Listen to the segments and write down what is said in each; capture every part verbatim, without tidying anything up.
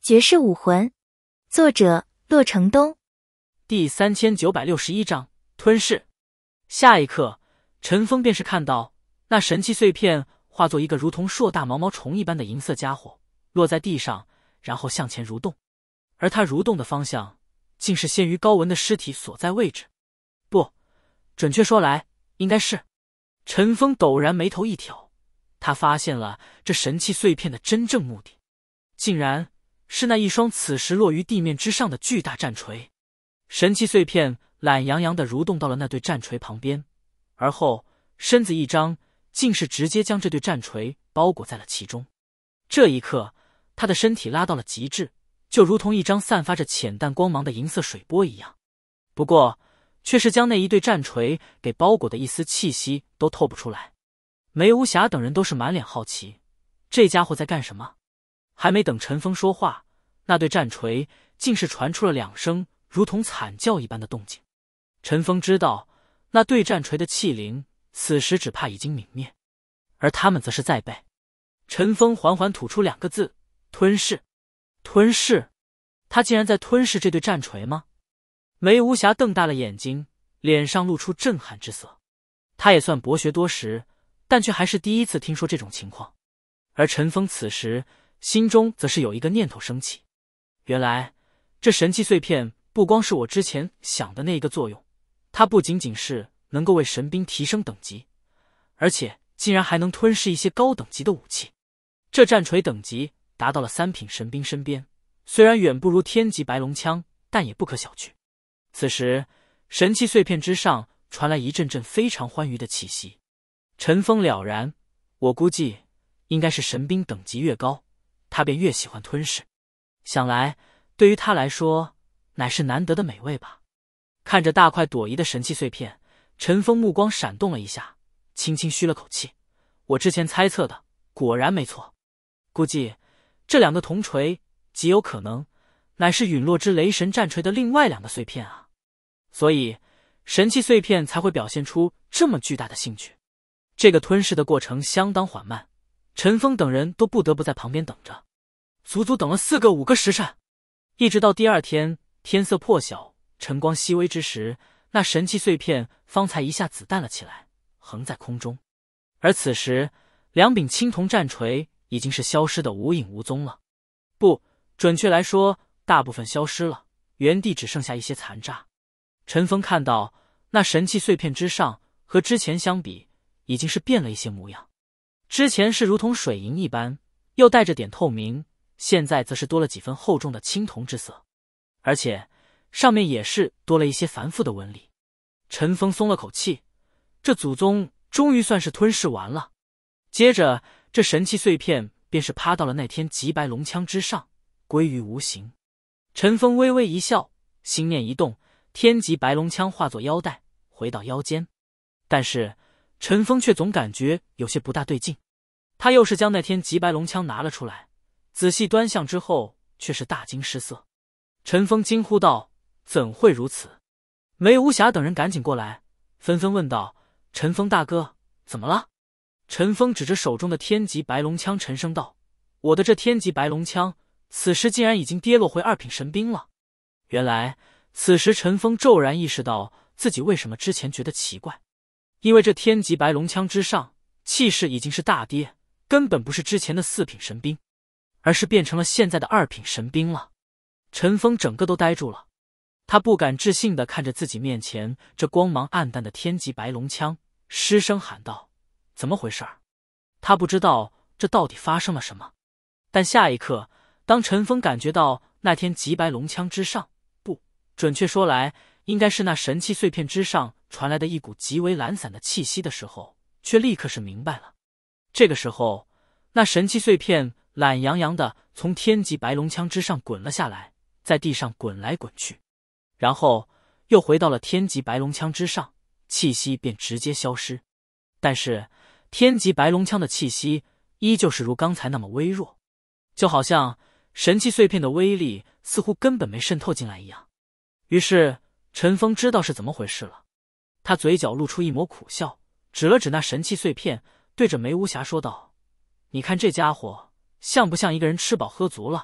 绝世武魂，作者骆承东。 第三千九百六十一章吞噬。下一刻，陈峰便是看到那神器碎片化作一个如同硕大毛毛虫一般的银色家伙，落在地上，然后向前蠕动。而它蠕动的方向，竟是先于高文的尸体所在位置。不，准确说来，应该是……陈峰陡然眉头一挑，他发现了这神器碎片的真正目的，竟然是那一双此时落于地面之上的巨大战锤。神器碎片懒洋洋地蠕动到了那对战锤旁边，而后身子一张，竟是直接将这对战锤包裹在了其中。这一刻，他的身体拉到了极致，就如同一张散发着浅淡光芒的银色水波一样。不过，却是将那一对战锤给包裹的一丝气息都透不出来。梅无暇等人都是满脸好奇，这家伙在干什么？还没等陈峰说话，那对战锤竟是传出了两声如同惨叫一般的动静。陈峰知道，那对战锤的气灵此时只怕已经泯灭，而他们则是在背。陈峰缓缓吐出两个字：吞噬。吞噬？他竟然在吞噬这对战锤吗？梅无暇瞪大了眼睛，脸上露出震撼之色。他也算博学多识，但却还是第一次听说这种情况。而陈峰此时心中则是有一个念头升起，原来这神器碎片不光是我之前想的那一个作用，它不仅仅是能够为神兵提升等级，而且竟然还能吞噬一些高等级的武器。这战锤等级达到了三品神兵身边，虽然远不如天级白龙枪，但也不可小觑。此时神器碎片之上传来一阵阵非常欢愉的气息。陈峰了然，我估计应该是神兵等级越高，他便越喜欢吞噬，想来对于他来说乃是难得的美味吧。看着大块朵颐的神器碎片，陈峰目光闪动了一下，轻轻吁了口气，我之前猜测的果然没错，估计这两个铜锤极有可能乃是陨落之雷神战锤的另外两个碎片啊，所以神器碎片才会表现出这么巨大的兴趣。这个吞噬的过程相当缓慢，陈峰等人都不得不在旁边等着，足足等了四个五个时辰，一直到第二天天色破晓，晨光熹微之时，那神器碎片方才一下子淡了起来，横在空中。而此时两柄青铜战锤已经是消失的无影无踪了，不，准确来说大部分消失了，原地只剩下一些残渣。陈峰看到那神器碎片之上和之前相比已经是变了一些模样，之前是如同水银一般，又带着点透明，现在则是多了几分厚重的青铜之色，而且上面也是多了一些繁复的纹理。陈峰松了口气，这祖宗终于算是吞噬完了。接着这神器碎片便是趴到了那天极白龙枪之上，归于无形。陈峰微微一笑，心念一动，天极白龙枪化作腰带回到腰间。但是陈峰却总感觉有些不大对劲，他又是将那天极白龙枪拿了出来，仔细端详之后却是大惊失色。陈峰惊呼道：怎会如此？梅无暇等人赶紧过来，纷纷问道：陈峰大哥，怎么了？陈峰指着手中的天极白龙枪沉声道：我的这天极白龙枪此时竟然已经跌落回二品神兵了。原来此时陈峰骤然意识到自己为什么之前觉得奇怪，因为这天极白龙枪之上气势已经是大跌，根本不是之前的四品神兵，而是变成了现在的二品神兵了。陈峰整个都呆住了，他不敢置信地看着自己面前这光芒暗淡的天极白龙枪，失声喊道：怎么回事儿？他不知道这到底发生了什么。但下一刻，当陈峰感觉到那天极白龙枪之上，不，准确说来应该是那神器碎片之上传来的一股极为懒散的气息的时候，却立刻是明白了。这个时候，那神器碎片懒洋洋地从天极白龙枪之上滚了下来，在地上滚来滚去，然后又回到了天极白龙枪之上，气息便直接消失。但是天极白龙枪的气息依旧是如刚才那么微弱，就好像神器碎片的威力似乎根本没渗透进来一样。于是陈峰知道是怎么回事了，他嘴角露出一抹苦笑，指了指那神器碎片，对着梅无暇说道：你看这家伙像不像一个人吃饱喝足了，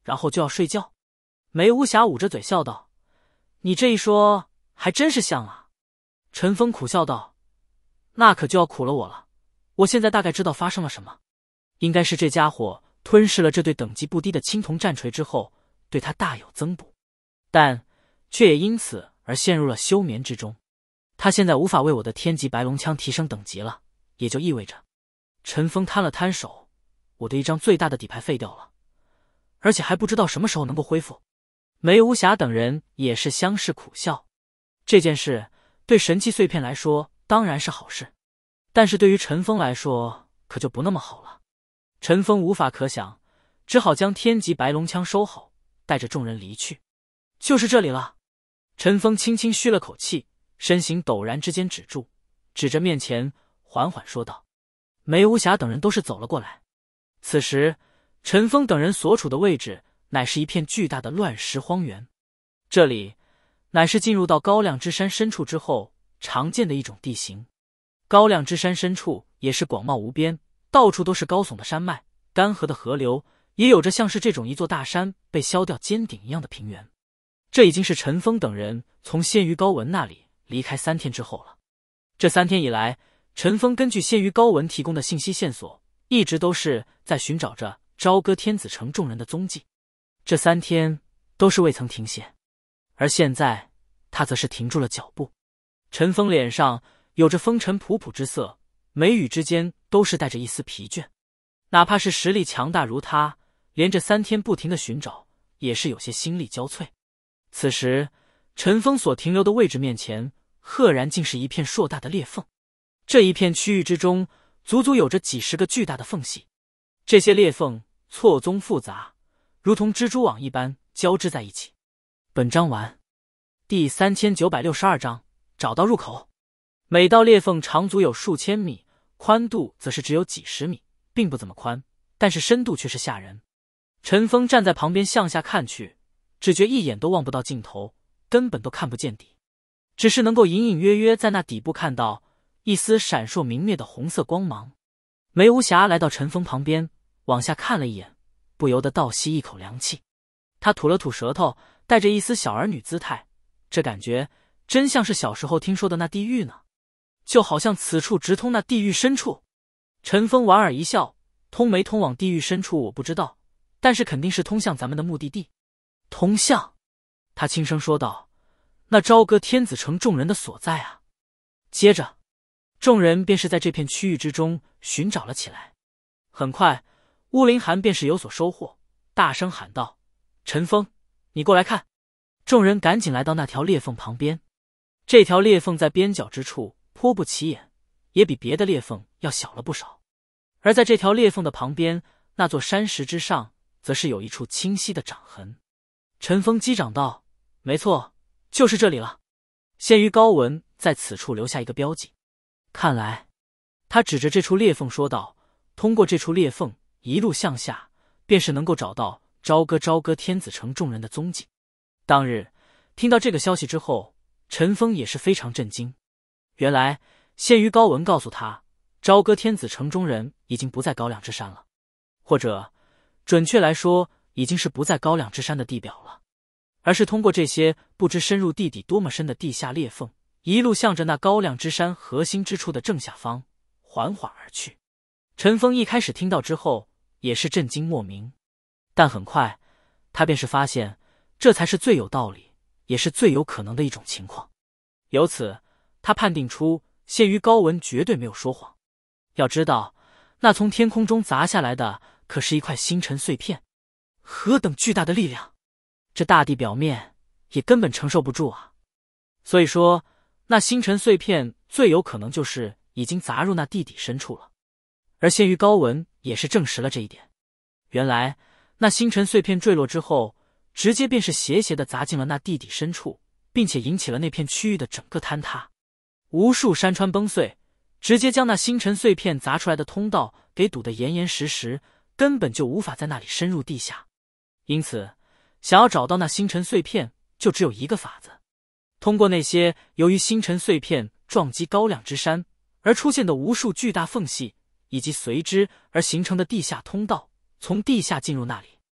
然后就要睡觉。梅无暇捂着嘴笑道：“你这一说，还真是像啊。”陈峰苦笑道：“那可就要苦了我了。我现在大概知道发生了什么，应该是这家伙吞噬了这对等级不低的青铜战锤之后，对他大有增补，但却也因此而陷入了休眠之中。他现在无法为我的天级白龙枪提升等级了，也就意味着……”陈峰摊了摊手：“我的一张最大的底牌废掉了，而且还不知道什么时候能够恢复。”梅无暇等人也是相视苦笑。这件事对神器碎片来说当然是好事，但是对于陈峰来说可就不那么好了。陈峰无法可想，只好将天级白龙枪收好，带着众人离去。就是这里了。陈峰轻轻吁了口气，身形陡然之间止住，指着面前缓缓说道。梅无暇等人都是走了过来。此时陈峰等人所处的位置乃是一片巨大的乱石荒原，这里乃是进入到高亮之山深处之后常见的一种地形。高亮之山深处也是广袤无边，到处都是高耸的山脉，干涸的河流，也有着像是这种一座大山被削掉尖顶一样的平原。这已经是陈峰等人从鲜于高文那里离开三天之后了。这三天以来，陈峰根据鲜于高文提供的信息线索，一直都是在寻找着朝歌天子城众人的踪迹，这三天都是未曾停歇。而现在他则是停住了脚步。陈峰脸上有着风尘仆仆之色，眉宇之间都是带着一丝疲倦。哪怕是实力强大如他，连着三天不停的寻找，也是有些心力交瘁。此时陈峰所停留的位置面前，赫然竟是一片硕大的裂缝。这一片区域之中，足足有着几十个巨大的缝隙，这些裂缝错综复杂，如同蜘蛛网一般交织在一起。本章完。第三千九百六十二章，找到入口。每道裂缝长足有数千米，宽度则是只有几十米，并不怎么宽，但是深度却是吓人。陈峰站在旁边向下看去，只觉一眼都望不到尽头，根本都看不见底，只是能够隐隐约约在那底部看到一丝闪烁明灭的红色光芒。梅无暇来到陈峰旁边，往下看了一眼，不由得倒吸一口凉气。他吐了吐舌头，带着一丝小儿女姿态，这感觉真像是小时候听说的那地狱呢，就好像此处直通那地狱深处。陈峰莞尔一笑，通没通往地狱深处我不知道，但是肯定是通向咱们的目的地。通向，他轻声说道，那朝歌天子城众人的所在啊。接着众人便是在这片区域之中寻找了起来。很快乌林寒便是有所收获，大声喊道，陈峰，你过来看。众人赶紧来到那条裂缝旁边。这条裂缝在边角之处颇不起眼，也比别的裂缝要小了不少。而在这条裂缝的旁边，那座山石之上则是有一处清晰的掌痕。陈峰击掌道，没错，就是这里了。鲜于高文在此处留下一个标记。看来，他指着这处裂缝说道，通过这处裂缝一路向下，便是能够找到朝歌朝歌天子城众人的踪迹。当日听到这个消息之后，陈峰也是非常震惊。原来鲜于高文告诉他，朝歌天子城中人已经不在高亮之山了，或者准确来说，已经是不在高亮之山的地表了，而是通过这些不知深入地底多么深的地下裂缝，一路向着那高亮之山核心之处的正下方缓缓而去。陈峰一开始听到之后也是震惊莫名，但很快他便是发现这才是最有道理也是最有可能的一种情况。由此他判定出鲜于高文绝对没有说谎。要知道那从天空中砸下来的可是一块星辰碎片，何等巨大的力量，这大地表面也根本承受不住啊。所以说那星辰碎片最有可能就是已经砸入那地底深处了。而鲜于高文也是证实了这一点。原来那星辰碎片坠落之后，直接便是斜斜地砸进了那地底深处，并且引起了那片区域的整个坍塌，无数山川崩碎，直接将那星辰碎片砸出来的通道给堵得严严实实，根本就无法在那里深入地下。因此想要找到那星辰碎片，就只有一个法子，通过那些由于星辰碎片撞击高亮之山而出现的无数巨大缝隙，以及随之而形成的地下通道，从地下进入那里。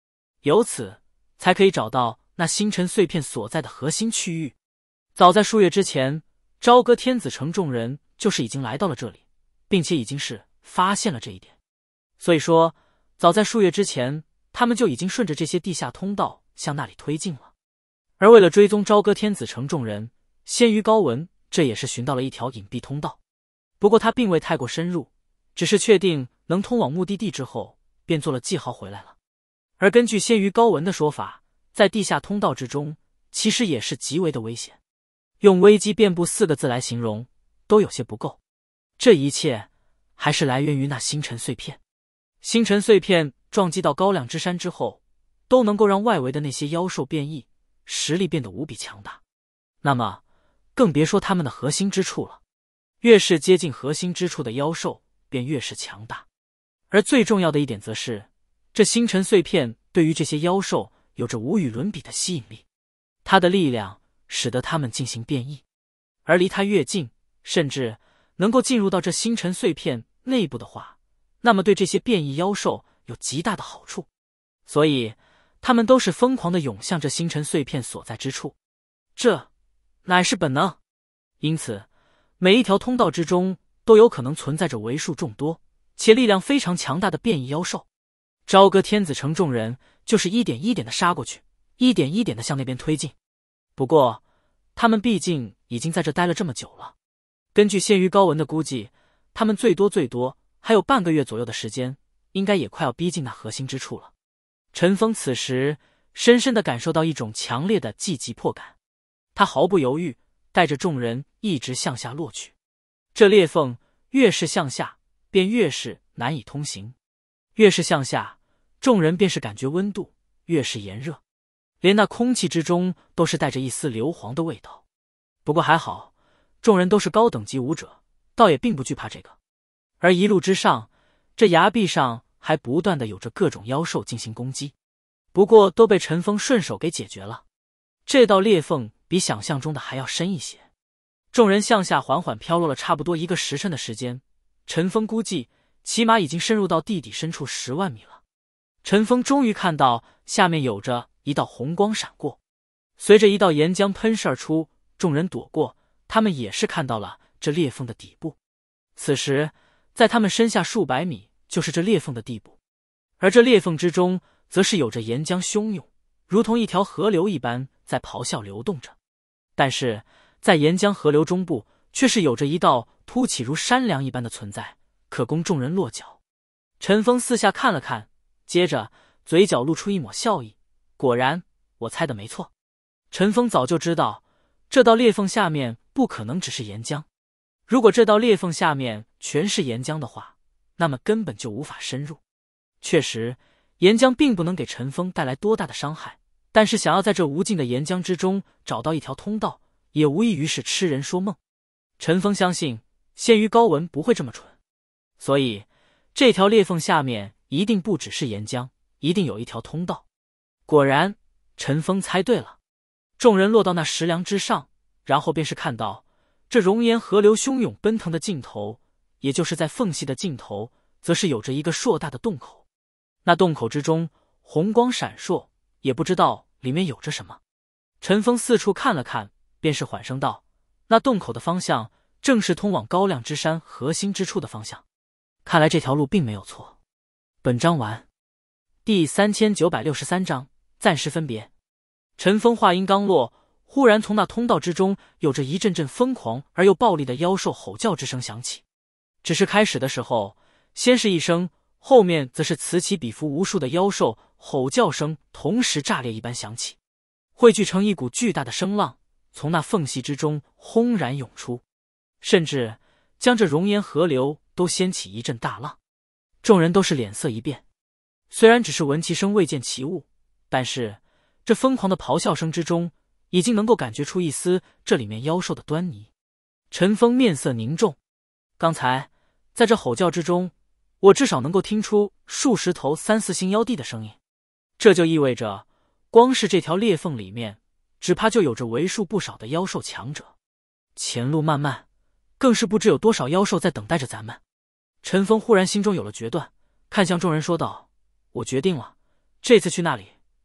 由此才可以找到那星辰碎片所在的核心区域。早在数月之前，朝歌天子城众人就是已经来到了这里，并且已经是发现了这一点。所以说，早在数月之前，他们就已经顺着这些地下通道向那里推进了。而为了追踪朝歌天子城众人，鲜于高文这也是寻到了一条隐蔽通道。不过他并未太过深入，只是确定能通往目的地之后，便做了记号回来了。而根据鲜于高文的说法，在地下通道之中，其实也是极为的危险。用危机遍布四个字来形容，都有些不够。这一切还是来源于那星辰碎片。星辰碎片撞击到高亮之山之后，都能够让外围的那些妖兽变异，实力变得无比强大。那么，更别说他们的核心之处了。越是接近核心之处的妖兽，便越是强大。而最重要的一点则是，这星辰碎片对于这些妖兽有着无与伦比的吸引力，它的力量使得它们进行变异，而离它越近，甚至能够进入到这星辰碎片内部的话，那么对这些变异妖兽有极大的好处。所以，他们都是疯狂地涌向这星辰碎片所在之处。这乃是本能。因此，每一条通道之中都有可能存在着为数众多且力量非常强大的变异妖兽。朝歌天子城众人就是一点一点的杀过去，一点一点的向那边推进。不过，他们毕竟已经在这待了这么久了，根据鲜于高文的估计，他们最多最多还有半个月左右的时间，应该也快要逼近那核心之处了。陈峰此时深深地感受到一种强烈的既急迫感，他毫不犹豫带着众人一直向下落去。这裂缝越是向下，便越是难以通行，越是向下，众人便是感觉温度越是炎热，连那空气之中都是带着一丝硫磺的味道。不过还好，众人都是高等级武者，倒也并不惧怕这个。而一路之上，这崖壁上还不断的有着各种妖兽进行攻击，不过都被陈峰顺手给解决了。这道裂缝比想象中的还要深一些。众人向下缓缓飘落了差不多一个时辰的时间，陈峰估计起码已经深入到地底深处十万米了。陈峰终于看到下面有着一道红光闪过，随着一道岩浆喷射而出，众人躲过，他们也是看到了这裂缝的底部。此时在他们身下数百米就是这裂缝的地部，而这裂缝之中则是有着岩浆汹涌，如同一条河流一般在咆哮流动着。但是在岩浆河流中部却是有着一道凸起如山梁一般的存在，可供众人落脚。陈峰四下看了看，接着嘴角露出一抹笑意，果然我猜的没错。陈峰早就知道这道裂缝下面不可能只是岩浆，如果这道裂缝下面全是岩浆的话，那么根本就无法深入。确实，岩浆并不能给陈峰带来多大的伤害，但是想要在这无尽的岩浆之中找到一条通道，也无异于是痴人说梦。陈峰相信鲜于高文不会这么蠢，所以这条裂缝下面一定不只是岩浆，一定有一条通道。果然，陈峰猜对了。众人落到那石梁之上，然后便是看到这熔岩河流汹涌奔腾的尽头，也就是在缝隙的尽头，则是有着一个硕大的洞口。那洞口之中红光闪烁，也不知道里面有着什么。陈峰四处看了看，便是缓声道：那洞口的方向正是通往高亮之山核心之处的方向，看来这条路并没有错。本章完。第三千九百六十三章暂时分别。陈峰话音刚落，忽然从那通道之中有着一阵阵疯狂而又暴力的妖兽吼叫之声响起。只是开始的时候，先是一声，后面则是此起彼伏无数的妖兽吼叫声同时炸裂一般响起，汇聚成一股巨大的声浪，从那缝隙之中轰然涌出，甚至将这熔岩河流都掀起一阵大浪。众人都是脸色一变，虽然只是闻其声未见其物，但是这疯狂的咆哮声之中，已经能够感觉出一丝这里面妖兽的端倪。陈峰面色凝重，刚才在这吼叫之中，我至少能够听出数十头三四星妖帝的声音，这就意味着光是这条裂缝里面，只怕就有着为数不少的妖兽强者。前路漫漫，更是不知有多少妖兽在等待着咱们。陈峰忽然心中有了决断，看向众人说道：我决定了，这次去那里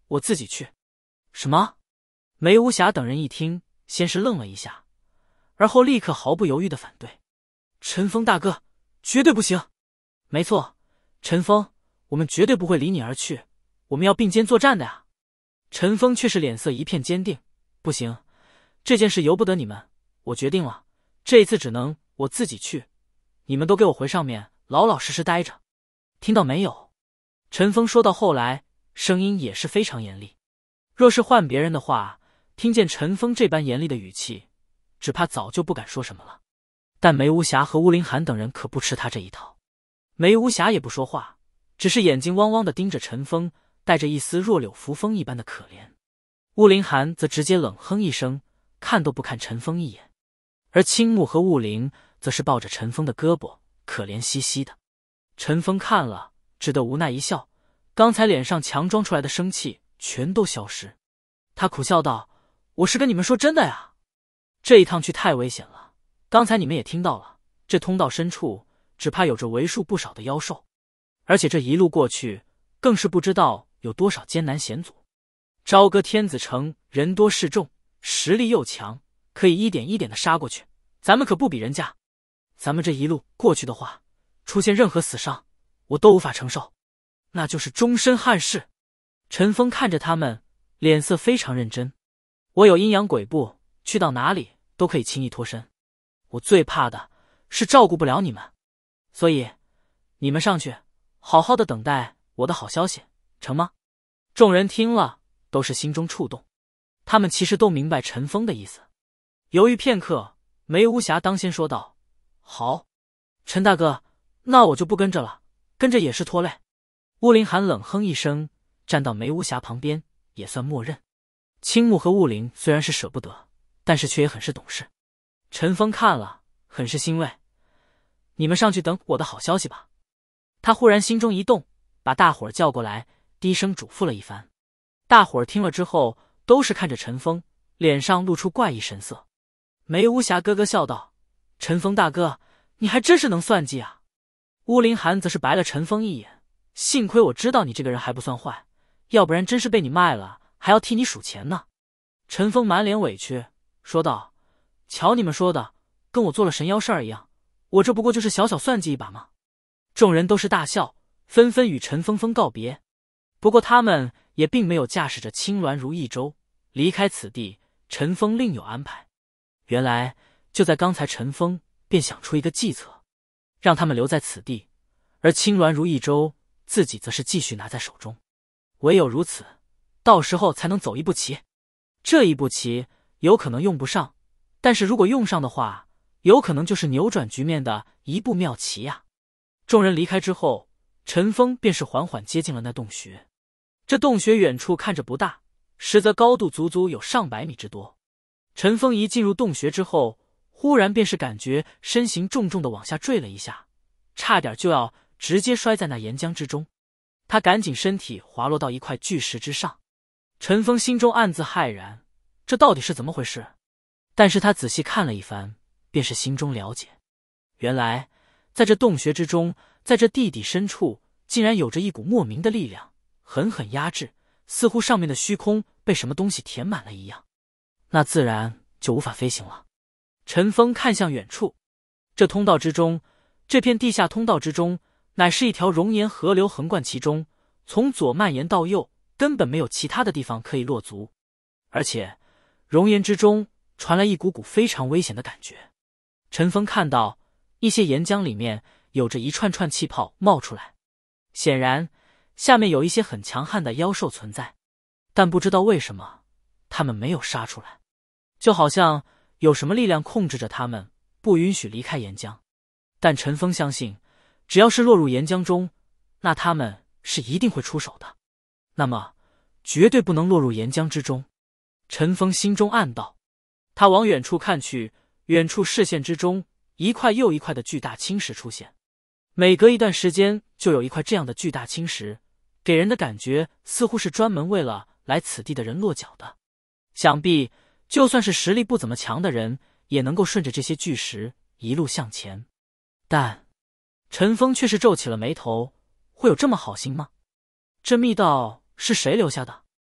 我自己去。什么？梅无暇等人一听，先是愣了一下，而后立刻毫不犹豫地反对：陈峰大哥，绝对不行！没错，陈峰，我们绝对不会离你而去，我们要并肩作战的呀！陈峰却是脸色一片坚定：不行，这件事由不得你们，我决定了，这一次只能我自己去，你们都给我回上面老老实实待着，听到没有？陈峰说到后来，声音也是非常严厉。若是换别人的话，听见陈峰这般严厉的语气，只怕早就不敢说什么了。但梅无暇和乌凌寒等人可不吃他这一套。梅无暇也不说话，只是眼睛汪汪地盯着陈峰，带着一丝若柳扶风一般的可怜。乌凌寒则直接冷哼一声，看都不看陈峰一眼。而青木和雾灵则是抱着陈峰的胳膊，可怜兮兮的。陈峰看了，只得无奈一笑，刚才脸上强装出来的生气全都消失。他苦笑道：我是跟你们说真的呀，这一趟去太危险了，刚才你们也听到了，这通道深处只怕有着为数不少的妖兽，而且这一路过去更是不知道有多少艰难险阻。朝歌天子城人多势众，实力又强，可以一点一点的杀过去，咱们可不比人家。咱们这一路过去的话，出现任何死伤，我都无法承受，那就是终身憾事。陈峰看着他们，脸色非常认真。我有阴阳鬼步，去到哪里都可以轻易脱身，我最怕的是照顾不了你们，所以你们上去好好的等待我的好消息，成吗？众人听了都是心中触动，他们其实都明白陈峰的意思。犹豫片刻，梅无暇当先说道：好，陈大哥，那我就不跟着了，跟着也是拖累。乌凌寒冷哼一声，站到梅无暇旁边，也算默认。青木和雾灵虽然是舍不得，但是却也很是懂事。陈峰看了，很是欣慰。你们上去等我的好消息吧。他忽然心中一动，把大伙儿叫过来，低声嘱咐了一番。大伙儿听了之后，都是看着陈峰，脸上露出怪异神色。梅无暇咯咯笑道：陈峰大哥，你还真是能算计啊。乌凌寒则是白了陈峰一眼，幸亏我知道你这个人还不算坏，要不然真是被你卖了还要替你数钱呢。陈峰满脸委屈说道：瞧你们说的，跟我做了神妖事儿一样，我这不过就是小小算计一把吗？众人都是大笑，纷纷与陈峰峰告别。不过他们也并没有驾驶着青鸾如意舟离开此地，陈峰另有安排。原来就在刚才，陈峰便想出一个计策，让他们留在此地，而青鸾如意舟自己则是继续拿在手中。唯有如此，到时候才能走一步棋。这一步棋有可能用不上，但是如果用上的话，有可能就是扭转局面的一步妙棋呀。众人离开之后，陈峰便是缓缓接近了那洞穴。这洞穴远处看着不大，实则高度足足有上百米之多。陈峰一进入洞穴之后，忽然便是感觉身形重重的往下坠了一下，差点就要直接摔在那岩浆之中。他赶紧身体滑落到一块巨石之上。陈峰心中暗自骇然，这到底是怎么回事？但是他仔细看了一番，便是心中了解，原来在这洞穴之中，在这地底深处，竟然有着一股莫名的力量，狠狠压制，似乎上面的虚空被什么东西填满了一样，那自然就无法飞行了。陈峰看向远处，这通道之中，这片地下通道之中，乃是一条熔岩河流横贯其中，从左蔓延到右，根本没有其他的地方可以落足。而且熔岩之中传来一股股非常危险的感觉。陈峰看到一些岩浆里面有着一串串气泡冒出来，显然下面有一些很强悍的妖兽存在，但不知道为什么他们没有杀出来，就好像有什么力量控制着他们，不允许离开岩浆。但陈峰相信，只要是落入岩浆中，那他们是一定会出手的，那么绝对不能落入岩浆之中。陈峰心中暗道。他往远处看去，远处视线之中，一块又一块的巨大青石出现，每隔一段时间就有一块这样的巨大青石，给人的感觉似乎是专门为了来此地的人落脚的。想必就算是实力不怎么强的人，也能够顺着这些巨石一路向前。但陈峰却是皱起了眉头，会有这么好心吗？这密道是谁留下的？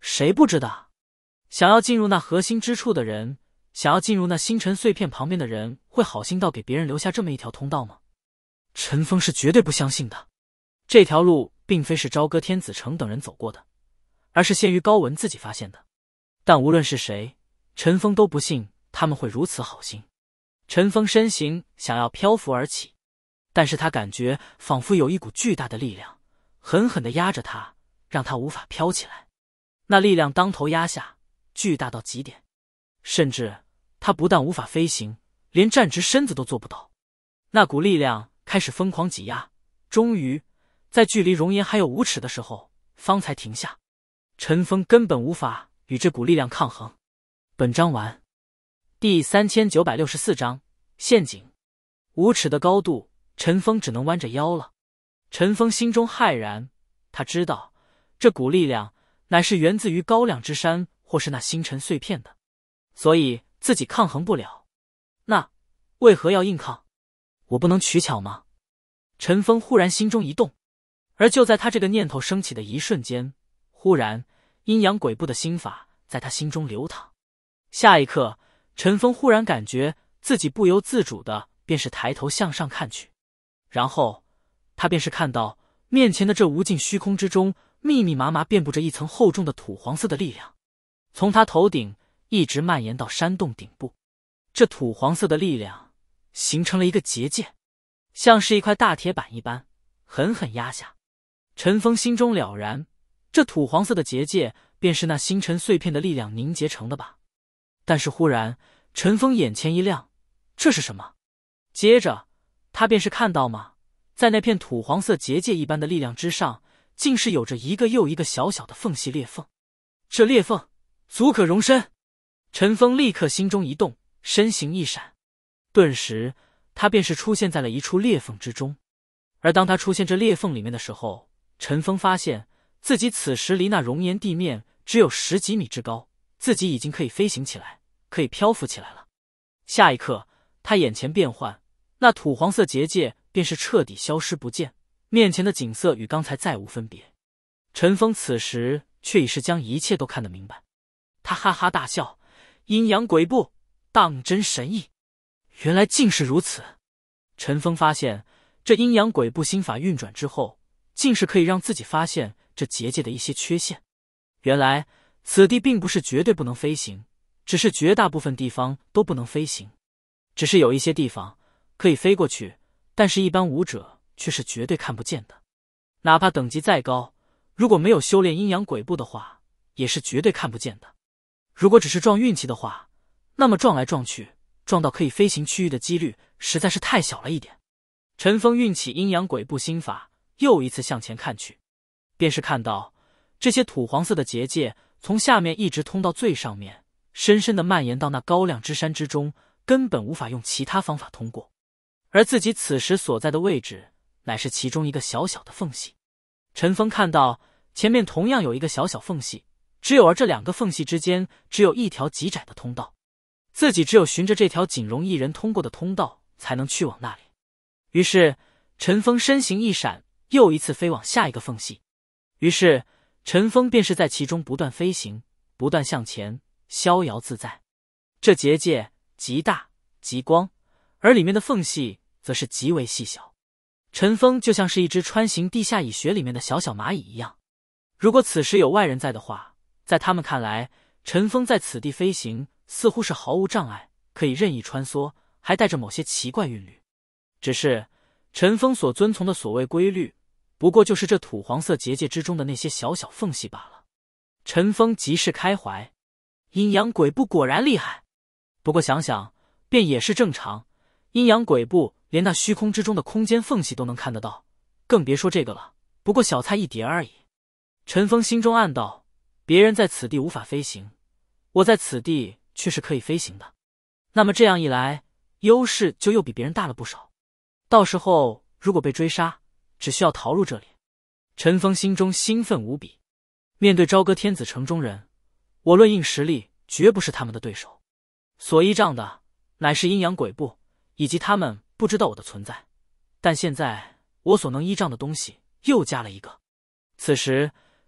谁不知道？想要进入那核心之处的人，想要进入那星辰碎片旁边的人，会好心到给别人留下这么一条通道吗？陈峰是绝对不相信的。这条路并非是朝歌天子城等人走过的，而是限于高文自己发现的。但无论是谁，陈峰都不信他们会如此好心。陈峰身形想要漂浮而起，但是他感觉仿佛有一股巨大的力量狠狠地压着他，让他无法飘起来。那力量当头压下，巨大到极点，甚至他不但无法飞行，连站直身子都做不到。那股力量开始疯狂挤压，终于在距离熔岩还有五尺的时候方才停下。陈峰根本无法与这股力量抗衡。本章完。第三千九百六十四章陷阱。五尺的高度，陈峰只能弯着腰了。陈峰心中骇然，他知道这股力量乃是源自于高粱之山或是那星辰碎片的，所以自己抗衡不了。那为何要硬抗？我不能取巧吗？陈峰忽然心中一动，而就在他这个念头升起的一瞬间，忽然阴阳鬼步的心法在他心中流淌。下一刻，陈峰忽然感觉自己不由自主的便是抬头向上看去，然后他便是看到面前的这无尽虚空之中，密密麻麻遍布着一层厚重的土黄色的力量，从他头顶一直蔓延到山洞顶部。这土黄色的力量形成了一个结界，像是一块大铁板一般狠狠压下。陈峰心中了然，这土黄色的结界便是那星辰碎片的力量凝结成的吧。但是忽然陈峰眼前一亮，这是什么？接着他便是看到吗，在那片土黄色结界一般的力量之上，竟是有着一个又一个小小的缝隙裂缝。这裂缝足可容身。陈峰立刻心中一动，身形一闪，顿时他便是出现在了一处裂缝之中。而当他出现这裂缝里面的时候，陈峰发现自己此时离那熔岩地面只有十几米之高，自己已经可以飞行起来，可以漂浮起来了。下一刻他眼前变幻，那土黄色结界便是彻底消失不见，面前的景色与刚才再无分别。陈峰此时却已是将一切都看得明白，他哈哈大笑，阴阳鬼步，当真神异，原来竟是如此。陈峰发现这阴阳鬼步心法运转之后，竟是可以让自己发现这结界的一些缺陷。原来此地并不是绝对不能飞行，只是绝大部分地方都不能飞行，只是有一些地方可以飞过去，但是一般武者却是绝对看不见的。哪怕等级再高，如果没有修炼阴阳鬼步的话，也是绝对看不见的。如果只是撞运气的话，那么撞来撞去，撞到可以飞行区域的几率实在是太小了一点。陈峰运起阴阳鬼步心法，又一次向前看去，便是看到这些土黄色的结界从下面一直通到最上面，深深地蔓延到那高粱之山之中，根本无法用其他方法通过。而自己此时所在的位置乃是其中一个小小的缝隙。陈峰看到前面同样有一个小小缝隙，只有而这两个缝隙之间只有一条极窄的通道，自己只有循着这条仅容一人通过的通道才能去往那里。于是陈峰身形一闪，又一次飞往下一个缝隙。于是陈峰便是在其中不断飞行，不断向前，逍遥自在。这结界极大极光，而里面的缝隙则是极为细小。陈峰就像是一只穿行地下蚁穴里面的小小蚂蚁一样。如果此时有外人在的话，在他们看来，陈峰在此地飞行似乎是毫无障碍，可以任意穿梭，还带着某些奇怪韵律。只是陈峰所遵从的所谓规律，不过就是这土黄色结界之中的那些小小缝隙罢了。陈峰极是开怀，阴阳鬼步果然厉害。不过想想便也是正常，阴阳鬼步连那虚空之中的空间缝隙都能看得到，更别说这个了，不过小菜一碟而已。陈峰心中暗道，别人在此地无法飞行，我在此地却是可以飞行的，那么这样一来，优势就又比别人大了不少。到时候如果被追杀，只需要逃入这里。陈峰心中兴奋无比，面对朝歌天子城中人，我论硬实力绝不是他们的对手，所依仗的乃是阴阳鬼步，以及他们不知道我的存在，但现在我所能依仗的东西又加了一个。此时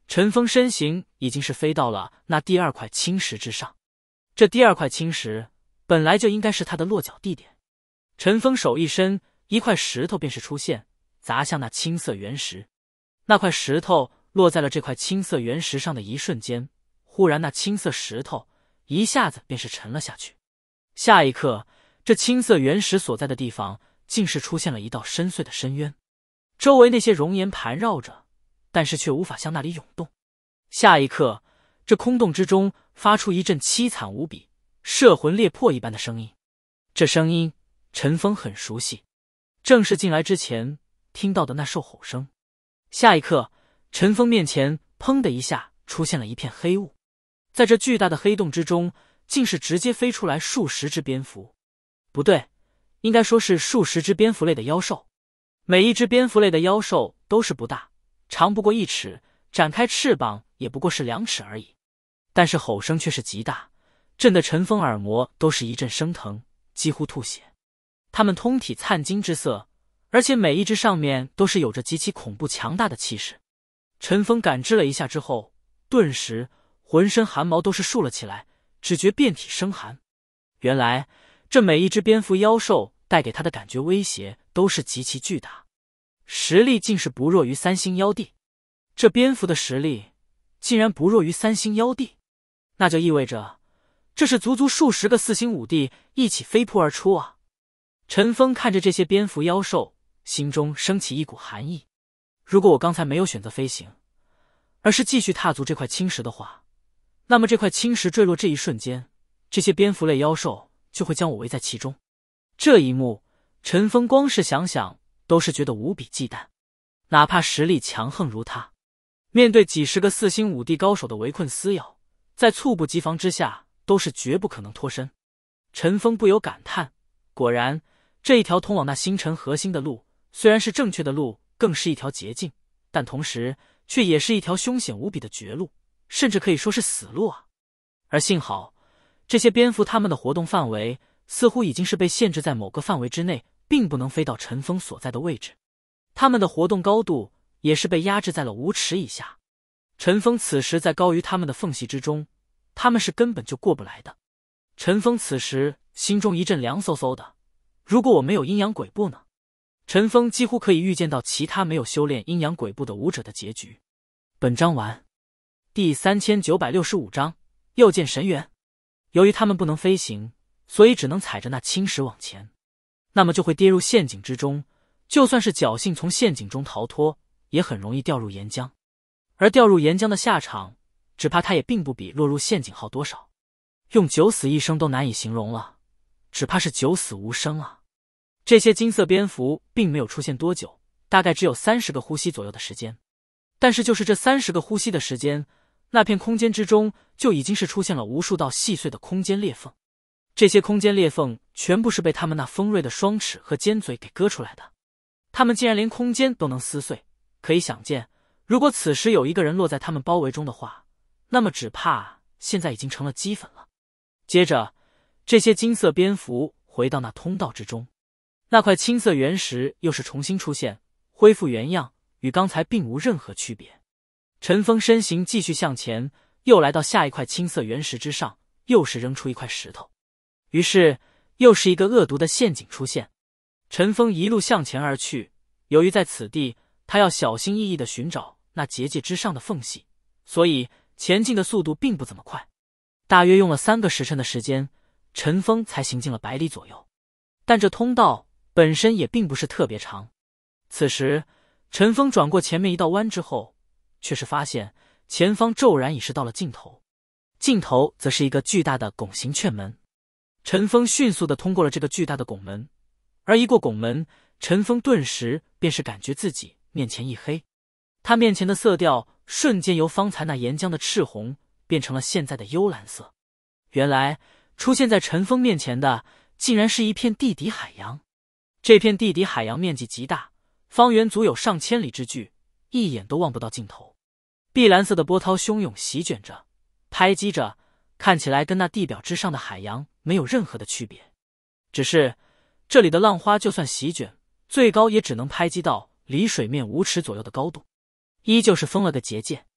陈峰身形已经是飞到了那第二块青石之上。这第二块青石本来就应该是他的落脚地点。陈峰手一伸，一块石头便是出现，砸向那青色原石。那块石头落在了这块青色原石上的一瞬间，忽然那青色石头一下子便是沉了下去。下一刻，这青色原石所在的地方竟是出现了一道深邃的深渊，周围那些熔岩盘绕着，但是却无法向那里涌动。下一刻，这空洞之中发出一阵凄惨无比、摄魂裂魄一般的声音。这声音陈峰很熟悉，正是进来之前听到的那兽吼声。下一刻，陈峰面前砰的一下出现了一片黑雾，在这巨大的黑洞之中，竟是直接飞出来数十只蝙蝠。不对，应该说是数十只蝙蝠类的妖兽。每一只蝙蝠类的妖兽都是不大，长不过一尺，展开翅膀也不过是两尺而已。但是吼声却是极大，震得陈峰耳膜都是一阵生疼，几乎吐血。它们通体灿金之色，而且每一只上面都是有着极其恐怖强大的气势。陈峰感知了一下之后，顿时浑身汗毛都是竖了起来，只觉遍体生寒。原来这每一只蝙蝠妖兽带给他的感觉威胁都是极其巨大，实力竟是不弱于三星妖帝。这蝙蝠的实力竟然不弱于三星妖帝，那就意味着这是足足数十个四星武帝一起飞扑而出啊！陈峰看着这些蝙蝠妖兽，心中升起一股寒意。如果我刚才没有选择飞行，而是继续踏足这块青石的话，那么这块青石坠落这一瞬间，这些蝙蝠类妖兽就会将我围在其中。这一幕，陈峰光是想想都是觉得无比忌惮。哪怕实力强横如他，面对几十个四星武帝高手的围困撕咬，在猝不及防之下都是绝不可能脱身。陈峰不由感叹，果然这一条通往那星辰核心的路虽然是正确的路，更是一条捷径，但同时却也是一条凶险无比的绝路，甚至可以说是死路啊！而幸好这些蝙蝠他们的活动范围似乎已经是被限制在某个范围之内，并不能飞到陈峰所在的位置。他们的活动高度也是被压制在了五尺以下。陈峰此时在高于他们的缝隙之中，他们是根本就过不来的。陈峰此时心中一阵凉飕飕的，如果我没有阴阳鬼步呢？陈峰几乎可以预见到其他没有修炼阴阳鬼步的武者的结局。本章完。第三千九百六十五章又见神元。由于他们不能飞行，所以只能踩着那青石往前，那么就会跌入陷阱之中，就算是侥幸从陷阱中逃脱，也很容易掉入岩浆。而掉入岩浆的下场，只怕他也并不比落入陷阱好多少。用九死一生都难以形容了，只怕是九死无生啊！这些金色蝙蝠并没有出现多久，大概只有三十个呼吸左右的时间。但是就是这三十个呼吸的时间，那片空间之中就已经是出现了无数道细碎的空间裂缝。这些空间裂缝全部是被他们那锋锐的双齿和尖嘴给割出来的。他们竟然连空间都能撕碎，可以想见，如果此时有一个人落在他们包围中的话，那么只怕现在已经成了齑粉了。接着，这些金色蝙蝠回到那通道之中，那块青色原石又是重新出现，恢复原样，与刚才并无任何区别。陈峰身形继续向前，又来到下一块青色原石之上，又是扔出一块石头。于是又是一个恶毒的陷阱出现。陈峰一路向前而去，由于在此地他要小心翼翼地寻找那结界之上的缝隙，所以前进的速度并不怎么快。大约用了三个时辰的时间，陈峰才行进了百里左右。但这通道本身也并不是特别长。此时陈峰转过前面一道弯之后，却是发现前方骤然已是到了尽头，尽头则是一个巨大的拱形券门。陈峰迅速地通过了这个巨大的拱门，而一过拱门，陈峰顿时便是感觉自己面前一黑，他面前的色调瞬间由方才那岩浆的赤红变成了现在的幽蓝色。原来出现在陈峰面前的竟然是一片地底海洋。这片地底海洋面积极大，方圆足有上千里之巨，一眼都望不到尽头。碧蓝色的波涛汹涌席卷着，拍击着，看起来跟那地表之上的海洋没有任何的区别。只是这里的浪花就算席卷，最高也只能拍击到离水面五尺左右的高度，依旧是封了个结界。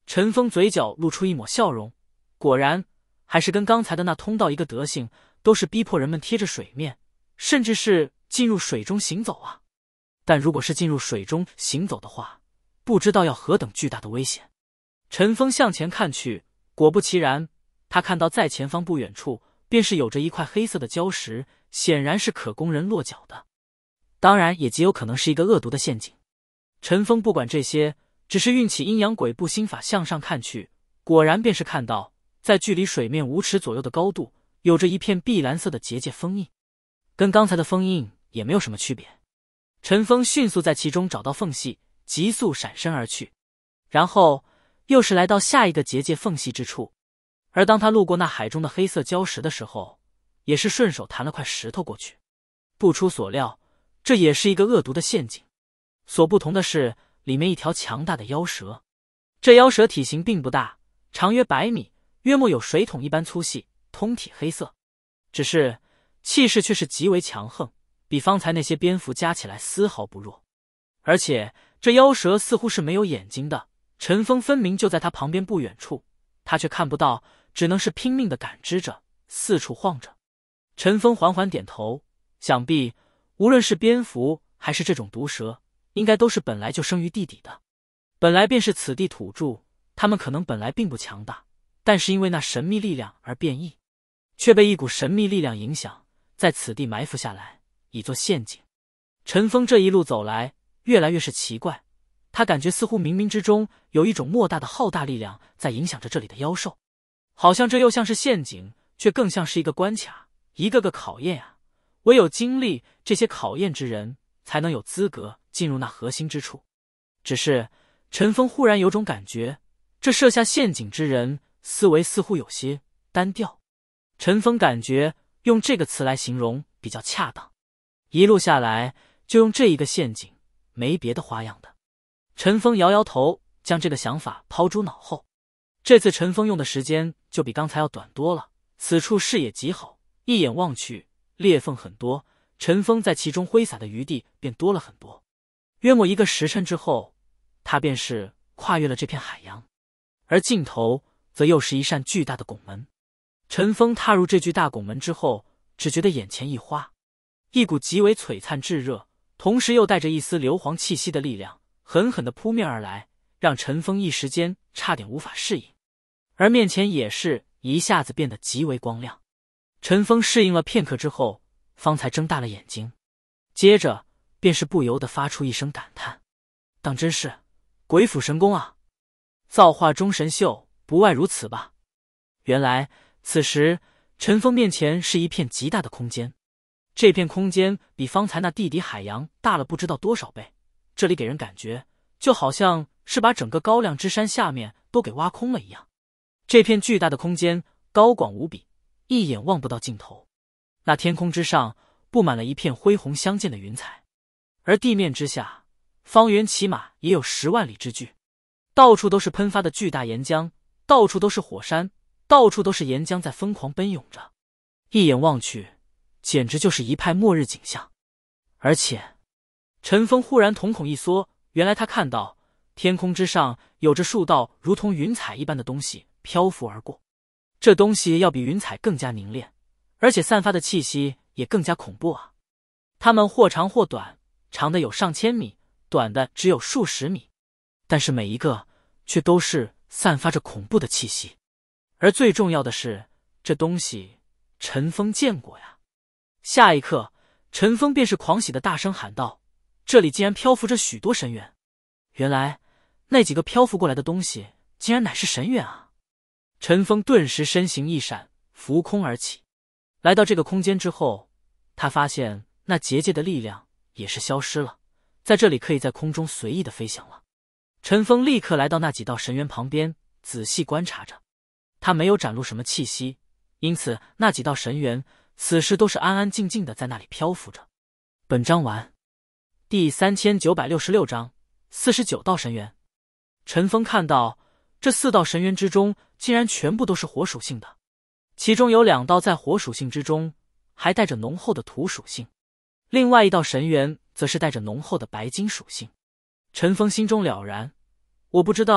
陈峰嘴角露出一抹笑容，果然还是跟刚才的那通道一个德行，都是逼迫人们贴着水面，甚至是进入水中行走啊！但如果是进入水中行走的话，不知道要何等巨大的危险。陈峰向前看去，果不其然，他看到在前方不远处便是有着一块黑色的礁石，显然是可供人落脚的，当然也极有可能是一个恶毒的陷阱。陈峰不管这些，只是运起阴阳鬼步心法向上看去，果然便是看到在距离水面五尺左右的高度，有着一片碧蓝色的结界封印，跟刚才的封印也没有什么区别。陈峰迅速在其中找到缝隙，急速闪身而去，然后又是来到下一个结界缝隙之处。而当他路过那海中的黑色礁石的时候，也是顺手弹了块石头过去。不出所料，这也是一个恶毒的陷阱。所不同的是，里面一条强大的妖蛇。这妖蛇体型并不大，长约百米，约莫有水桶一般粗细，通体黑色，只是气势却是极为强横，比方才那些蝙蝠加起来丝毫不弱。而且这妖蛇似乎是没有眼睛的，陈峰分明就在他旁边不远处，他却看不到，只能是拼命地感知着，四处晃着。陈峰缓缓点头，想必无论是蝙蝠还是这种毒蛇，应该都是本来就生于地底的，本来便是此地土著，他们可能本来并不强大，但是因为那神秘力量而变异，却被一股神秘力量影响，在此地埋伏下来，以作陷阱。陈峰这一路走来，越来越是奇怪，他感觉似乎冥冥之中有一种莫大的浩大力量在影响着这里的妖兽，好像这又像是陷阱，却更像是一个关卡，一个个考验啊！唯有经历这些考验之人，才能有资格进入那核心之处。只是陈峰忽然有种感觉，这设下陷阱之人思维似乎有些单调。陈峰感觉用这个词来形容比较恰当，一路下来就用这一个陷阱，没别的花样的。陈峰摇摇头，将这个想法抛诸脑后。这次陈峰用的时间就比刚才要短多了，此处视野极好，一眼望去裂缝很多，陈峰在其中挥洒的余地便多了很多。约莫一个时辰之后，他便是跨越了这片海洋，而尽头则又是一扇巨大的拱门。陈峰踏入这具大拱门之后，只觉得眼前一花，一股极为璀璨炙热，同时又带着一丝硫磺气息的力量狠狠地扑面而来，让陈峰一时间差点无法适应，而面前也是一下子变得极为光亮。陈峰适应了片刻之后，方才睁大了眼睛，接着便是不由得发出一声感叹：当真是鬼斧神工啊！造化钟神秀，不外如此吧？原来此时陈峰面前是一片极大的空间，这片空间比方才那地底海洋大了不知道多少倍，这里给人感觉就好像是把整个高亮之山下面都给挖空了一样。这片巨大的空间高广无比，一眼望不到尽头。那天空之上布满了一片恢宏相间的云彩，而地面之下方圆起码也有十万里之巨，到处都是喷发的巨大岩浆，到处都是火山，到处都是岩浆在疯狂奔涌着，一眼望去简直就是一派末日景象。而且陈峰忽然瞳孔一缩，原来他看到天空之上有着数道如同云彩一般的东西漂浮而过，这东西要比云彩更加凝练，而且散发的气息也更加恐怖啊！它们或长或短，长的有上千米，短的只有数十米，但是每一个却都是散发着恐怖的气息。而最重要的是，这东西陈峰见过呀！下一刻，陈峰便是狂喜的大声喊道：这里竟然漂浮着许多神猿！原来那几个漂浮过来的东西竟然乃是神猿啊！陈峰顿时身形一闪，浮空而起。来到这个空间之后，他发现那结界的力量也是消失了，在这里可以在空中随意的飞翔了。陈峰立刻来到那几道神猿旁边，仔细观察着。他没有展露什么气息，因此那几道神猿此时都是安安静静的在那里漂浮着。本章完。第三千九百六十六章四十九道神猿。陈峰看到这四道神猿之中竟然全部都是火属性的，其中有两道在火属性之中还带着浓厚的土属性，另外一道神猿则是带着浓厚的白金属性。陈峰心中了然，我不知道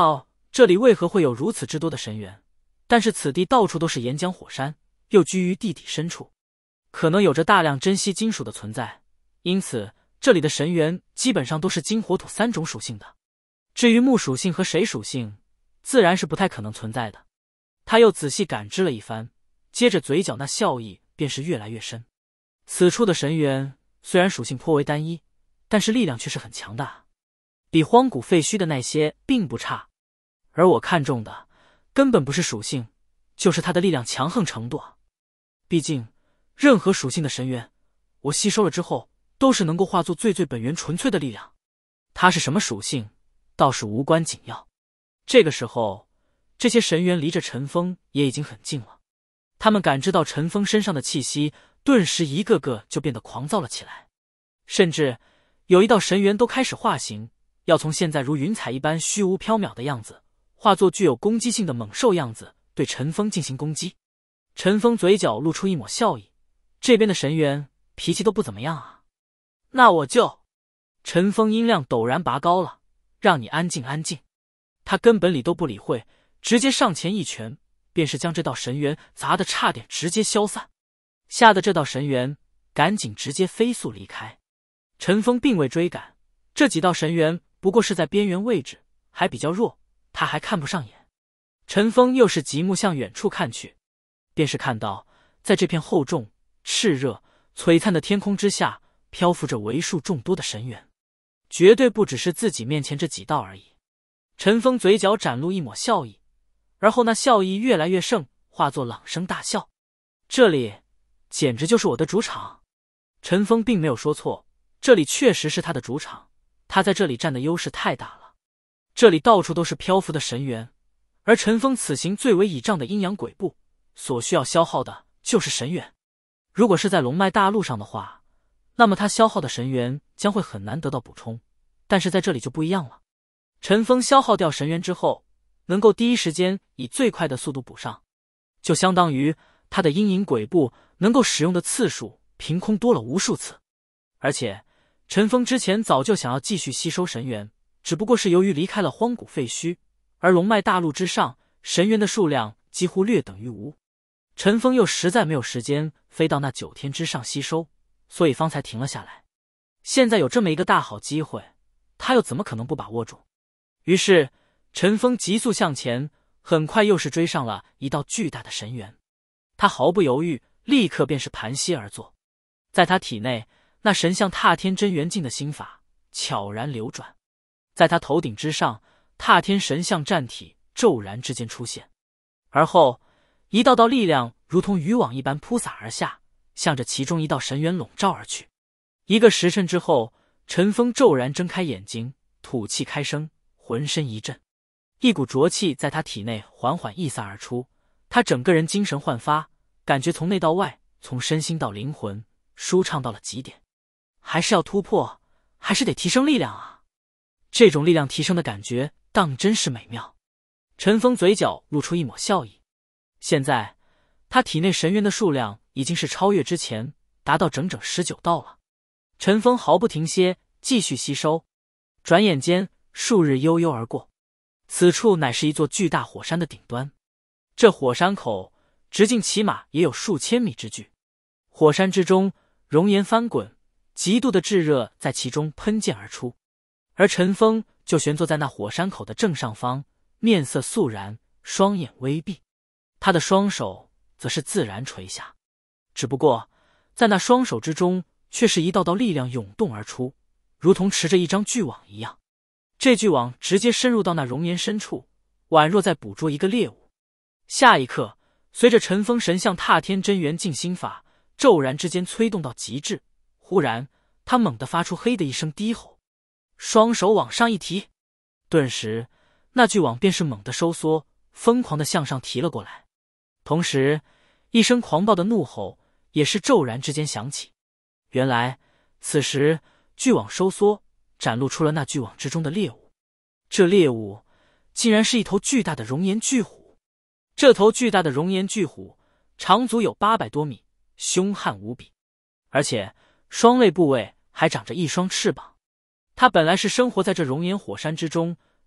这里为何会有如此之多的神猿？但是此地到处都是岩浆火山，又居于地底深处，可能有着大量珍稀金属的存在，因此这里的神猿基本上都是金火土三种属性的。至于木属性和水属性，自然是不太可能存在的。他又仔细感知了一番，接着嘴角那笑意便是越来越深。此处的神猿虽然属性颇为单一，但是力量却是很强大，比荒古废墟的那些并不差。而我看中的根本不是属性，就是他的力量强横程度啊！毕竟任何属性的神猿，我吸收了之后都是能够化作最最本源纯粹的力量。他是什么属性倒是无关紧要。这个时候，这些神猿离着陈峰也已经很近了，他们感知到陈峰身上的气息，顿时一个个就变得狂躁了起来，甚至有一道神猿都开始化形，要从现在如云彩一般虚无缥缈的样子，化作具有攻击性的猛兽样子，对陈峰进行攻击。陈峰嘴角露出一抹笑意，这边的神猿脾气都不怎么样啊。那我就……陈峰音量陡然拔高了，让你安静安静。他根本理都不理会，直接上前一拳，便是将这道神猿砸得差点直接消散，吓得这道神猿赶紧直接飞速离开。陈峰并未追赶，这几道神猿不过是在边缘位置，还比较弱，他还看不上眼。陈峰又是极目向远处看去，便是看到在这片厚重、炽热、璀璨的天空之下，漂浮着为数众多的神猿，绝对不只是自己面前这几道而已。陈峰嘴角展露一抹笑意，而后那笑意越来越盛，化作朗声大笑。这里简直就是我的主场。陈峰并没有说错，这里确实是他的主场，他在这里占的优势太大了。这里到处都是漂浮的神猿，而陈峰此行最为倚仗的阴阳鬼步，所需要消耗的就是神猿。如果是在龙脉大陆上的话，那么他消耗的神猿将会很难得到补充，但是在这里就不一样了。陈峰消耗掉神猿之后，能够第一时间以最快的速度补上，就相当于他的阴影鬼步能够使用的次数凭空多了无数次。而且陈峰之前早就想要继续吸收神猿，只不过是由于离开了荒古废墟，而龙脉大陆之上神猿的数量几乎略等于无，陈峰又实在没有时间飞到那九天之上吸收，所以方才停了下来。现在有这么一个大好机会，他又怎么可能不把握住？于是陈峰急速向前，很快又是追上了一道巨大的神猿。他毫不犹豫，立刻便是盘膝而坐。在他体内，那神象踏天真元镜的心法悄然流转，在他头顶之上，踏天神象战体骤然之间出现，而后一道道力量如同渔网一般铺洒而下，向着其中一道神猿笼罩而去。一个时辰之后，陈峰骤然睁开眼睛，吐气开声，浑身一震，一股浊气在他体内缓缓溢洒而出，他整个人精神焕发，感觉从内到外，从身心到灵魂，舒畅到了极点。还是要突破，还是得提升力量啊！这种力量提升的感觉当真是美妙。陈峰嘴角露出一抹笑意，现在他体内神猿的数量已经是超越之前，达到整整十九道了。陈峰毫不停歇，继续吸收。转眼间数日悠悠而过，此处乃是一座巨大火山的顶端，这火山口直径起码也有数千米之巨，火山之中熔岩翻滚，极度的炙热在其中喷溅而出，而陈峰就悬坐在那火山口的正上方，面色肃然，双眼微闭，他的双手则是自然垂下，只不过在那双手之中却是一道道力量涌动而出，如同持着一张巨网一样。这巨网直接深入到那熔岩深处，宛若在捕捉一个猎物。下一刻，随着陈峰神象踏天真元镜心法骤然之间催动到极致，忽然他猛地发出嘿的一声低吼，双手往上一提，顿时那巨网便是猛地收缩，疯狂地向上提了过来。同时一声狂暴的怒吼也是骤然之间响起。原来此时巨网收缩，展露出了那巨网之中的猎物，这猎物竟然是一头巨大的熔岩巨虎。这头巨大的熔岩巨虎长足有八百多米，凶悍无比，而且双肋部位还长着一双翅膀。它本来是生活在这熔岩火山之中，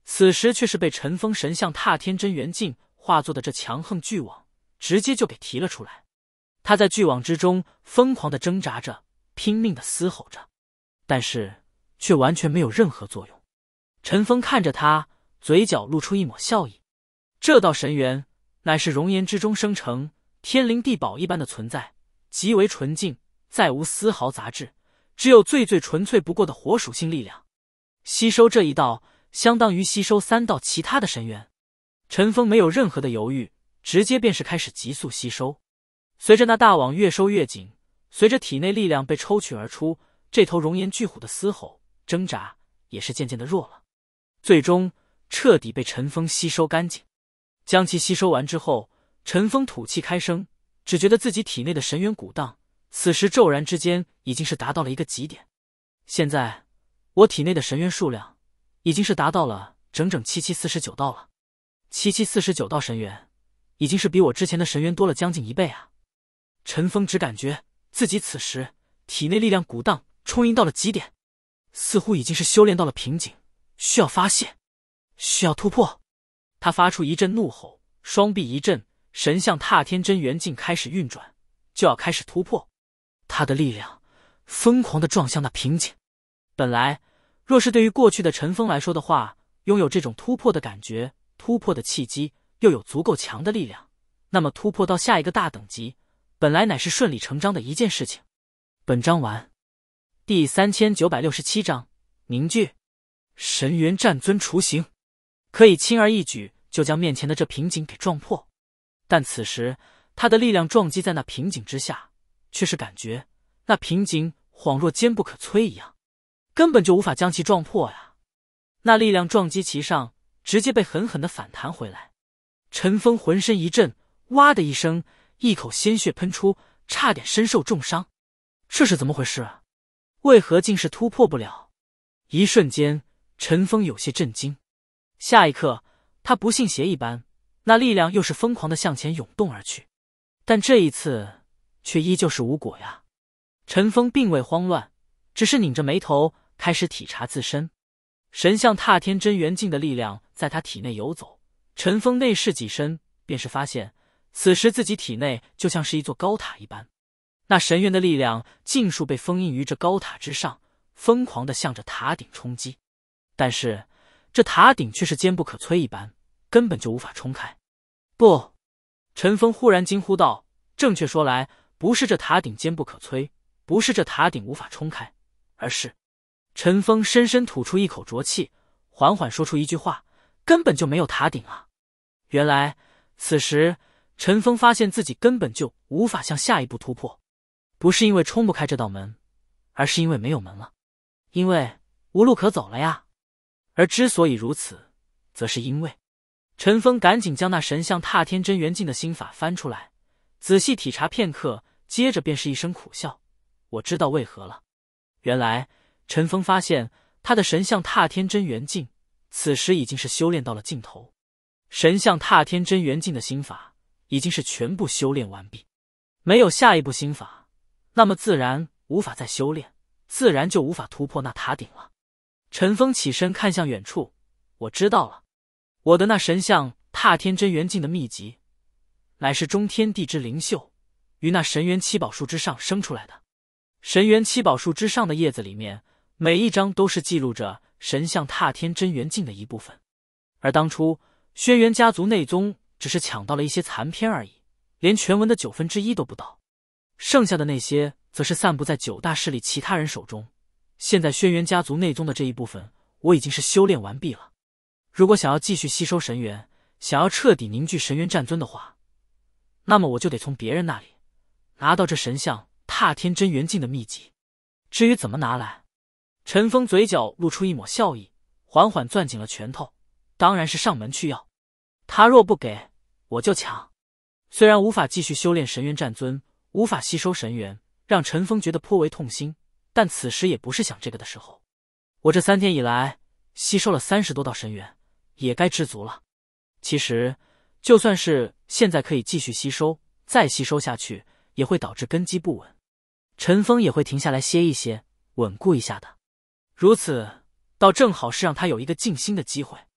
此时却是被陈封神像踏天真元镜化作的这强横巨网直接就给提了出来。他在巨网之中疯狂地挣扎着，拼命地嘶吼着，但是却完全没有任何作用。陈封看着他，嘴角露出一抹笑意。这道神元乃是熔岩之中生成，天灵地宝一般的存在，极为纯净，再无丝毫杂质，只有最最纯粹不过的火属性力量。吸收这一道，相当于吸收三道其他的神元。陈封没有任何的犹豫，直接便是开始急速吸收。随着那大网越收越紧，随着体内力量被抽取而出，这头熔岩巨虎的嘶吼挣扎也是渐渐的弱了，最终彻底被陈封吸收干净。将其吸收完之后，陈封吐气开声，只觉得自己体内的神元鼓荡，此时骤然之间已经是达到了一个极点。现在我体内的神元数量已经是达到了整整七七四十九道了。七七四十九道神元已经是比我之前的神元多了将近一倍啊！陈封只感觉自己此时体内力量鼓荡充盈到了极点，似乎已经是修炼到了瓶颈，需要发泄，需要突破。他发出一阵怒吼，双臂一震，神像踏天真元镜开始运转，就要开始突破。他的力量疯狂地撞向那瓶颈。本来若是对于过去的陈封来说的话，拥有这种突破的感觉，突破的契机，又有足够强的力量，那么突破到下一个大等级本来乃是顺理成章的一件事情。本章完。第三千九百六十七章凝聚。神元战尊雏形，可以轻而易举就将面前的这瓶颈给撞破，但此时他的力量撞击在那瓶颈之下，却是感觉那瓶颈恍若坚不可摧一样，根本就无法将其撞破呀。那力量撞击其上，直接被狠狠地反弹回来。陈封浑身一震，哇的一声，一口鲜血喷出，差点身受重伤。这是怎么回事？为何竟是突破不了？一瞬间，陈封有些震惊。下一刻，他不信邪一般，那力量又是疯狂地向前涌动而去，但这一次却依旧是无果呀。陈封并未慌乱，只是拧着眉头开始体察自身。神像踏天真元镜的力量在他体内游走，陈封内视几身，便是发现此时自己体内就像是一座高塔一般，那神元的力量尽数被封印于这高塔之上，疯狂地向着塔顶冲击。但是这塔顶却是坚不可摧一般，根本就无法冲开。不！陈封忽然惊呼道，正确说来，不是这塔顶坚不可摧，不是这塔顶无法冲开，而是……陈封深深吐出一口浊气，缓缓说出一句话，根本就没有塔顶啊！原来此时陈封发现自己根本就无法向下一步突破，不是因为冲不开这道门，而是因为没有门了，因为无路可走了呀。而之所以如此，则是因为陈封赶紧将那神像踏天真元镜的心法翻出来，仔细体察片刻，接着便是一声苦笑，我知道为何了。原来陈封发现他的神像踏天真元镜此时已经是修炼到了尽头，神像踏天真元镜的心法已经是全部修炼完毕，没有下一步心法，那么自然无法再修炼，自然就无法突破那塔顶了。陈封起身看向远处，我知道了，我的那神像踏天真元镜的秘籍，乃是中天地之灵秀，于那神元七宝树之上生出来的。神元七宝树之上的叶子里面，每一张都是记录着神像踏天真元镜的一部分。而当初轩辕家族内宗只是抢到了一些残篇而已，连全文的九分之一都不到，剩下的那些则是散布在九大势力其他人手中。现在轩辕家族内宗的这一部分，我已经是修炼完毕了。如果想要继续吸收神元，想要彻底凝聚神元战尊的话，那么我就得从别人那里拿到这神像踏天真元镜的秘籍。至于怎么拿来，陈封嘴角露出一抹笑意，缓缓攥紧了拳头，当然是上门去要。他若不给，我就抢。虽然无法继续修炼神元战尊，无法吸收神元，让陈封觉得颇为痛心，但此时也不是想这个的时候。我这三天以来吸收了三十多道神元，也该知足了。其实就算是现在可以继续吸收，再吸收下去也会导致根基不稳，陈封也会停下来歇一歇，稳固一下的。如此倒正好是让他有一个静心的机会。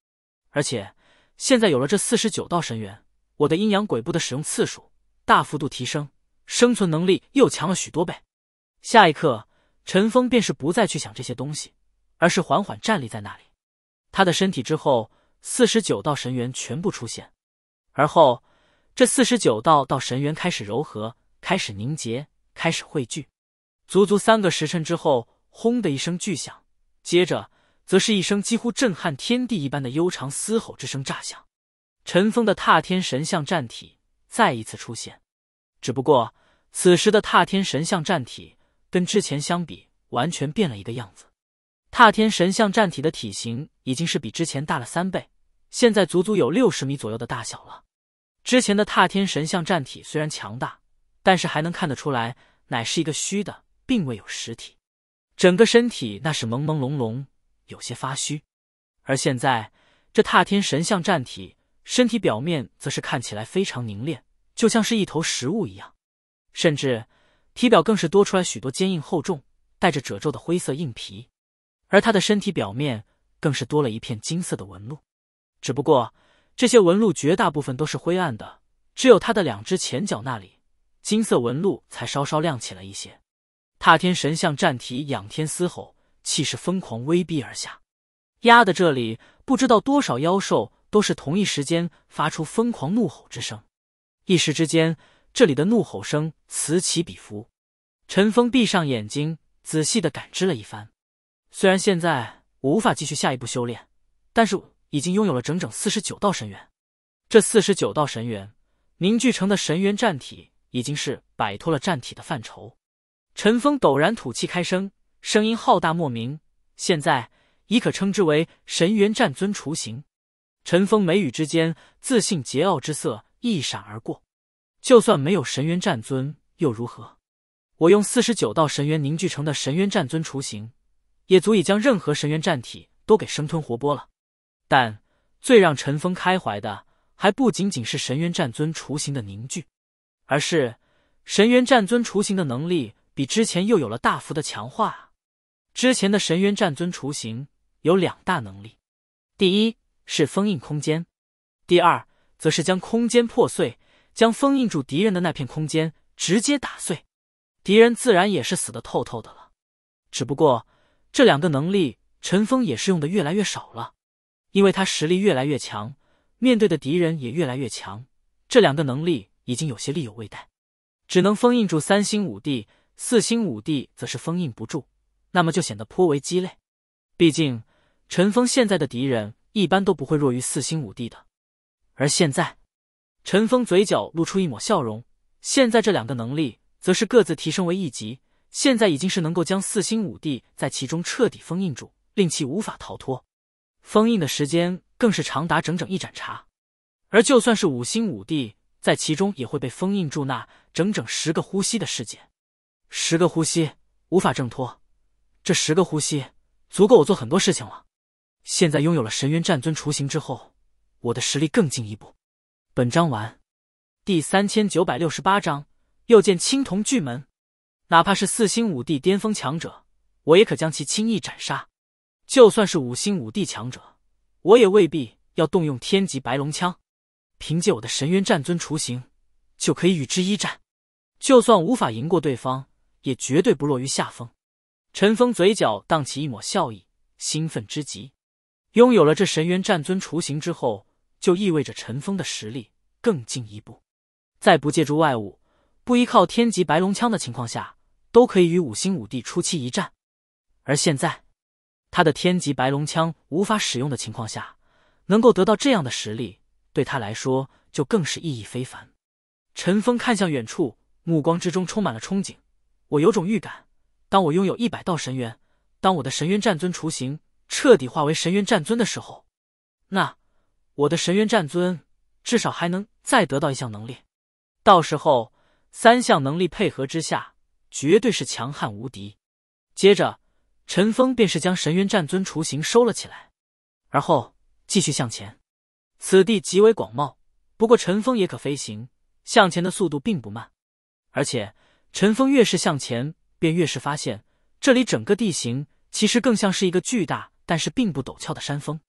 而且现在有了这四十九道神元，我的阴阳鬼步的使用次数大幅度提升，生存能力又强了许多倍。下一刻，陈峰便是不再去想这些东西，而是缓缓站立在那里。他的身体之后，四十九道神元全部出现，而后这四十九道道神元开始柔合，开始凝结，开始汇聚。足足三个时辰之后，轰的一声巨响，接着则是一声几乎震撼天地一般的悠长嘶吼之声炸响。陈峰的踏天神象战体再一次出现，只不过此时的踏天神象战体跟之前相比完全变了一个样子。踏天神象战体的体型已经是比之前大了三倍，现在足足有六十米左右的大小了。之前的踏天神象战体虽然强大，但是还能看得出来乃是一个虚的，并未有实体，整个身体那是朦朦胧胧，有些发虚。而现在这踏天神象战体身体表面则是看起来非常凝练，就像是一头食物一样，甚至体表更是多出来许多坚硬厚重带着褶皱的灰色硬皮，而它的身体表面更是多了一片金色的纹路。只不过这些纹路绝大部分都是灰暗的，只有它的两只前脚那里金色纹路才稍稍亮起了一些。踏天神象战体仰天嘶吼，气势疯狂威逼而下，压的这里不知道多少妖兽都是同一时间发出疯狂怒吼之声。一时之间，这里的怒吼声此起彼伏。陈峰闭上眼睛，仔细地感知了一番。虽然现在我无法继续下一步修炼，但是我已经拥有了整整四十九道神元。这四十九道神元凝聚成的神元战体，已经是摆脱了战体的范畴。陈峰陡然吐气开声，声音浩大莫名，现在已可称之为神元战尊雏形。陈峰眉宇之间自信桀骜之色一闪而过，就算没有神元战尊又如何？我用四十九道神元凝聚成的神元战尊雏形，也足以将任何神元战体都给生吞活剥了。但最让陈峰开怀的，还不仅仅是神元战尊雏形的凝聚，而是神元战尊雏形的能力比之前又有了大幅的强化啊！之前的神元战尊雏形有两大能力，第一是封印空间，第二则是将空间破碎，将封印住敌人的那片空间直接打碎，敌人自然也是死得透透的了。只不过这两个能力陈峰也是用的越来越少了，因为他实力越来越强，面对的敌人也越来越强，这两个能力已经有些力有未逮，只能封印住三星五帝，四星五帝则是封印不住，那么就显得颇为鸡肋。毕竟陈峰现在的敌人一般都不会弱于四星五帝的。而现在陈峰嘴角露出一抹笑容，现在这两个能力则是各自提升为一级，现在已经是能够将四星五帝在其中彻底封印住，令其无法逃脱。封印的时间更是长达整整一盏茶，而就算是五星五帝在其中也会被封印住那整整十个呼吸的时间。十个呼吸无法挣脱，这十个呼吸足够我做很多事情了。现在拥有了神元战尊雏形之后，我的实力更进一步。本章完。第三千九百六十八章，又见青铜巨门。哪怕是四星五帝巅峰强者，我也可将其轻易斩杀。就算是五星五帝强者，我也未必要动用天级白龙枪。凭借我的神元战尊雏形，就可以与之一战。就算无法赢过对方，也绝对不落于下风。陈峰嘴角荡起一抹笑意，兴奋之极。拥有了这神元战尊雏形之后，就意味着陈峰的实力更进一步。在不借助外物，不依靠天级白龙枪的情况下，都可以与五星五帝初期一战。而现在他的天级白龙枪无法使用的情况下，能够得到这样的实力，对他来说就更是意义非凡。陈峰看向远处，目光之中充满了憧憬。我有种预感，当我拥有一百道神元，当我的神元战尊雏形彻底化为神元战尊的时候，那我的神元战尊至少还能再得到一项能力。到时候三项能力配合之下，绝对是强悍无敌。接着陈峰便是将神元战尊雏形收了起来，而后继续向前。此地极为广袤，不过陈峰也可飞行，向前的速度并不慢。而且陈峰越是向前，便越是发现这里整个地形其实更像是一个巨大但是并不陡峭的山峰。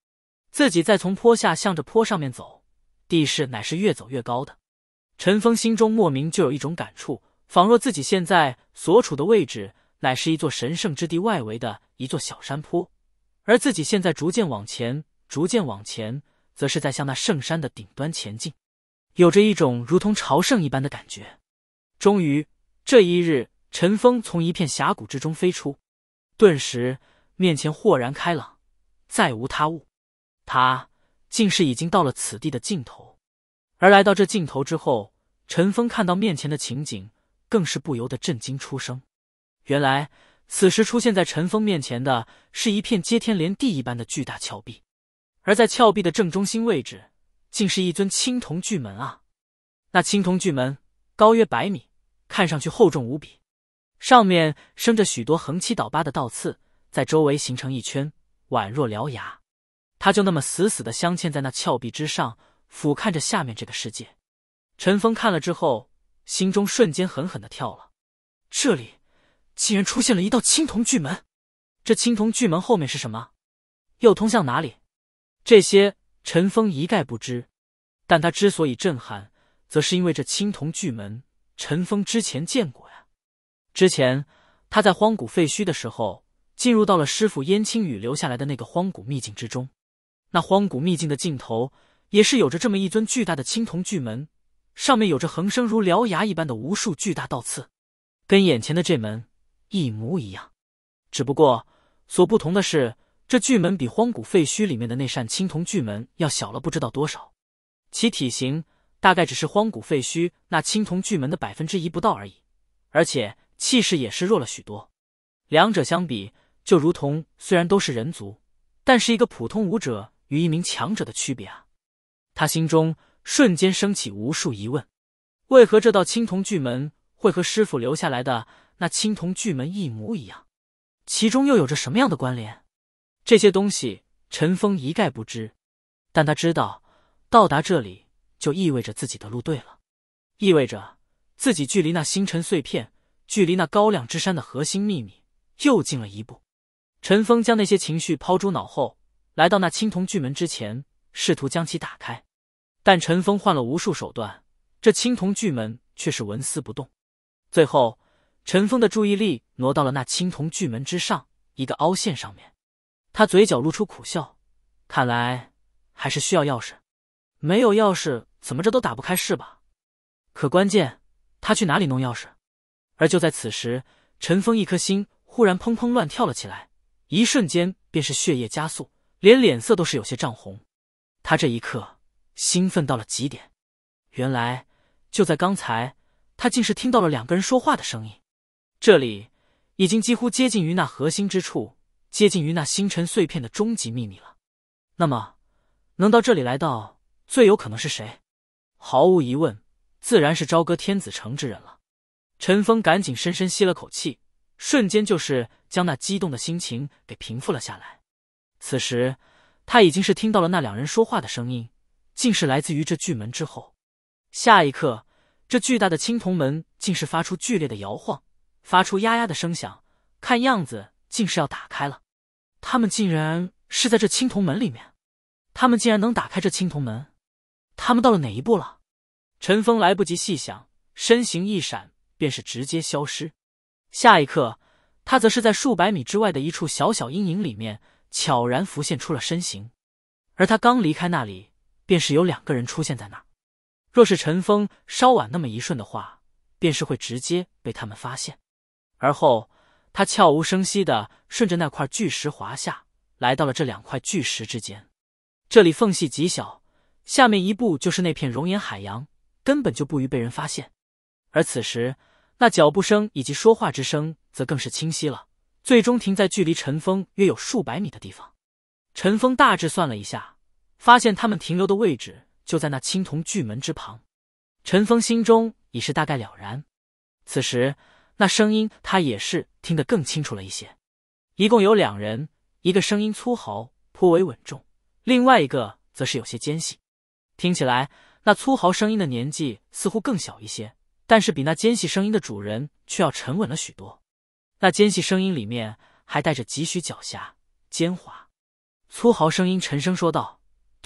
自己再从坡下向着坡上面走，地势乃是越走越高的。陈峰心中莫名就有一种感触，仿若自己现在所处的位置乃是一座神圣之地外围的一座小山坡，而自己现在逐渐往前，逐渐往前，则是在向那圣山的顶端前进，有着一种如同朝圣一般的感觉。终于，这一日，陈峰从一片峡谷之中飞出，顿时面前豁然开朗，再无他物，他竟是已经到了此地的尽头。而来到这尽头之后，陈峰看到面前的情景，更是不由得震惊出声。原来此时出现在陈峰面前的是一片接天连地一般的巨大峭壁，而在峭壁的正中心位置，竟是一尊青铜巨门啊！那青铜巨门高约百米，看上去厚重无比，上面生着许多横七倒八的倒刺，在周围形成一圈，宛若獠牙。它就那么死死地镶嵌在那峭壁之上，俯瞰着下面这个世界。陈峰看了之后，心中瞬间狠狠地跳了。这里竟然出现了一道青铜巨门，这青铜巨门后面是什么？又通向哪里？这些陈峰一概不知，但他之所以震撼，则是因为这青铜巨门，陈峰之前见过呀。之前他在荒谷废墟的时候，进入到了师傅燕青羽留下来的那个荒谷秘境之中。那荒谷秘境的尽头，也是有着这么一尊巨大的青铜巨门，上面有着横生如獠牙一般的无数巨大倒刺，跟眼前的这门一模一样。只不过所不同的是，这巨门比荒谷废墟里面的那扇青铜巨门要小了不知道多少，其体型大概只是荒谷废墟那青铜巨门的百分之一不到而已，而且气势也是弱了许多。两者相比，就如同虽然都是人族，但是一个普通武者与一名强者的区别啊！他心中瞬间升起无数疑问：为何这道青铜巨门会和师傅留下来的那青铜巨门一模一样？其中又有着什么样的关联？这些东西陈峰一概不知，但他知道到达这里就意味着自己的路对了，意味着自己距离那星辰碎片，距离那高亮之山的核心秘密又近了一步。陈峰将那些情绪抛诸脑后，来到那青铜巨门之前，试图将其打开。但陈峰换了无数手段，这青铜巨门却是纹丝不动。最后，陈峰的注意力挪到了那青铜巨门之上一个凹陷上面，他嘴角露出苦笑，看来还是需要钥匙。没有钥匙，怎么着都打不开是吧？可关键，他去哪里弄钥匙？而就在此时，陈峰一颗心忽然砰砰乱跳了起来，一瞬间便是血液加速，连脸色都是有些涨红。他这一刻兴奋到了极点，原来就在刚才，他竟是听到了两个人说话的声音。这里已经几乎接近于那核心之处，接近于那星辰碎片的终极秘密了。那么，能到这里来到，最有可能是谁？毫无疑问，自然是朝歌天子城之人了。陈峰赶紧深深吸了口气，瞬间就是将那激动的心情给平复了下来。此时，他已经是听到了那两人说话的声音，竟是来自于这巨门之后。下一刻，这巨大的青铜门竟是发出剧烈的摇晃，发出呀呀的声响，看样子竟是要打开了。他们竟然是在这青铜门里面，他们竟然能打开这青铜门，他们到了哪一步了？陈峰来不及细想，身形一闪，便是直接消失。下一刻，他则是在数百米之外的一处小小阴影里面悄然浮现出了身形，而他刚离开那里，便是有两个人出现在那儿。若是陈峰稍晚那么一瞬的话，便是会直接被他们发现。而后他悄无声息地顺着那块巨石滑下，来到了这两块巨石之间。这里缝隙极小，下面一步就是那片熔岩海洋，根本就不予被人发现。而此时那脚步声以及说话之声则更是清晰了，最终停在距离陈峰约有数百米的地方。陈峰大致算了一下，发现他们停留的位置就在那青铜巨门之旁。陈峰心中已是大概了然，此时那声音他也是听得更清楚了一些。一共有两人，一个声音粗豪颇为稳重，另外一个则是有些尖细。听起来那粗豪声音的年纪似乎更小一些，但是比那尖细声音的主人却要沉稳了许多。那尖细声音里面还带着几许狡黠奸猾。粗豪声音沉声说道：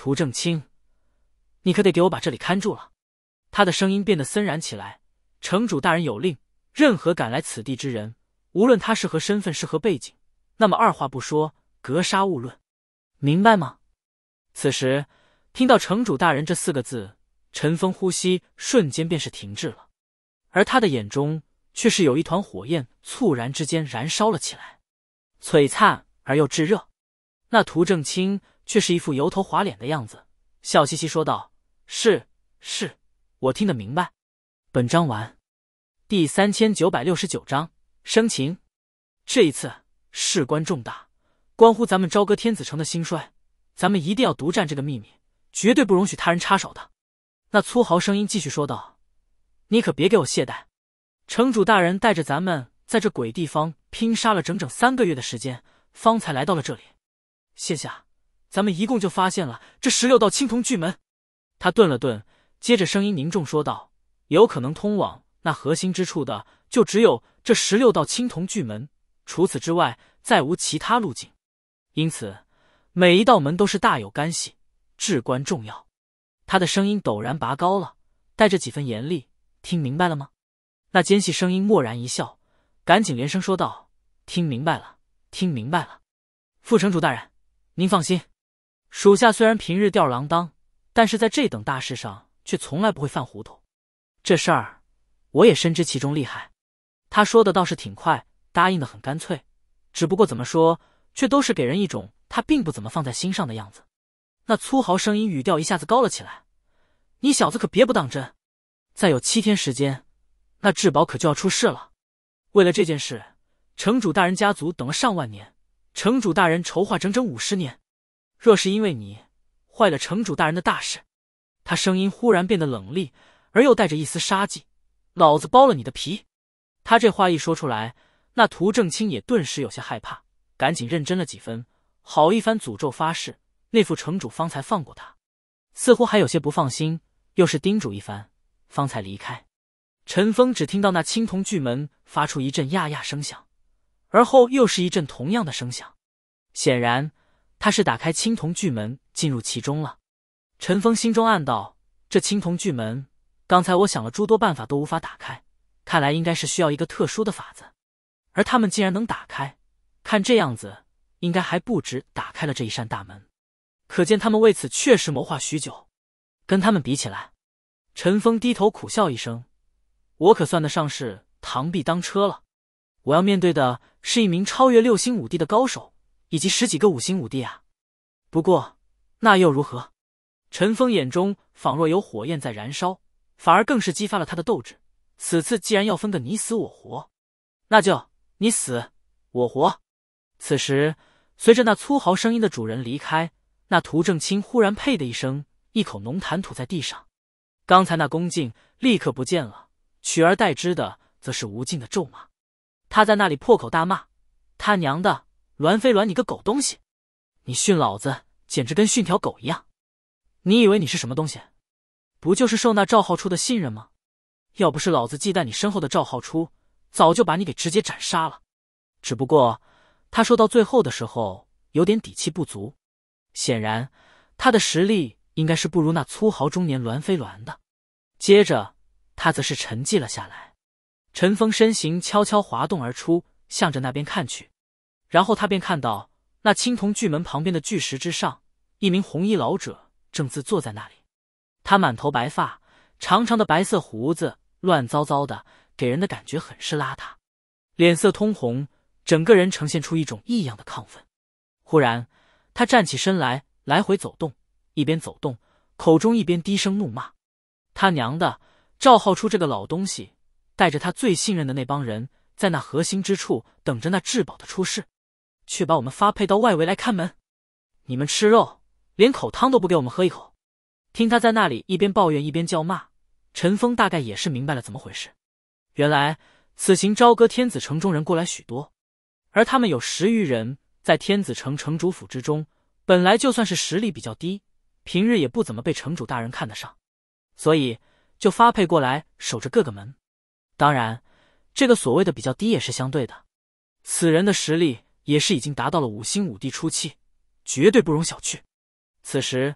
涂正清，你可得给我把这里看住了。他的声音变得森然起来。城主大人有令，任何赶来此地之人，无论他是何身份是何背景，那么二话不说，格杀勿论，明白吗？此时听到城主大人这四个字，陈峰呼吸瞬间便是停滞了，而他的眼中却是有一团火焰猝然之间燃烧了起来，璀璨而又炙热。那涂正清却是一副油头滑脸的样子，笑嘻嘻说道：是是，我听得明白。本章完。第三千九百六十九章生擒。这一次事关重大，关乎咱们朝歌天子城的兴衰，咱们一定要独占这个秘密，绝对不容许他人插手的。那粗豪声音继续说道：你可别给我懈怠，城主大人带着咱们在这鬼地方拼杀了整整三个月的时间，方才来到了这里。现下咱们一共就发现了这十六道青铜巨门。他顿了顿，接着声音凝重说道：有可能通往那核心之处的就只有这十六道青铜巨门，除此之外再无其他路径，因此每一道门都是大有干系，至关重要。他的声音陡然拔高了，带着几分严厉，听明白了吗？那奸细声音蓦然一笑，赶紧连声说道：听明白了，听明白了。副城主大人，您放心，属下虽然平日吊儿郎当，但是在这等大事上却从来不会犯糊涂。这事儿我也深知其中厉害。他说的倒是挺快，答应的很干脆，只不过怎么说，却都是给人一种他并不怎么放在心上的样子。那粗豪声音语调一下子高了起来：你小子可别不当真，再有七天时间，那至宝可就要出世了。为了这件事，城主大人家族等了上万年，城主大人筹划整整五十年。若是因为你坏了城主大人的大事，他声音忽然变得冷厉，而又带着一丝杀机，老子剥了你的皮。他这话一说出来，那涂正清也顿时有些害怕，赶紧认真了几分，好一番诅咒发誓，那副城主方才放过他，似乎还有些不放心，又是叮嘱一番，方才离开。陈峰只听到那青铜巨门发出一阵呀呀声响，而后又是一阵同样的声响，显然他是打开青铜巨门进入其中了。陈峰心中暗道：这青铜巨门刚才我想了诸多办法都无法打开，看来应该是需要一个特殊的法子，而他们既然能打开，看这样子应该还不止打开了这一扇大门，可见他们为此确实谋划许久。跟他们比起来，陈峰低头苦笑一声：我可算得上是螳臂当车了，我要面对的是一名超越六星武帝的高手，以及十几个五星武帝啊！不过那又如何？陈峰眼中仿若有火焰在燃烧，反而更是激发了他的斗志。此次既然要分个你死我活，那就你死我活。此时随着那粗豪声音的主人离开，那涂正清忽然呸的一声，一口浓痰吐在地上，刚才那恭敬立刻不见了，取而代之的则是无尽的咒骂。他在那里破口大骂：他娘的，栾飞栾你个狗东西，你训老子简直跟训条狗一样，你以为你是什么东西？不就是受那赵浩初的信任吗？要不是老子忌惮你身后的赵浩初，早就把你给直接斩杀了。只不过他说到最后的时候有点底气不足，显然他的实力应该是不如那粗豪中年栾飞栾的。接着他则是沉寂了下来。陈峰身形悄悄滑动而出，向着那边看去，然后他便看到那青铜巨门旁边的巨石之上，一名红衣老者正自坐在那里。他满头白发，长长的白色胡子乱糟糟的，给人的感觉很是邋遢，脸色通红，整个人呈现出一种异样的亢奋。忽然他站起身来，来回走动，一边走动口中一边低声怒骂：他娘的，赵浩初这个老东西带着他最信任的那帮人，在那核心之处等着那至宝的出世，却把我们发配到外围来看门。你们吃肉连口汤都不给我们喝一口。听他在那里一边抱怨一边叫骂，陈峰大概也是明白了怎么回事。原来此行朝歌天子城中人过来许多，而他们有十余人在天子城城主府之中，本来就算是实力比较低，平日也不怎么被城主大人看得上，所以就发配过来守着各个门。当然这个所谓的比较低也是相对的，此人的实力也是已经达到了五星武帝初期，绝对不容小觑。此时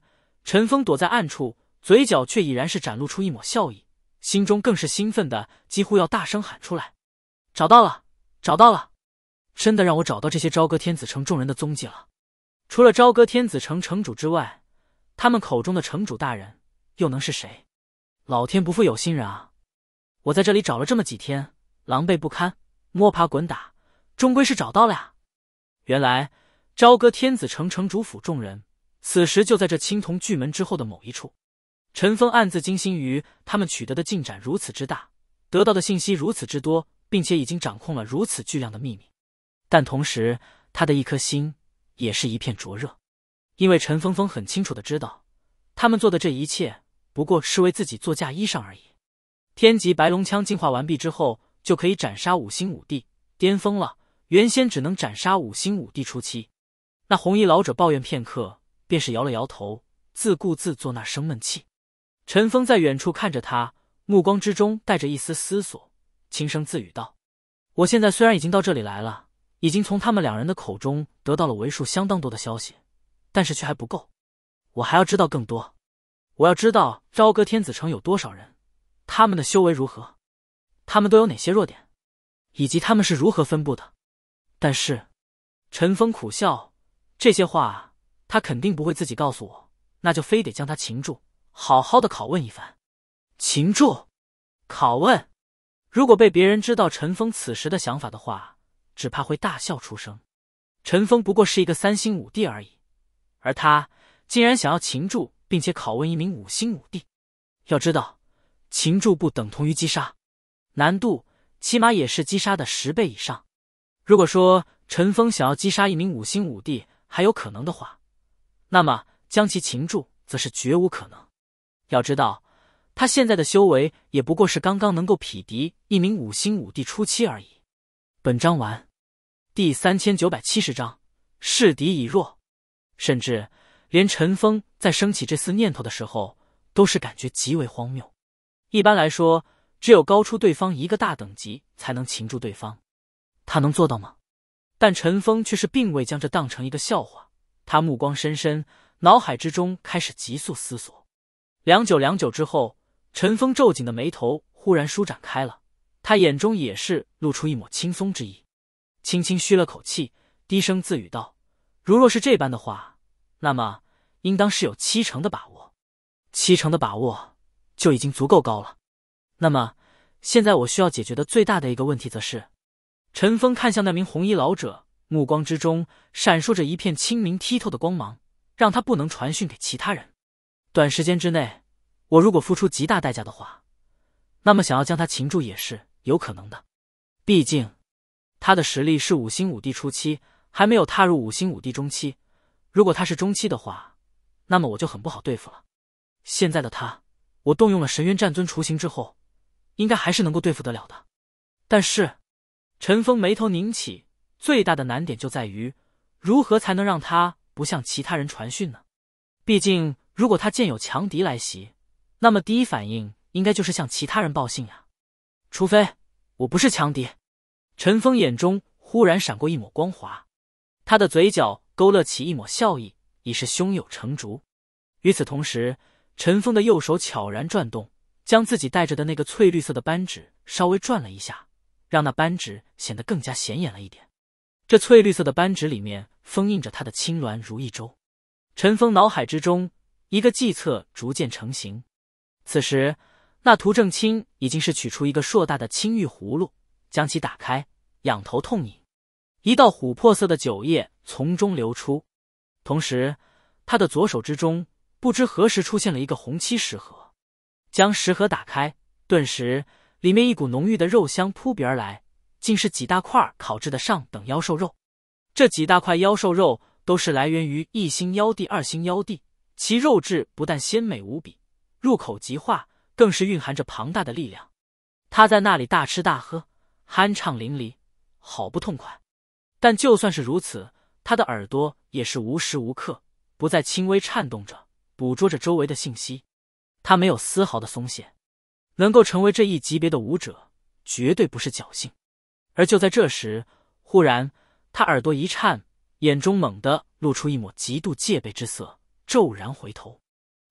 陈峰躲在暗处，嘴角却已然是展露出一抹笑意，心中更是兴奋的几乎要大声喊出来：找到了，找到了！真的让我找到这些朝歌天子城众人的踪迹了。除了朝歌天子城城主之外，他们口中的城主大人又能是谁？老天不负有心人啊！我在这里找了这么几天，狼狈不堪，摸爬滚打，终归是找到了呀。原来朝歌天子城城主府众人此时就在这青铜巨门之后的某一处。陈峰暗自惊心于他们取得的进展如此之大，得到的信息如此之多，并且已经掌控了如此巨量的秘密。但同时他的一颗心也是一片灼热，因为陈峰峰很清楚的知道，他们做的这一切不过是为自己做嫁衣裳而已。天级白龙枪进化完毕之后，就可以斩杀五星武帝，巅峰了，原先只能斩杀五星武帝初期。那红衣老者抱怨片刻，便是摇了摇头，自顾自做那生闷气。陈峰在远处看着他，目光之中带着一丝思索，轻声自语道：我现在虽然已经到这里来了，已经从他们两人的口中得到了为数相当多的消息，但是却还不够，我还要知道更多。我要知道朝歌天子城有多少人，他们的修为如何，他们都有哪些弱点，以及他们是如何分布的。但是陈峰苦笑，这些话他肯定不会自己告诉我，那就非得将他擒住，好好的拷问一番。擒住？拷问？如果被别人知道陈峰此时的想法的话，只怕会大笑出声。陈峰不过是一个三星武帝而已，而他竟然想要擒住并且拷问一名五星武帝。要知道，擒住不等同于击杀，难度起码也是击杀的十倍以上。如果说陈峰想要击杀一名五星武帝还有可能的话，那么将其擒住则是绝无可能。要知道，他现在的修为也不过是刚刚能够匹敌一名五星武帝初期而已。本章完。第三千九百七十章，示敌已弱。甚至连陈峰在升起这丝念头的时候，都是感觉极为荒谬。一般来说，只有高出对方一个大等级才能擒住对方，他能做到吗？但陈峰却是并未将这当成一个笑话，他目光深深，脑海之中开始急速思索。良久良久之后，陈峰皱紧的眉头忽然舒展开了，他眼中也是露出一抹轻松之意，轻轻吁了口气，低声自语道：如若是这般的话，那么应当是有七成的把握。七成的把握就已经足够高了。那么现在我需要解决的最大的一个问题则是……陈峰看向那名红衣老者，目光之中闪烁着一片清明剔透的光芒，让他不能传讯给其他人。短时间之内，我如果付出极大代价的话，那么想要将他擒住也是有可能的。毕竟他的实力是五星武帝初期，还没有踏入五星武帝中期。如果他是中期的话，那么我就很不好对付了。现在的他，我动用了神元战尊雏形之后，应该还是能够对付得了的。但是陈峰眉头拧起，最大的难点就在于如何才能让他不向其他人传讯呢？毕竟如果他见有强敌来袭，那么第一反应应该就是向其他人报信呀。除非我不是强敌。陈峰眼中忽然闪过一抹光华，他的嘴角勾勒起一抹笑意，已是胸有成竹。与此同时，陈峰的右手悄然转动，将自己带着的那个翠绿色的扳指稍微转了一下，让那扳指显得更加显眼了一点。这翠绿色的扳指里面封印着他的青鸾如意舟。陈峰脑海之中一个计策逐渐成型。此时那涂正清已经是取出一个硕大的青玉葫芦，将其打开，仰头痛饮，一道琥珀色的酒液从中流出。同时他的左手之中不知何时出现了一个红漆食盒，将食盒打开，顿时里面一股浓郁的肉香扑鼻而来，竟是几大块烤制的上等妖兽肉。这几大块妖兽肉都是来源于一星妖帝、二星妖帝，其肉质不但鲜美无比，入口即化，更是蕴含着庞大的力量。他在那里大吃大喝，酣畅淋漓，好不痛快。但就算是如此，他的耳朵也是无时无刻不在轻微颤动着，捕捉着周围的信息。他没有丝毫的松懈，能够成为这一级别的武者，绝对不是侥幸。而就在这时，忽然他耳朵一颤，眼中猛地露出一抹极度戒备之色，骤然回头。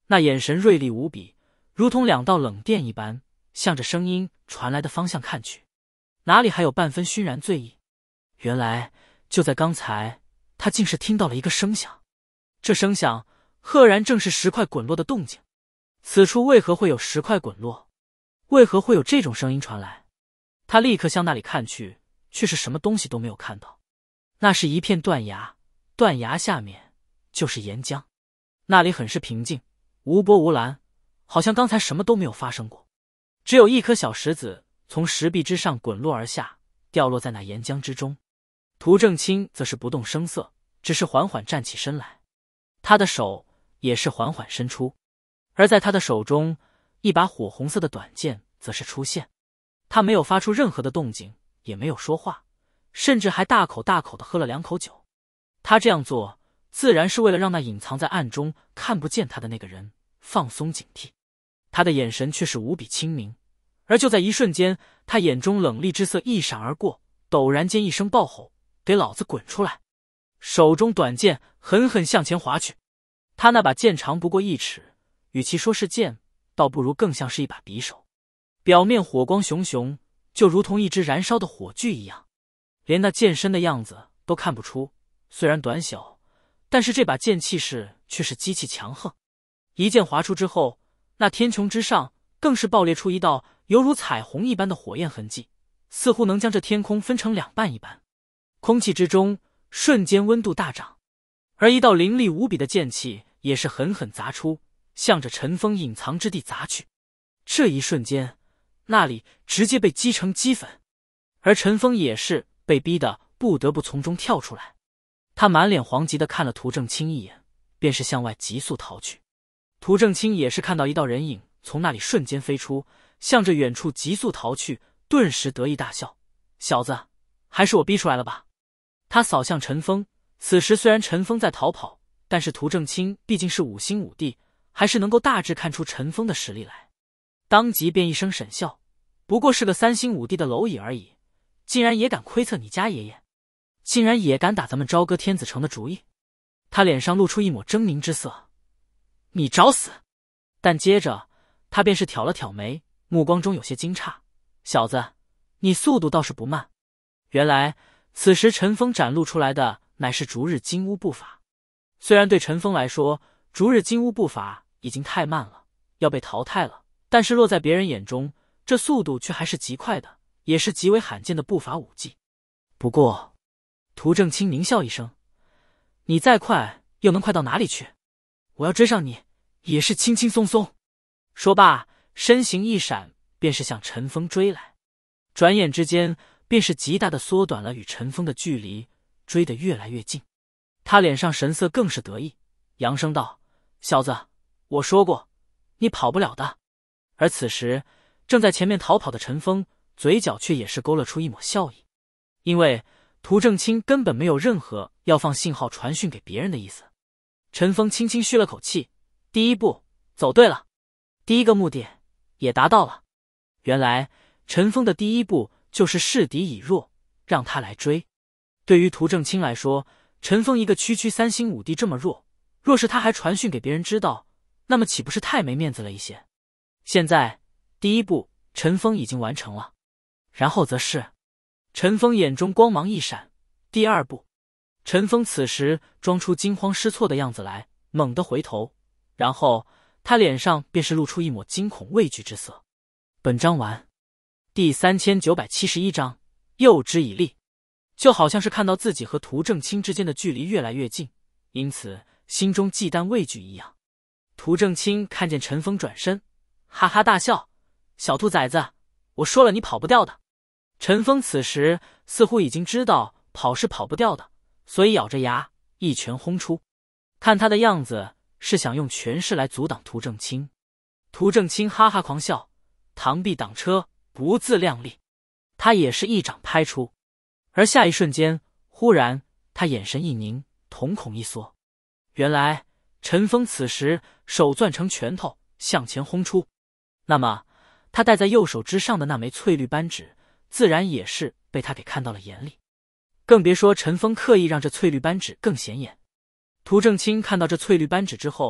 那眼神锐利无比，如同两道冷电一般，向着声音传来的方向看去，哪里还有半分熏然醉意？原来就在刚才，他竟是听到了一个声响，这声响赫然正是石块滚落的动静。此处为何会有石块滚落？为何会有这种声音传来？他立刻向那里看去，却是什么东西都没有看到。那是一片断崖，断崖下面就是岩浆，那里很是平静，无波无澜，好像刚才什么都没有发生过。只有一颗小石子从石壁之上滚落而下，掉落在那岩浆之中。涂正清则是不动声色，只是缓缓站起身来，他的手也是缓缓伸出，而在他的手中，一把火红色的短剑则是出现。他没有发出任何的动静，也没有说话，甚至还大口大口地喝了两口酒。他这样做自然是为了让那隐藏在暗中看不见他的那个人放松警惕。他的眼神却是无比清明，而就在一瞬间，他眼中冷厉之色一闪而过，陡然间一声暴吼：“给老子滚出来！”手中短剑狠狠向前划去。他那把剑长不过一尺，与其说是剑，倒不如更像是一把匕首，表面火光熊熊，就如同一只燃烧的火炬一样，连那剑身的样子都看不出。虽然短小，但是这把剑气势却是极其强横。一剑划出之后，那天穹之上更是爆裂出一道犹如彩虹一般的火焰痕迹，似乎能将这天空分成两半一般。空气之中瞬间温度大涨，而一道凌厉无比的剑气也是狠狠砸出，向着陈峰隐藏之地砸去。这一瞬间，那里直接被击成齑粉，而陈峰也是被逼得不得不从中跳出来。他满脸惶急地看了涂正清一眼，便是向外急速逃去。涂正清也是看到一道人影从那里瞬间飞出，向着远处急速逃去，顿时得意大笑：“小子，还是我逼出来了吧？”他扫向陈峰，此时虽然陈峰在逃跑，但是涂正清毕竟是五星武帝，还是能够大致看出陈峰的实力来。当即便一声沈笑：“不过是个三星武帝的蝼蚁而已，竟然也敢窥测你家爷爷，竟然也敢打咱们朝歌天子城的主意。”他脸上露出一抹狰狞之色：“你找死！”但接着他便是挑了挑眉，目光中有些惊诧：“小子，你速度倒是不慢。”原来此时陈峰展露出来的乃是逐日金乌步法。虽然对陈峰来说，逐日金乌步法已经太慢了，要被淘汰了，但是落在别人眼中，这速度却还是极快的，也是极为罕见的步法武技。不过涂正清狞笑一声：“你再快又能快到哪里去？我要追上你也是轻轻松松。”说罢身形一闪，便是向陈峰追来。转眼之间便是极大的缩短了与陈峰的距离，追得越来越近。他脸上神色更是得意，扬声道：“小子，我说过你跑不了的。”而此时正在前面逃跑的陈峰嘴角却也是勾勒出一抹笑意，因为涂正清根本没有任何要放信号传讯给别人的意思。陈峰轻轻吁了口气：“第一步走对了，第一个目的也达到了。”原来陈峰的第一步就是示敌以弱，让他来追。对于涂正清来说，陈峰一个区区三星武帝这么弱，若是他还传讯给别人知道，那么岂不是太没面子了一些？现在第一步陈峰已经完成了，然后则是……陈峰眼中光芒一闪。第二步，陈峰此时装出惊慌失措的样子来，猛地回头，然后他脸上便是露出一抹惊恐畏惧之色。本章完。第三千九百七十一章，诱之以利。就好像是看到自己和涂正清之间的距离越来越近，因此心中忌惮畏惧一样。涂正清看见陈峰转身，哈哈大笑：“小兔崽子，我说了你跑不掉的。”陈峰此时似乎已经知道跑是跑不掉的，所以咬着牙一拳轰出。看他的样子是想用权势来阻挡涂正清。涂正清哈哈狂笑：“螳臂挡车，不自量力。”他也是一掌拍出，而下一瞬间，忽然他眼神一凝，瞳孔一缩。原来陈峰此时手攥成拳头向前轰出，那么他戴在右手之上的那枚翠绿扳指自然也是被他给看到了眼里，更别说陈峰刻意让这翠绿扳指更显眼。涂正清看到这翠绿扳指之后，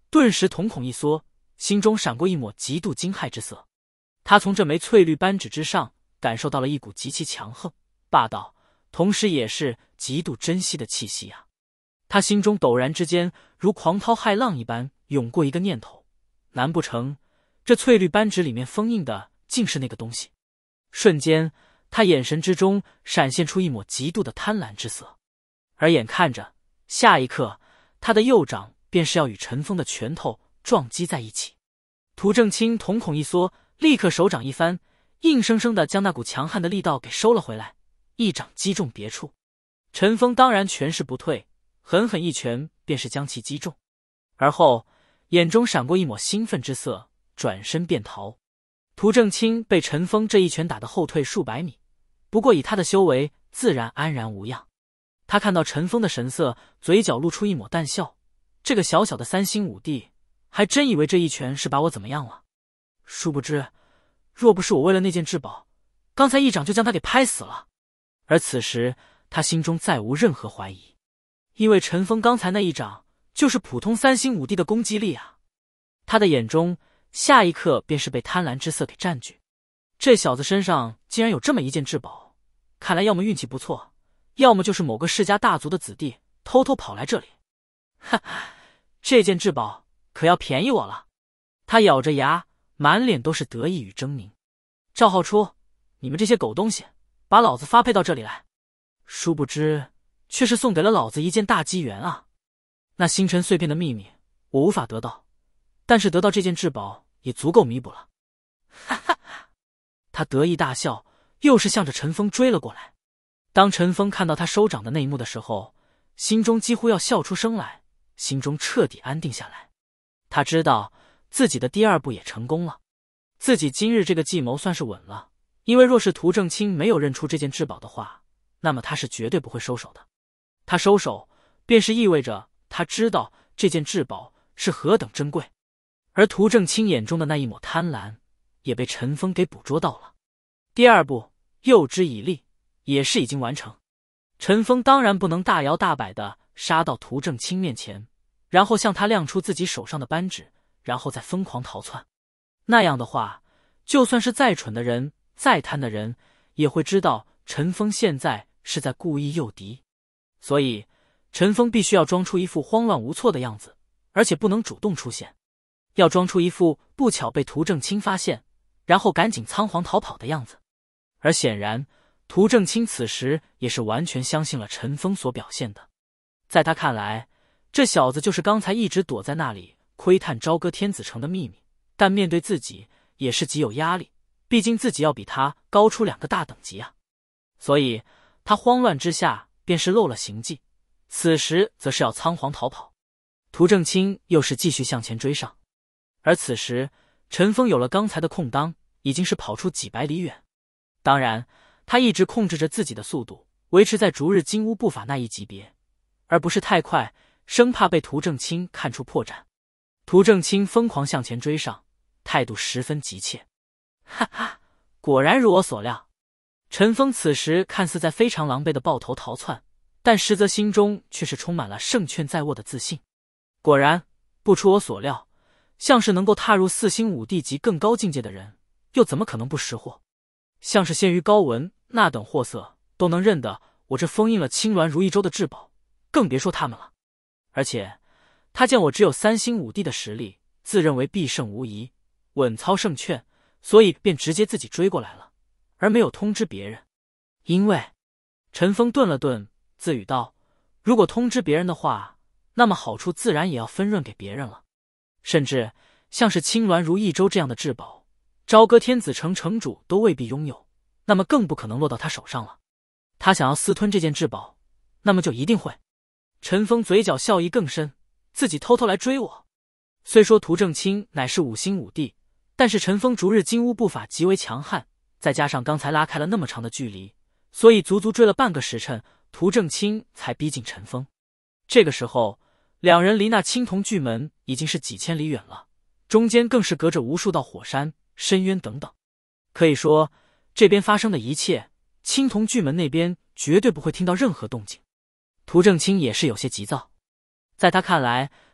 顿时瞳孔一缩，心中闪过一抹极度惊骇之色。他从这枚翠绿扳指之上感受到了一股极其强横、霸道，同时也是极度珍惜的气息啊！他心中陡然之间如狂涛骇浪一般涌过一个念头：难不成这翠绿扳指里面封印的竟是那个东西？瞬间，他眼神之中闪现出一抹极度的贪婪之色。而眼看着下一刻，他的右掌便是要与陈峰的拳头撞击在一起。涂正清瞳孔一缩，立刻手掌一翻，硬生生的将那股强悍的力道给收了回来，一掌击中别处。陈峰当然全势不退，狠狠一拳便是将其击中，而后眼中闪过一抹兴奋之色，转身便逃。涂正清被陈峰这一拳打得后退数百米，不过以他的修为，自然安然无恙。他看到陈峰的神色，嘴角露出一抹淡笑，这个小小的三星武帝还真以为这一拳是把我怎么样了。殊不知，若不是我为了那件至宝，刚才一掌就将他给拍死了。而此时他心中再无任何怀疑，因为陈峰刚才那一掌就是普通三星武帝的攻击力啊！他的眼中下一刻便是被贪婪之色给占据。这小子身上竟然有这么一件至宝，看来要么运气不错，要么就是某个世家大族的子弟偷偷跑来这里。哈哈，这件至宝可要便宜我了！他咬着牙，满脸都是得意与狰狞。赵浩初，你们这些狗东西，把老子发配到这里来！殊不知，却是送给了老子一件大机缘啊！那星辰碎片的秘密，我无法得到，但是得到这件至宝也足够弥补了。哈哈哈！他得意大笑，又是向着陈峰追了过来。当陈峰看到他收掌的那一幕的时候，心中几乎要笑出声来，心中彻底安定下来。他知道自己的第二步也成功了，自己今日这个计谋算是稳了。因为若是涂正清没有认出这件至宝的话，那么他是绝对不会收手的。他收手，便是意味着他知道这件至宝是何等珍贵。而涂正清眼中的那一抹贪婪，也被陈峰给捕捉到了。第二步，诱之以利，也是已经完成。陈峰当然不能大摇大摆地杀到涂正清面前，然后向他亮出自己手上的扳指，然后再疯狂逃窜。那样的话，就算是再蠢的人，再贪的人，也会知道陈峰现在是在故意诱敌。所以陈峰必须要装出一副慌乱无措的样子，而且不能主动出现，要装出一副不巧被涂正清发现，然后赶紧仓皇逃跑的样子。而显然涂正清此时也是完全相信了陈峰所表现的。在他看来，这小子就是刚才一直躲在那里窥探朝歌天子城的秘密，但面对自己也是极有压力，毕竟自己要比他高出两个大等级啊。所以他慌乱之下便是漏了行迹，此时则是要仓皇逃跑。涂正清又是继续向前追上，而此时陈峰有了刚才的空当，已经是跑出几百里远。当然他一直控制着自己的速度，维持在逐日金乌步法那一级别，而不是太快，生怕被涂正清看出破绽。涂正清疯狂向前追上，态度十分急切。哈哈，果然如我所料。陈峰此时看似在非常狼狈的抱头逃窜，但实则心中却是充满了胜券在握的自信。果然不出我所料，像是能够踏入四星武帝级更高境界的人，又怎么可能不识货？像是仙于高文那等货色都能认得我这封印了青鸾如意州的至宝，更别说他们了。而且他见我只有三星武帝的实力，自认为必胜无疑，稳操胜券，所以便直接自己追过来了，而没有通知别人。因为陈峰顿了顿，自语道，如果通知别人的话，那么好处自然也要分润给别人了。甚至像是青鸾如意州这样的至宝，朝歌天子城城主都未必拥有，那么更不可能落到他手上了。他想要私吞这件至宝，那么就一定会。陈峰嘴角笑意更深，自己偷偷来追我。虽说涂正清乃是五星武帝，但是陈峰逐日金乌步法极为强悍，再加上刚才拉开了那么长的距离，所以足足追了半个时辰，涂正清才逼近陈峰。这个时候两人离那青铜巨门已经是几千里远了，中间更是隔着无数道火山、深渊等等。可以说这边发生的一切，青铜巨门那边绝对不会听到任何动静。涂正清也是有些急躁，在他看来，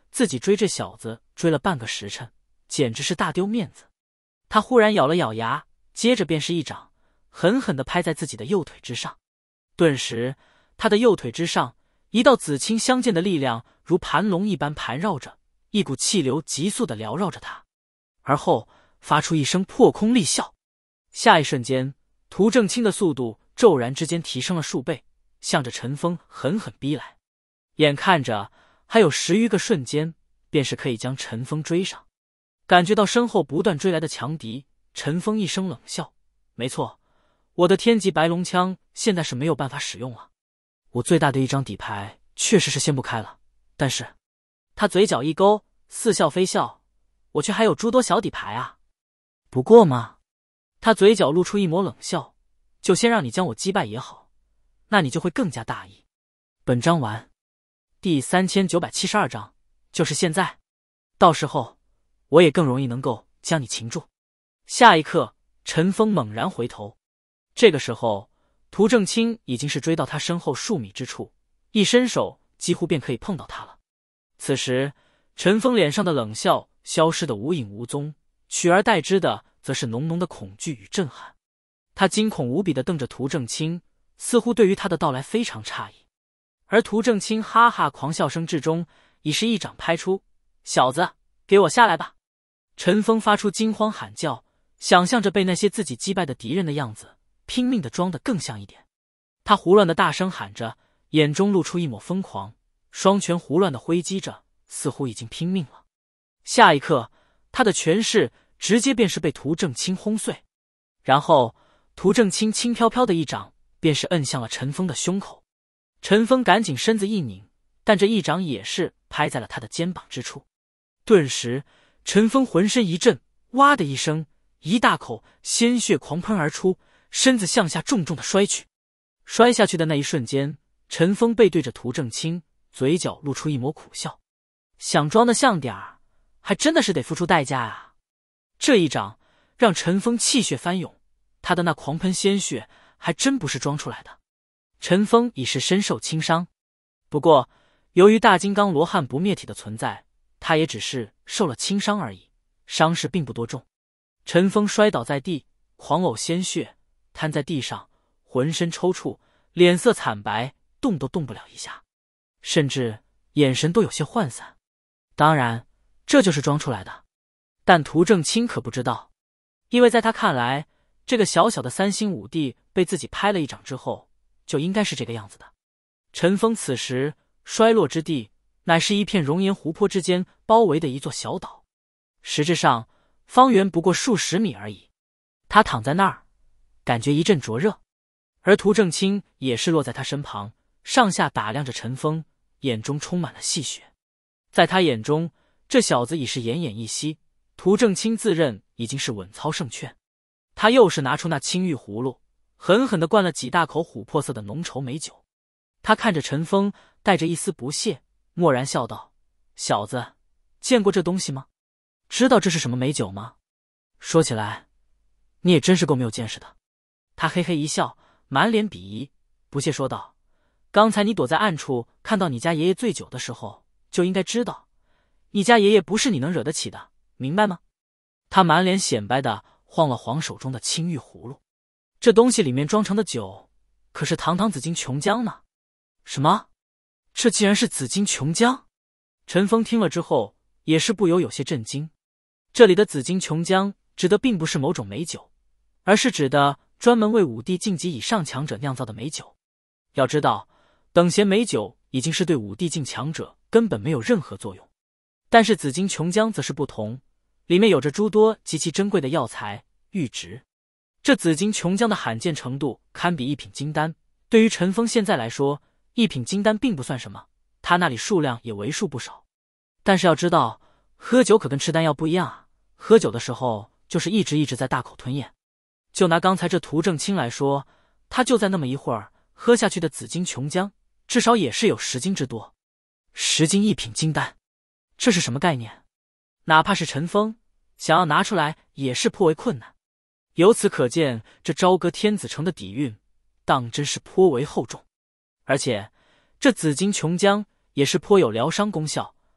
自己追这小子追了半个时辰，简直是大丢面子。他忽然咬了咬牙，接着便是一掌，狠狠地拍在自己的右腿之上。顿时，他的右腿之上一道紫青相间的力量如盘龙一般盘绕着，一股气流急速地缭绕着他，而后发出一声破空厉啸。下一瞬间，涂正清的速度骤然之间提升了数倍，向着陈峰狠狠逼来。眼看着还有十余个瞬间，便是可以将陈峰追上。感觉到身后不断追来的强敌，陈峰一声冷笑：没错，我的天级白龙枪现在是没有办法使用了。我最大的一张底牌确实是掀不开了，但是……他嘴角一勾，似笑非笑，我却还有诸多小底牌啊。不过嘛，他嘴角露出一抹冷笑，就先让你将我击败也好，那你就会更加大意。本章完。第三千九百七十二章，就是现在，到时候我也更容易能够将你擒住。下一刻，陈峰猛然回头，这个时候涂正清已经是追到他身后数米之处，一伸手几乎便可以碰到他了。此时陈峰脸上的冷笑消失得无影无踪，取而代之的则是浓浓的恐惧与震撼。他惊恐无比地瞪着涂正清，似乎对于他的到来非常诧异。而涂正清哈哈狂笑声之中，已是一掌拍出：小子，给我下来吧！陈峰发出惊慌喊叫，想象着被那些自己击败的敌人的样子，拼命地装得更像一点。他胡乱地大声喊着，眼中露出一抹疯狂，双拳胡乱地挥击着，似乎已经拼命了。下一刻，他的拳势直接便是被涂正清轰碎，然后涂正清轻飘飘的一掌便是摁向了陈峰的胸口。陈峰赶紧身子一拧，但这一掌也是拍在了他的肩膀之处。顿时陈峰浑身一震，哇的一声，一大口鲜血狂喷而出，身子向下重重的摔去。摔下去的那一瞬间，陈峰背对着涂正清，嘴角露出一抹苦笑，想装的像点儿，还真的是得付出代价啊。这一掌让陈峰气血翻涌，他的那狂喷鲜血还真不是装出来的。陈峰已是身受轻伤，不过由于大金刚罗汉不灭体的存在，他也只是受了轻伤而已，伤势并不多重。陈峰摔倒在地，狂呕鲜血，瘫在地上，浑身抽搐，脸色惨白，动都动不了一下，甚至眼神都有些涣散。当然这就是装出来的，但涂正清可不知道，因为在他看来，这个小小的三星武帝被自己拍了一掌之后，就应该是这个样子的。陈峰此时摔落之地，乃是一片熔岩湖泊之间包围的一座小岛，实质上方圆不过数十米而已。他躺在那儿，感觉一阵灼热，而涂正清也是落在他身旁，上下打量着陈峰，眼中充满了戏谑。在他眼中，这小子已是奄奄一息，涂正清自认已经是稳操胜券。他又是拿出那青玉葫芦，狠狠地灌了几大口琥珀色的浓稠美酒。他看着陈峰，带着一丝不屑，蓦然笑道：小子，见过这东西吗？知道这是什么美酒吗？说起来，你也真是够没有见识的。他嘿嘿一笑，满脸鄙夷，不屑说道：刚才你躲在暗处看到你家爷爷醉酒的时候，就应该知道你家爷爷不是你能惹得起的，明白吗？他满脸显摆的晃了晃手中的青玉葫芦，这东西里面装成的酒可是堂堂紫金琼浆呢。什么？这竟然是紫金琼浆？陈峰听了之后也是不由有些震惊。这里的紫金琼浆指的并不是某种美酒，而是指的专门为武帝晋级以上强者酿造的美酒。要知道，等闲美酒已经是对武帝境强者根本没有任何作用，但是紫金琼浆则是不同，里面有着诸多极其珍贵的药材玉质。这紫金琼浆的罕见程度堪比一品金丹，对于陈峰现在来说，一品金丹并不算什么，他那里数量也为数不少。但是要知道，喝酒可跟吃丹药不一样啊，喝酒的时候就是一直一直在大口吞咽。就拿刚才这涂正清来说，他就在那么一会儿喝下去的紫金琼浆，至少也是有十斤之多。十斤一品金丹，这是什么概念？哪怕是陈峰想要拿出来也是颇为困难。由此可见，这朝歌天子城的底蕴当真是颇为厚重。而且这紫金琼浆也是颇有疗伤功效，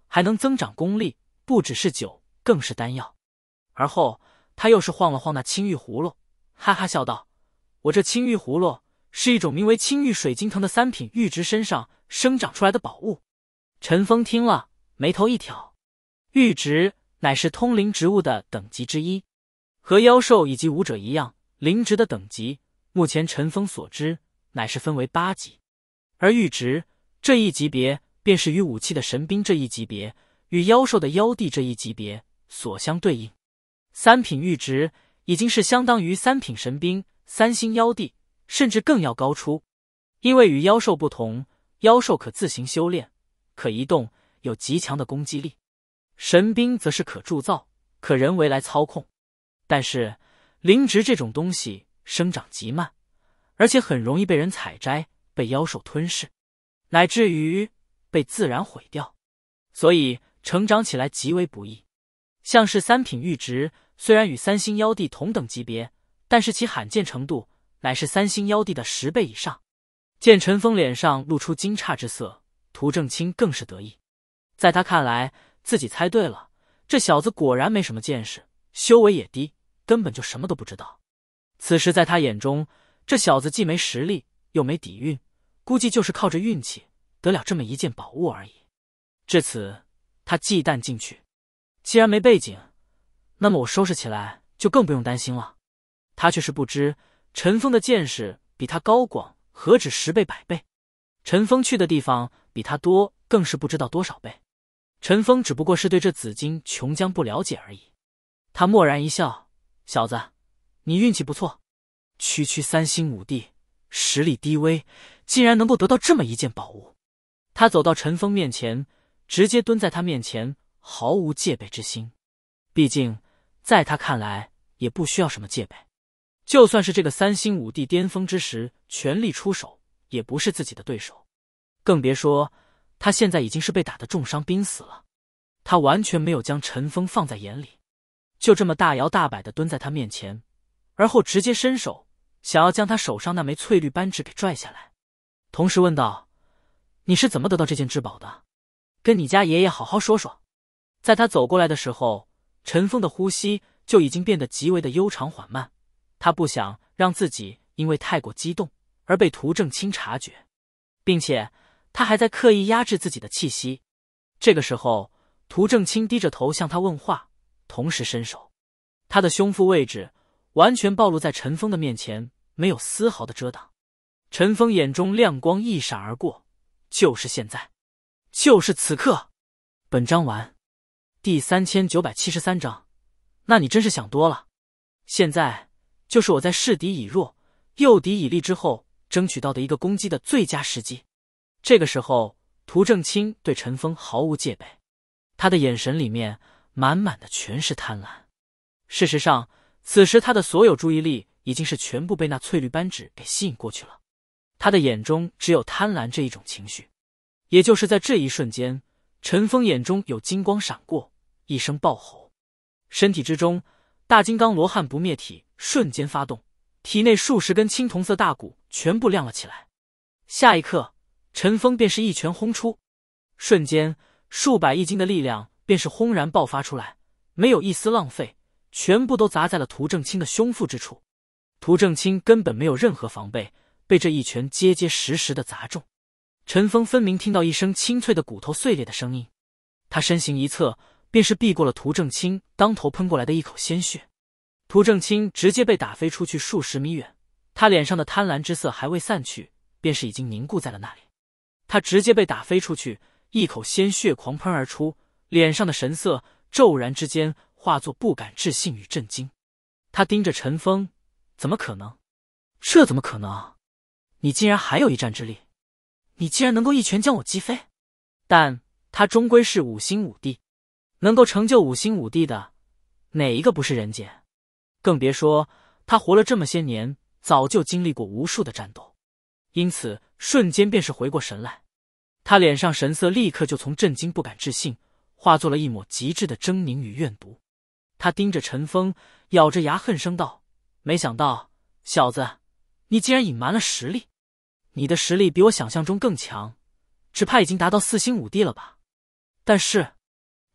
还能增长功力，不只是酒，更是丹药。而后他又是晃了晃那青玉葫芦，哈哈笑道：“我这青玉葫芦是一种名为青玉水晶藤的三品玉植身上生长出来的宝物。”陈峰听了，眉头一挑，玉植乃是通灵植物的等级之一，和妖兽以及武者一样，灵植的等级目前陈峰所知乃是分为八级，而玉植这一级别便是与武器的神兵这一级别，与妖兽的妖帝这一级别所相对应。三品玉植已经是相当于三品神兵、三星妖帝，甚至更要高出。因为与妖兽不同，妖兽可自行修炼，可移动，有极强的攻击力；神兵则是可铸造，可人为来操控。但是灵植这种东西生长极慢，而且很容易被人采摘，被妖兽吞噬，乃至于被自然毁掉，所以成长起来极为不易。像是三品玉植，虽然与三星妖帝同等级别，但是其罕见程度乃是三星妖帝的十倍以上。见陈峰脸上露出惊诧之色，涂正清更是得意。在他看来，自己猜对了，这小子果然没什么见识，修为也低，根本就什么都不知道。此时在他眼中，这小子既没实力，又没底蕴，估计就是靠着运气得了这么一件宝物而已。至此，他忌惮进去。既然没背景，那么我收拾起来就更不用担心了。他却是不知，陈峰的见识比他高广，何止十倍百倍？陈峰去的地方比他多，更是不知道多少倍。陈峰只不过是对这紫金琼浆不了解而已。他默然一笑：“小子，你运气不错，区区三星武帝，实力低微，竟然能够得到这么一件宝物。”他走到陈峰面前，直接蹲在他面前，毫无戒备之心。毕竟在他看来也不需要什么戒备，就算是这个三星武帝巅峰之时全力出手，也不是自己的对手。更别说他现在已经是被打得重伤濒死了。他完全没有将陈峰放在眼里，就这么大摇大摆地蹲在他面前，而后直接伸手想要将他手上那枚翠绿扳指给拽下来，同时问道：“你是怎么得到这件至宝的？跟你家爷爷好好说说。”在他走过来的时候，陈峰的呼吸就已经变得极为的悠长缓慢，他不想让自己因为太过激动而被涂正清察觉，并且他还在刻意压制自己的气息。这个时候，涂正清低着头向他问话，同时伸手，他的胸腹位置完全暴露在陈峰的面前，没有丝毫的遮挡。陈峰眼中亮光一闪而过，就是现在，就是此刻。本章完。第三千九百七十三章，那你真是想多了。现在就是我在示敌以弱，诱敌以利之后争取到的一个攻击的最佳时机。这个时候，涂正清对陈峰毫无戒备，他的眼神里面满满的全是贪婪。事实上，此时他的所有注意力已经是全部被那翠绿扳指给吸引过去了，他的眼中只有贪婪这一种情绪。也就是在这一瞬间，陈峰眼中有金光闪过，一声爆吼，身体之中大金刚罗汉不灭体瞬间发动，体内数十根青铜色大骨全部亮了起来。下一刻，陈峰便是一拳轰出，瞬间数百亿斤的力量便是轰然爆发出来，没有一丝浪费，全部都砸在了涂正清的胸腹之处。涂正清根本没有任何防备，被这一拳结结实实的砸中。陈峰分明听到一声清脆的骨头碎裂的声音，他身形一侧，便是避过了涂正清当头喷过来的一口鲜血。涂正清直接被打飞出去数十米远，他脸上的贪婪之色还未散去，便是已经凝固在了那里。他直接被打飞出去，一口鲜血狂喷而出，脸上的神色骤然之间化作不敢置信与震惊。他盯着陈峰，怎么可能？这怎么可能？你竟然还有一战之力！你竟然能够一拳将我击飞！但他终归是五星武帝，能够成就五星武帝的，哪一个不是人杰？更别说他活了这么些年，早就经历过无数的战斗，因此瞬间便是回过神来。他脸上神色立刻就从震惊不敢置信，化作了一抹极致的狰狞与怨毒。他盯着陈峰，咬着牙恨声道：“没想到，小子，你竟然隐瞒了实力！你的实力比我想象中更强，只怕已经达到四星武帝了吧？但是，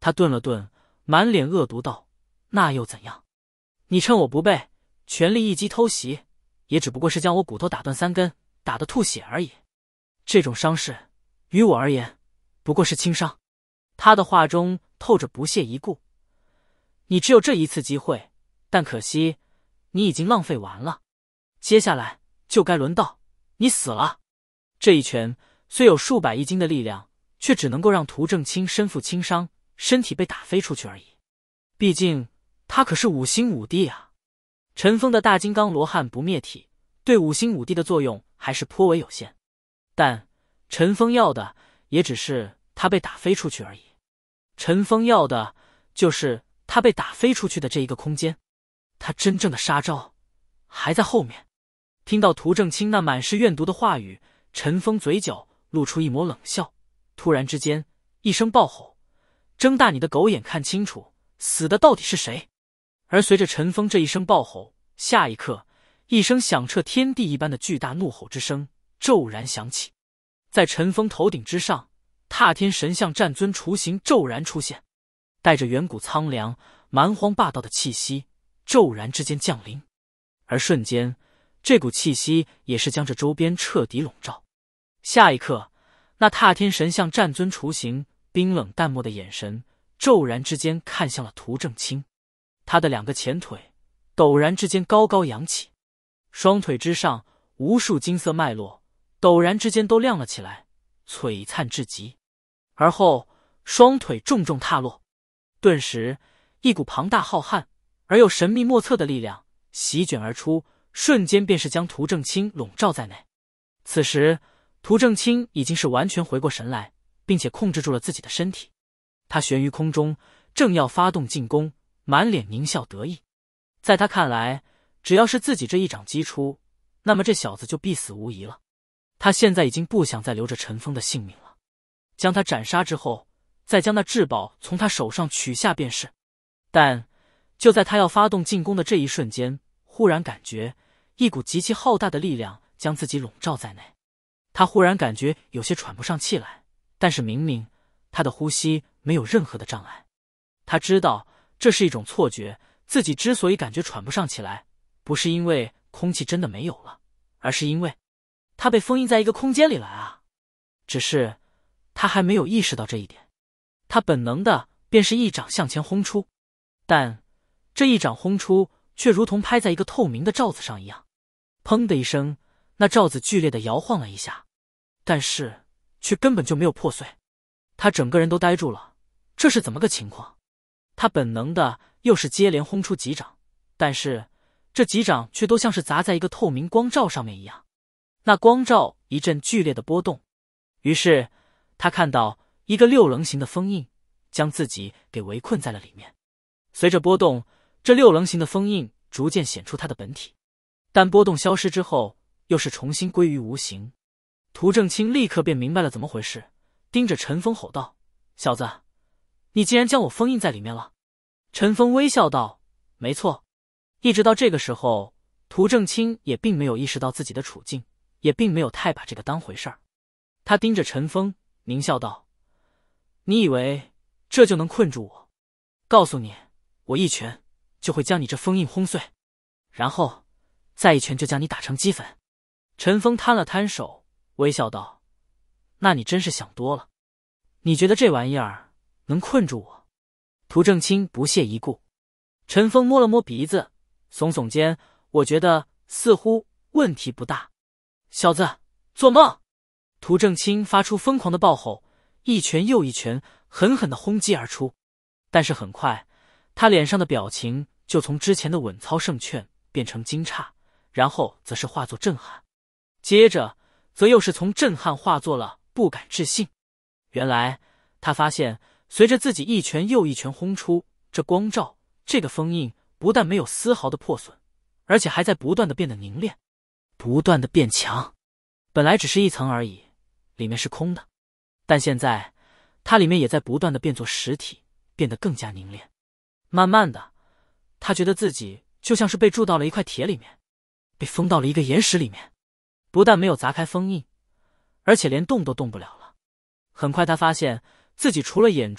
他顿了顿，满脸恶毒道：“那又怎样？你趁我不备，全力一击偷袭，也只不过是将我骨头打断三根，打得吐血而已。这种伤势，于我而言，不过是轻伤。”他的话中透着不屑一顾。你只有这一次机会，但可惜，你已经浪费完了。接下来就该轮到你死了。这一拳虽有数百亿斤的力量，却只能够让涂正清身负轻伤，身体被打飞出去而已。毕竟他可是五星武帝啊！尘封的大金刚罗汉不灭体，对五星武帝的作用还是颇为有限。但尘封要的也只是他被打飞出去而已。尘封要的就是他被打飞出去的这一个空间。他真正的杀招还在后面。听到涂正清那满是怨毒的话语，尘封嘴角露出一抹冷笑，突然之间一声暴吼：“睁大你的狗眼看清楚，死的到底是谁！”而随着尘封这一声暴吼，下一刻一声响彻天地一般的巨大怒吼之声骤然响起。在尘封头顶之上，踏天神像战尊雏形骤然出现，带着远古苍凉蛮荒霸道的气息骤然之间降临，而瞬间这股气息也是将这周边彻底笼罩。下一刻，那踏天神像战尊雏形冰冷淡漠的眼神骤然之间看向了涂正清，他的两个前腿陡然之间高高扬起，双腿之上无数金色脉络陡然之间都亮了起来，璀璨至极。而后双腿重重踏落，顿时一股庞大浩瀚而又神秘莫测的力量席卷而出，瞬间便是将涂正清笼罩在内。此时涂正清已经是完全回过神来，并且控制住了自己的身体。他悬于空中，正要发动进攻，满脸狞笑得意。在他看来，只要是自己这一掌击出，那么这小子就必死无疑了。他现在已经不想再留着尘封的性命了，将他斩杀之后，再将那至宝从他手上取下便是。但就在他要发动进攻的这一瞬间，忽然感觉一股极其浩大的力量将自己笼罩在内。他忽然感觉有些喘不上气来，但是明明他的呼吸没有任何的障碍。他知道这是一种错觉，自己之所以感觉喘不上气来，不是因为空气真的没有了，而是因为他被封印在一个空间里来啊！只是他还没有意识到这一点，他本能的便是一掌向前轰出，但这一掌轰出却如同拍在一个透明的罩子上一样，砰的一声，那罩子剧烈的摇晃了一下，但是却根本就没有破碎。他整个人都呆住了，这是怎么个情况？他本能的又是接连轰出几掌，但是这几掌却都像是砸在一个透明光罩上面一样，那光罩一阵剧烈的波动，于是他看到一个六棱形的封印将自己给围困在了里面。随着波动，这六棱形的封印逐渐显出他的本体，但波动消失之后又是重新归于无形。涂正清立刻便明白了怎么回事，盯着陈峰吼道：“小子，你竟然将我封印在里面了！”陈峰微笑道：“没错。”一直到这个时候，涂正清也并没有意识到自己的处境，也并没有太把这个当回事儿。他盯着陈峰狞笑道：“你以为这就能困住我？告诉你，我一拳就会将你这封印轰碎，然后再一拳就将你打成齑粉。”陈峰摊了摊手，微笑道：“那你真是想多了，你觉得这玩意儿能困住我？”涂正清不屑一顾。陈峰摸了摸鼻子，耸耸肩，我觉得似乎问题不大。小子，做梦！涂正清发出疯狂的暴吼，一拳又一拳狠狠地轰击而出。但是很快，他脸上的表情就从之前的稳操胜券变成惊诧，然后则是化作震撼，接着则又是从震撼化作了不敢置信。原来他发现，随着自己一拳又一拳轰出，这光罩，这个封印不但没有丝毫的破损，而且还在不断的变得凝练，不断的变强。本来只是一层而已，里面是空的，但现在它里面也在不断的变作实体，变得更加凝练。慢慢的，他觉得自己就像是被铸到了一块铁里面，被封到了一个岩石里面，不但没有砸开封印，而且连动都动不了了。很快他发现自己除了眼珠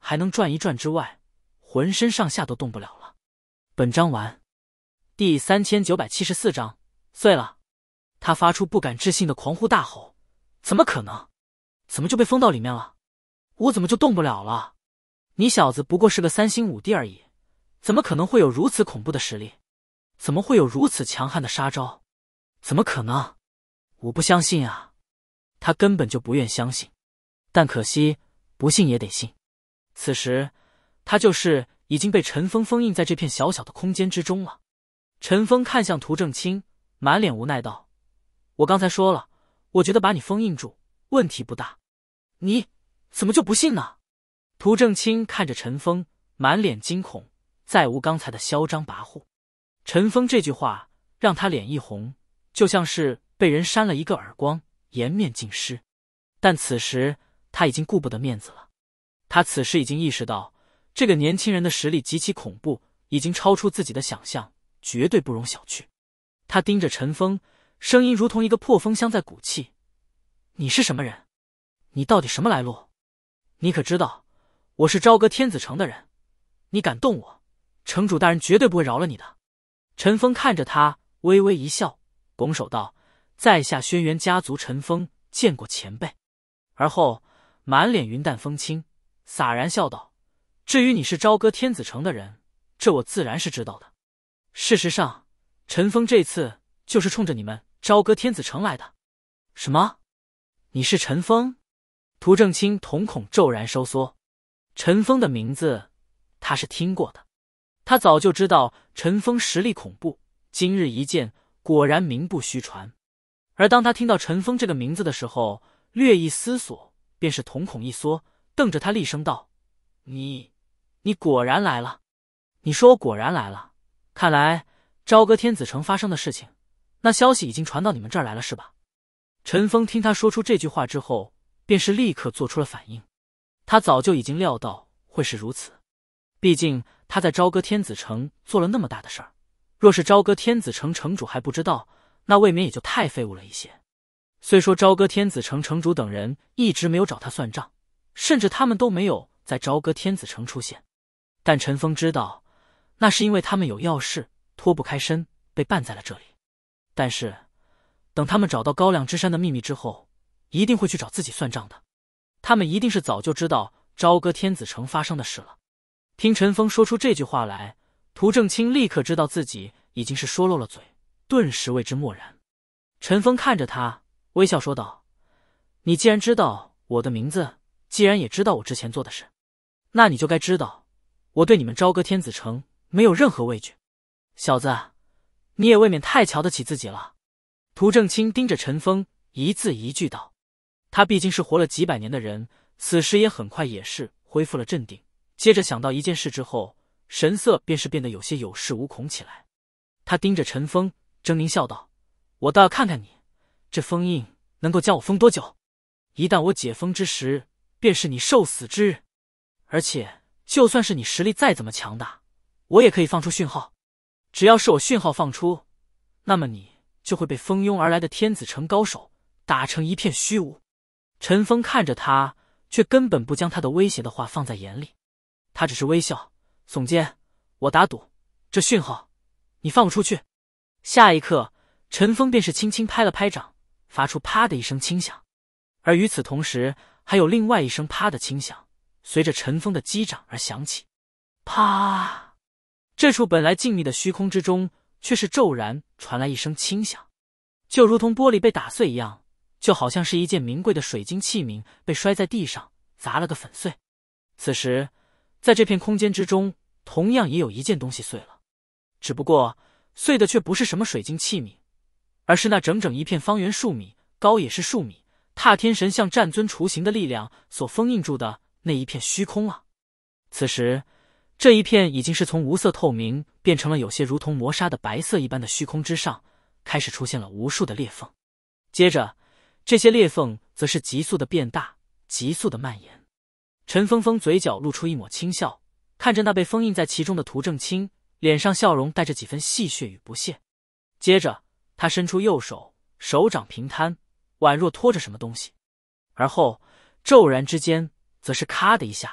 还能转一转之外，浑身上下都动不了了。本章完。第三千九百七十四章，碎了。他发出不敢置信的狂呼大吼，怎么可能？怎么就被封到里面了？我怎么就动不了了？你小子不过是个三星五帝而已，怎么可能会有如此恐怖的实力？怎么会有如此强悍的杀招？怎么可能？我不相信啊！他根本就不愿相信，但可惜不信也得信。此时他就是已经被陈峰封印在这片小小的空间之中了。陈峰看向涂正清，满脸无奈道：我刚才说了，我觉得把你封印住问题不大，你怎么就不信呢？涂正清看着陈峰，满脸惊恐，再无刚才的嚣张跋扈。陈峰这句话让他脸一红，就像是被人扇了一个耳光，颜面尽失。但此时他已经顾不得面子了，他此时已经意识到这个年轻人的实力极其恐怖，已经超出自己的想象，绝对不容小觑。他盯着陈峰，声音如同一个破风箱在鼓气：你是什么人？你到底什么来路？你可知道我是朝歌天子城的人，你敢动我，城主大人绝对不会饶了你的。陈峰看着他微微一笑，拱手道：在下轩辕家族陈峰，见过前辈。而后满脸云淡风轻，洒然笑道：至于你是朝歌天子城的人，这我自然是知道的。事实上，陈峰这次就是冲着你们朝歌天子城来的。什么？你是陈峰？涂正清瞳孔骤然收缩。陈峰的名字他是听过的，他早就知道陈峰实力恐怖，今日一见，果然名不虚传。而当他听到陈峰这个名字的时候，略一思索，便是瞳孔一缩，瞪着他厉声道：你你果然来了。你说我果然来了，看来朝歌天子城发生的事情，那消息已经传到你们这儿来了是吧？陈峰听他说出这句话之后，便是立刻做出了反应。他早就已经料到会是如此，毕竟他在朝歌天子城做了那么大的事儿，若是朝歌天子城城主还不知道，那未免也就太废物了一些。虽说朝歌天子城城主等人一直没有找他算账，甚至他们都没有在朝歌天子城出现，但陈峰知道，那是因为他们有要事脱不开身，被办在了这里。但是等他们找到高亮之山的秘密之后，一定会去找自己算账的。他们一定是早就知道朝歌天子城发生的事了。听陈峰说出这句话来，涂正清立刻知道自己已经是说漏了嘴，顿时为之默然。陈峰看着他，微笑说道：你既然知道我的名字，既然也知道我之前做的事，那你就该知道我对你们朝歌天子城没有任何畏惧。小子，你也未免太瞧得起自己了。涂正清盯着陈峰，一字一句道。他毕竟是活了几百年的人，此时也很快也是恢复了镇定，接着想到一件事之后，神色便是变得有些有恃无恐起来。他盯着陈峰，狰狞笑道：我倒要看看你这封印能够将我封多久，一旦我解封之时，便是你受死之日。而且就算是你实力再怎么强大，我也可以放出讯号，只要是我讯号放出，那么你就会被蜂拥而来的天子城高手打成一片虚无。陈峰看着他，却根本不将他的威胁的话放在眼里，他只是微笑耸肩：我打赌，这讯号你放不出去。下一刻，陈峰便是轻轻拍了拍掌，发出啪的一声轻响，而与此同时，还有另外一声啪的轻响随着陈峰的击掌而响起。啪！这处本来静谧的虚空之中，却是骤然传来一声轻响，就如同玻璃被打碎一样，就好像是一件名贵的水晶器皿被摔在地上，砸了个粉碎。此时在这片空间之中，同样也有一件东西碎了，只不过碎的却不是什么水晶器皿，而是那整整一片方圆数米，高也是数米，踏天神像战尊雏形的力量所封印住的那一片虚空啊。此时这一片已经是从无色透明变成了有些如同磨砂的白色一般的虚空之上，开始出现了无数的裂缝，接着这些裂缝则是急速的变大，急速的蔓延。陈峰峰嘴角露出一抹轻笑，看着那被封印在其中的涂正清，脸上笑容带着几分戏谑与不屑。接着他伸出右手，手掌平摊，宛若托着什么东西，而后骤然之间则是咔的一下，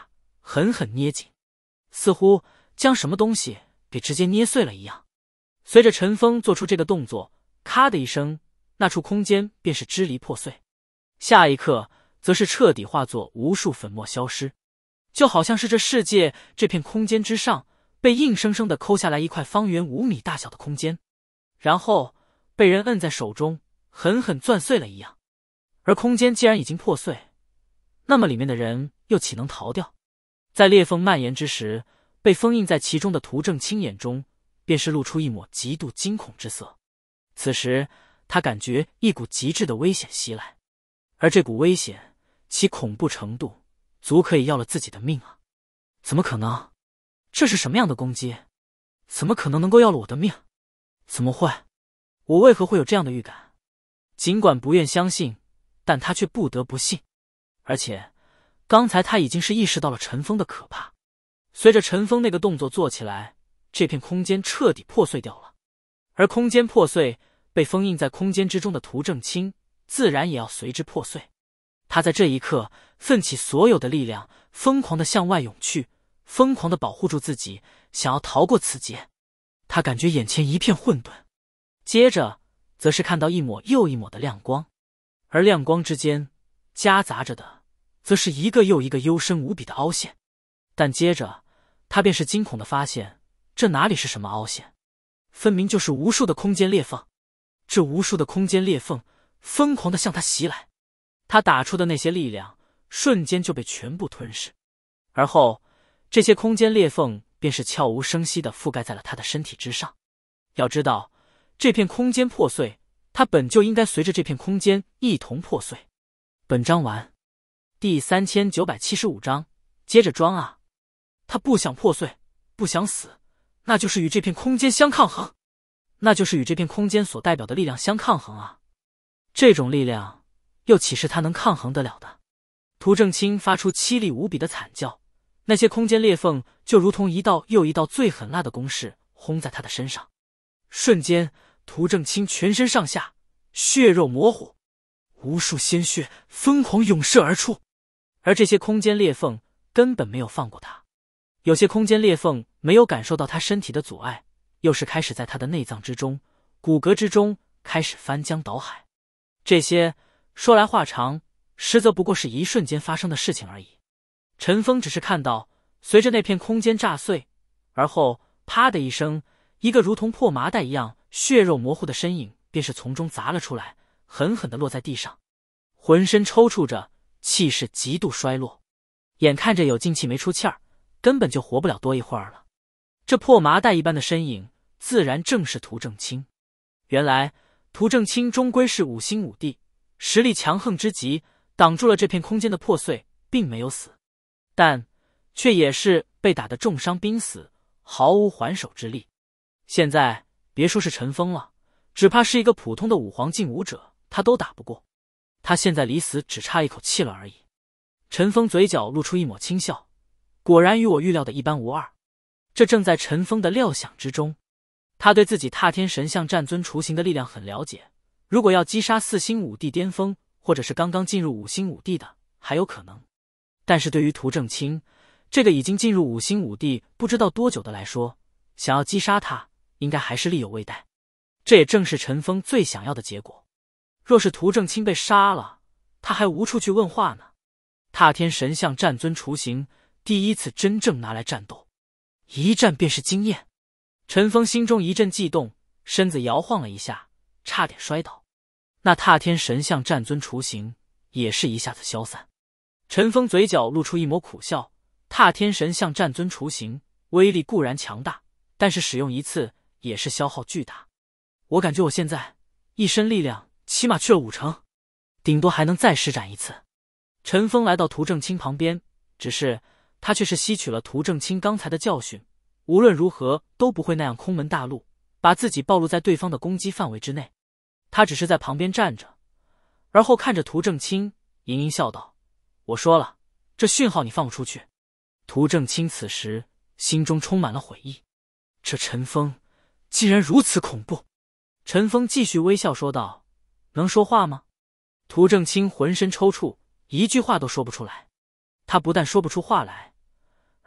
狠狠捏紧，似乎将什么东西给直接捏碎了一样。随着陈峰做出这个动作，咔的一声，那处空间便是支离破碎，下一刻则是彻底化作无数粉末消失，就好像是这世界这片空间之上被硬生生地抠下来一块方圆五米大小的空间，然后被人摁在手中狠狠攥碎了一样。而空间既然已经破碎，那么里面的人又岂能逃掉？在裂缝蔓延之时，被封印在其中的涂正清眼中便是露出一抹极度惊恐之色。此时他感觉一股极致的危险袭来，而这股危险其恐怖程度足可以要了自己的命啊！怎么可能？这是什么样的攻击？怎么可能能够要了我的命？怎么会？我为何会有这样的预感？尽管不愿相信，但他却不得不信。而且刚才他已经是意识到了陈峰的可怕。随着陈峰那个动作做起来，这片空间彻底破碎掉了，而空间破碎，被封印在空间之中的涂正清自然也要随之破碎。他在这一刻奋起所有的力量，疯狂地向外涌去，疯狂地保护住自己，想要逃过此劫。他感觉眼前一片混沌，接着则是看到一抹又一抹的亮光，而亮光之间夹杂着的则是一个又一个幽深无比的凹陷。但接着他便是惊恐地发现，这哪里是什么凹陷，分明就是无数的空间裂缝。这无数的空间裂缝疯狂地向他袭来，他打出的那些力量瞬间就被全部吞噬，而后这些空间裂缝便是悄无声息地覆盖在了他的身体之上。要知道，这片空间破碎，他本就应该随着这片空间一同破碎。本章完。第三千九百七十五章，接着装啊！他不想破碎，不想死，那就是与这片空间相抗衡，那就是与这片空间所代表的力量相抗衡啊！这种力量又岂是他能抗衡得了的？涂正清发出凄厉无比的惨叫，那些空间裂缝就如同一道又一道最狠辣的攻势轰在他的身上。瞬间，涂正清全身上下血肉模糊，无数鲜血疯狂涌射而出，而这些空间裂缝根本没有放过他。有些空间裂缝没有感受到他身体的阻碍，又是开始在他的内脏之中、骨骼之中开始翻江倒海。这些说来话长，实则不过是一瞬间发生的事情而已。陈峰只是看到，随着那片空间炸碎，而后啪的一声，一个如同破麻袋一样血肉模糊的身影便是从中砸了出来，狠狠地落在地上，浑身抽搐着，气势极度衰落，眼看着有劲气没出气儿，根本就活不了多一会儿了。这破麻袋一般的身影自然正是涂正清。原来涂正清终归是五星五帝，实力强横之极，挡住了这片空间的破碎，并没有死，但却也是被打得重伤濒死，毫无还手之力。现在别说是陈峰了，只怕是一个普通的五黄境武者他都打不过，他现在离死只差一口气了而已。陈峰嘴角露出一抹轻笑，果然与我预料的一般无二。这正在陈峰的料想之中，他对自己踏天神像战尊雏形的力量很了解，如果要击杀四星五帝巅峰，或者是刚刚进入五星五帝的，还有可能。但是对于涂正清这个已经进入五星五帝不知道多久的来说，想要击杀他应该还是力有未逮。这也正是陈峰最想要的结果。若是涂正清被杀了，他还无处去问话呢。踏天神像战尊雏形第一次真正拿来战斗，一战便是惊艳。陈峰心中一阵悸动，身子摇晃了一下，差点摔倒。那踏天神像战尊雏形也是一下子消散。陈峰嘴角露出一抹苦笑，踏天神像战尊雏形威力固然强大，但是使用一次也是消耗巨大。我感觉我现在一身力量起码去了五成，顶多还能再施展一次。陈峰来到涂正清旁边，只是他却是吸取了涂正清刚才的教训，无论如何都不会那样空门大路，把自己暴露在对方的攻击范围之内。他只是在旁边站着，而后看着涂正清，盈盈笑道：“我说了，这讯号你放不出去。”涂正清此时心中充满了悔意，这陈峰竟然如此恐怖。陈峰继续微笑说道：“能说话吗？”涂正清浑身抽搐，一句话都说不出来。他不但说不出话来，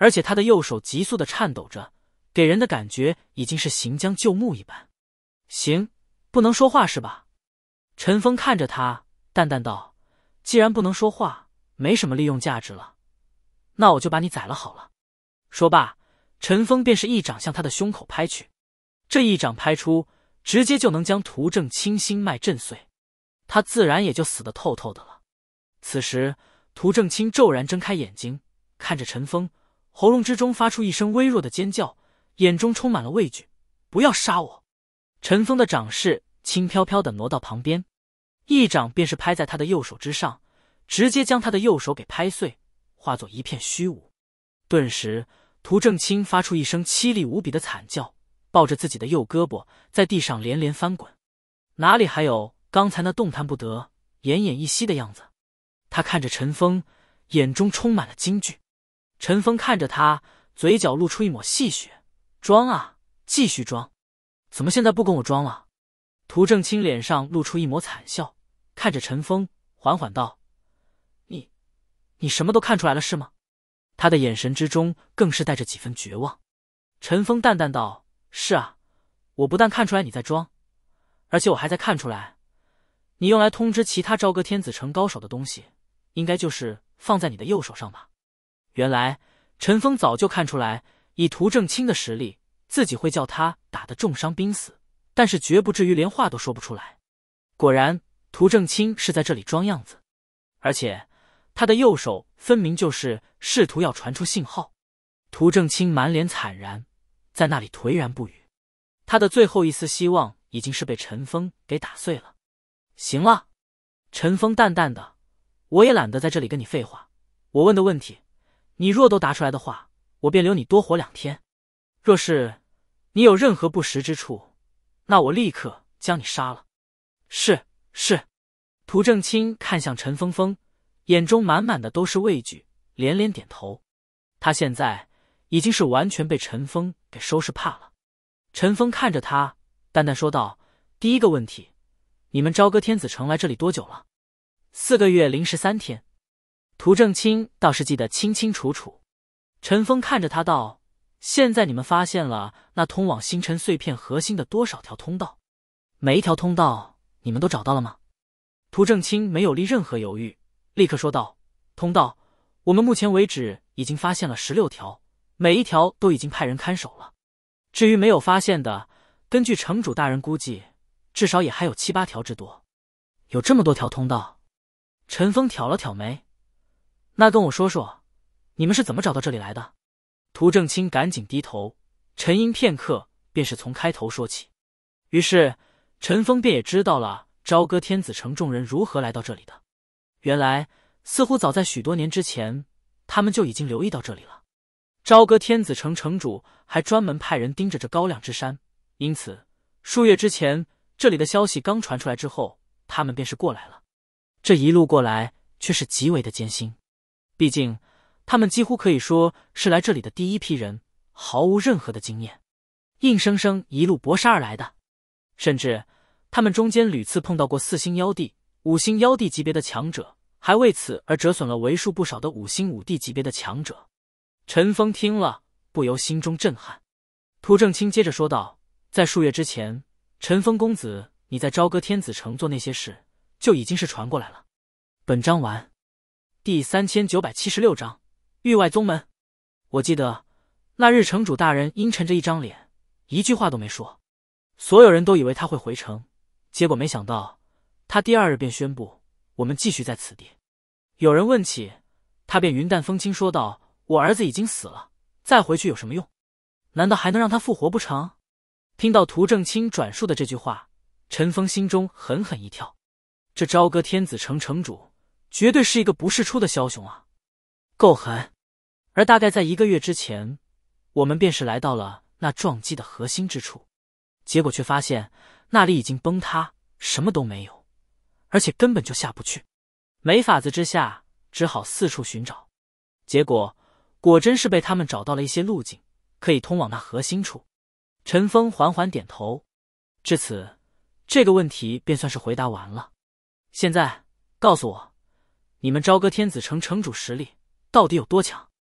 而且他的右手急速的颤抖着，给人的感觉已经是行将就木一般。行，不能说话是吧？陈峰看着他，淡淡道：既然不能说话，没什么利用价值了，那我就把你宰了好了。说罢，陈峰便是一掌向他的胸口拍去。这一掌拍出，直接就能将涂正清心脉震碎，他自然也就死得透透的了。此时涂正清骤然睁开眼睛，看着陈峰，喉咙之中发出一声微弱的尖叫，眼中充满了畏惧。不要杀我！陈峰的掌势轻飘飘地挪到旁边，一掌便是拍在他的右手之上，直接将他的右手给拍碎，化作一片虚无。顿时涂正清发出一声凄厉无比的惨叫，抱着自己的右胳膊在地上连连翻滚，哪里还有刚才那动弹不得奄奄一息的样子。他看着陈峰，眼中充满了惊惧。陈峰看着他，嘴角露出一抹戏谑：装啊，继续装，怎么现在不跟我装了？涂正清脸上露出一抹惨笑，看着陈峰缓缓道：你你什么都看出来了是吗？他的眼神之中更是带着几分绝望。陈峰淡淡道：是啊，我不但看出来你在装，而且我还在看出来，你用来通知其他朝歌天子城高手的东西，应该就是放在你的右手上吧。原来陈峰早就看出来，以涂正清的实力，自己会叫他打得重伤濒死，但是绝不至于连话都说不出来。果然涂正清是在这里装样子，而且他的右手分明就是试图要传出信号。涂正清满脸惨然，在那里颓然不语。他的最后一丝希望已经是被陈峰给打碎了。行了，陈峰淡淡的，我也懒得在这里跟你废话，我问的问题你若都答出来的话，我便留你多活两天，若是你有任何不实之处，那我立刻将你杀了。是是。涂正清看向陈峰峰，眼中满满的都是畏惧，连连点头。他现在已经是完全被陈峰给收拾怕了。陈峰看着他，淡淡说道：第一个问题，你们朝歌天子城来这里多久了？四个月零十三天。涂正清倒是记得清清楚楚。陈峰看着他道：现在你们发现了那通往星辰碎片核心的多少条通道？每一条通道你们都找到了吗？涂正清没有立任何犹豫，立刻说道：通道我们目前为止已经发现了十六条，每一条都已经派人看守了。至于没有发现的，根据城主大人估计，至少也还有七八条之多。有这么多条通道？陈峰挑了挑眉，那跟我说说，你们是怎么找到这里来的？涂正清赶紧低头，沉吟片刻，便是从开头说起。于是陈峰便也知道了朝歌天子城众人如何来到这里的。原来似乎早在许多年之前，他们就已经留意到这里了。朝歌天子城城主还专门派人盯着这高亮之山，因此数月之前这里的消息刚传出来之后，他们便是过来了。这一路过来却是极为的艰辛，毕竟他们几乎可以说是来这里的第一批人，毫无任何的经验，硬生生一路搏杀而来的。甚至他们中间屡次碰到过四星妖帝、五星妖帝级别的强者，还为此而折损了为数不少的五星武帝级别的强者。陈峰听了不由心中震撼。涂正清接着说道：在数月之前，陈峰公子你在朝歌天子城做那些事就已经是传过来了。本章完。第三千九百七十六章域外宗门。我记得那日城主大人阴沉着一张脸，一句话都没说，所有人都以为他会回城，结果没想到他第二日便宣布我们继续在此地。有人问起，他便云淡风轻说道：我儿子已经死了，再回去有什么用？难道还能让他复活不成？听到涂正清转述的这句话，陈峰心中狠狠一跳。这朝歌天子城城主绝对是一个不世出的枭雄啊，够狠。而大概在一个月之前，我们便是来到了那撞击的核心之处，结果却发现那里已经崩塌，什么都没有，而且根本就下不去。没法子之下，只好四处寻找，结果果真是被他们找到了一些路径，可以通往那核心处。陈峰缓缓点头，至此这个问题便算是回答完了。现在告诉我，你们朝歌天子城城主实力到底有多强？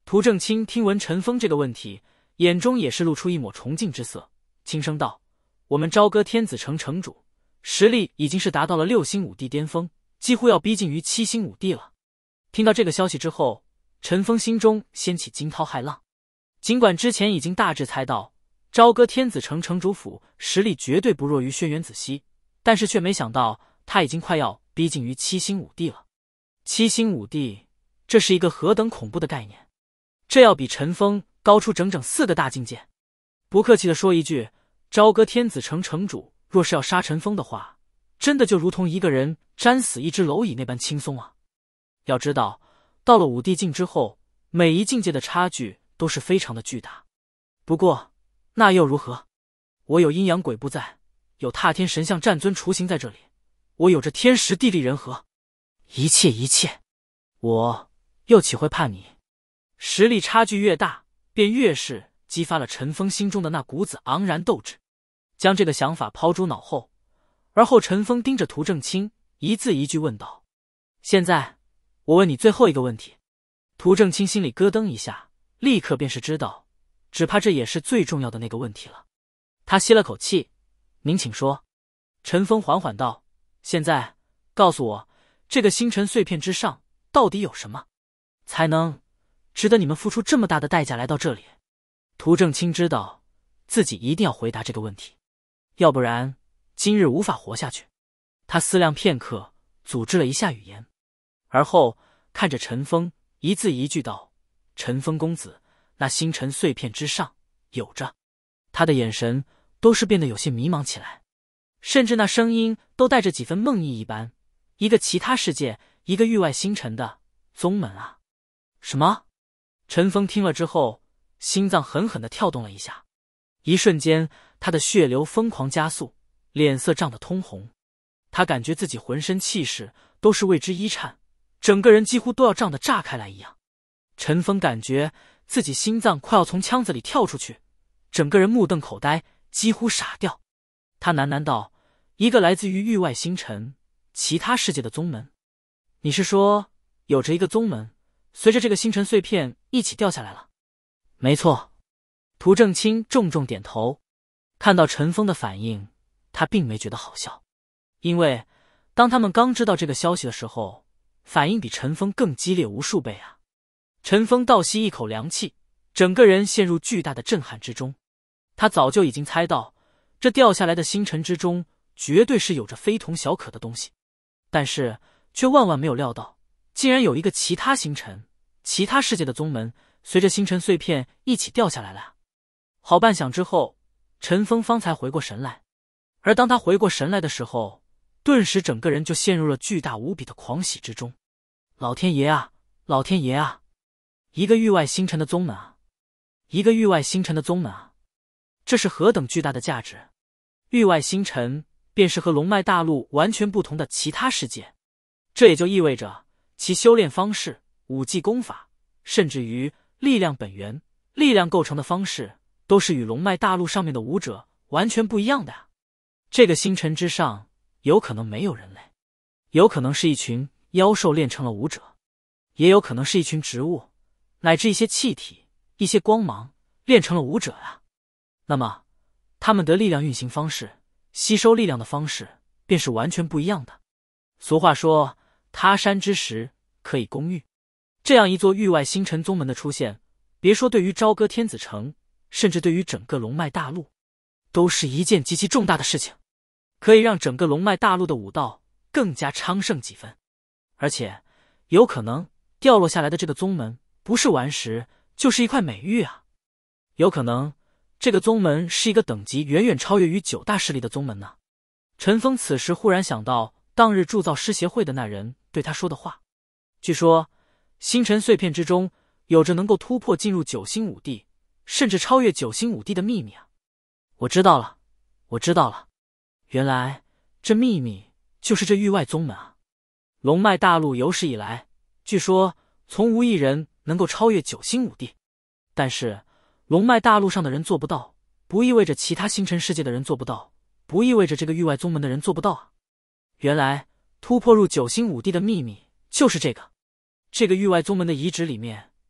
涂正清听闻陈峰这个问题，眼中也是露出一抹崇敬之色，轻声道：“我们朝歌天子城城主实力已经是达到了六星武帝巅峰，几乎要逼近于七星武帝了。”听到这个消息之后，陈峰心中掀起惊涛骇浪。尽管之前已经大致猜到朝歌天子城城主府实力绝对不弱于轩辕子熙，但是却没想到他已经快要逼近于七星武帝了。七星武帝，这是一个何等恐怖的概念！这要比陈峰高出整整四个大境界。不客气的说一句，朝歌天子城城主若是要杀陈峰的话，真的就如同一个人沾死一只蝼蚁那般轻松啊！要知道，到了武帝境之后，每一境界的差距都是非常的巨大。不过那又如何？我有阴阳鬼部在，有踏天神像战尊雏形在这里，我有着天时地利人和，一切一切，我又岂会怕你？实力差距越大，便越是激发了陈峰心中的那股子昂然斗志。将这个想法抛诸脑后，而后陈峰盯着涂正清，一字一句问道：“现在我问你最后一个问题。”涂正清心里咯噔一下，立刻便是知道，只怕这也是最重要的那个问题了。他吸了口气：“您请说。”陈峰缓缓道：“现在告诉我，这个星辰碎片之上到底有什么，才能值得你们付出这么大的代价来到这里？”涂正清知道自己一定要回答这个问题，要不然今日无法活下去。他思量片刻，组织了一下语言，而后看着陈峰，一字一句道：“陈峰公子，那星辰碎片之上有着……”他的眼神都是变得有些迷茫起来，甚至那声音都带着几分梦呓一般。一个其他世界，一个域外星辰的宗门啊！什么？陈峰听了之后，心脏狠狠地跳动了一下，一瞬间他的血流疯狂加速，脸色涨得通红。他感觉自己浑身气势都是为之一颤，整个人几乎都要胀得炸开来一样。陈峰感觉自己心脏快要从腔子里跳出去，整个人目瞪口呆，几乎傻掉。他喃喃道：“一个来自于域外星辰其他世界的宗门，你是说有着一个宗门随着这个星辰碎片一起掉下来了？”“没错。”涂正清重重点头。看到陈峰的反应，他并没觉得好笑，因为当他们刚知道这个消息的时候，反应比陈峰更激烈无数倍啊！陈峰倒吸一口凉气，整个人陷入巨大的震撼之中。他早就已经猜到，这掉下来的星辰之中绝对是有着非同小可的东西，但是却万万没有料到，竟然有一个其他星辰、其他世界的宗门随着星辰碎片一起掉下来了。好半晌之后，陈峰方才回过神来，而当他回过神来的时候，顿时整个人就陷入了巨大无比的狂喜之中。老天爷啊，老天爷啊！一个域外星辰的宗门啊，一个域外星辰的宗门啊，这是何等巨大的价值！域外星辰便是和龙脉大陆完全不同的其他世界，这也就意味着其修炼方式、武技功法，甚至于力量本源、力量构成的方式，都是与龙脉大陆上面的武者完全不一样的啊！这个星辰之上有可能没有人类，有可能是一群妖兽练成了武者，也有可能是一群植物，乃至一些气体、一些光芒练成了武者啊。那么他们的力量运行方式、吸收力量的方式便是完全不一样的。俗话说，他山之石可以攻玉。这样一座域外星辰宗门的出现，别说对于朝歌天子城，甚至对于整个龙脉大陆，都是一件极其重大的事情，可以让整个龙脉大陆的武道更加昌盛几分。而且有可能掉落下来的这个宗门不是顽石，就是一块美玉啊！有可能这个宗门是一个等级远远超越于九大势力的宗门呢。陈峰此时忽然想到当日铸造师协会的那人对他说的话，据说星辰碎片之中有着能够突破进入九星武帝，甚至超越九星武帝的秘密啊！我知道了，我知道了，原来这秘密就是这域外宗门啊！龙脉大陆有史以来，据说从无一人能够超越九星武帝，但是龙脉大陆上的人做不到，不意味着其他星辰世界的人做不到，不意味着这个域外宗门的人做不到啊！原来突破入九星武帝的秘密就是这个。这个域外宗门的遗址里面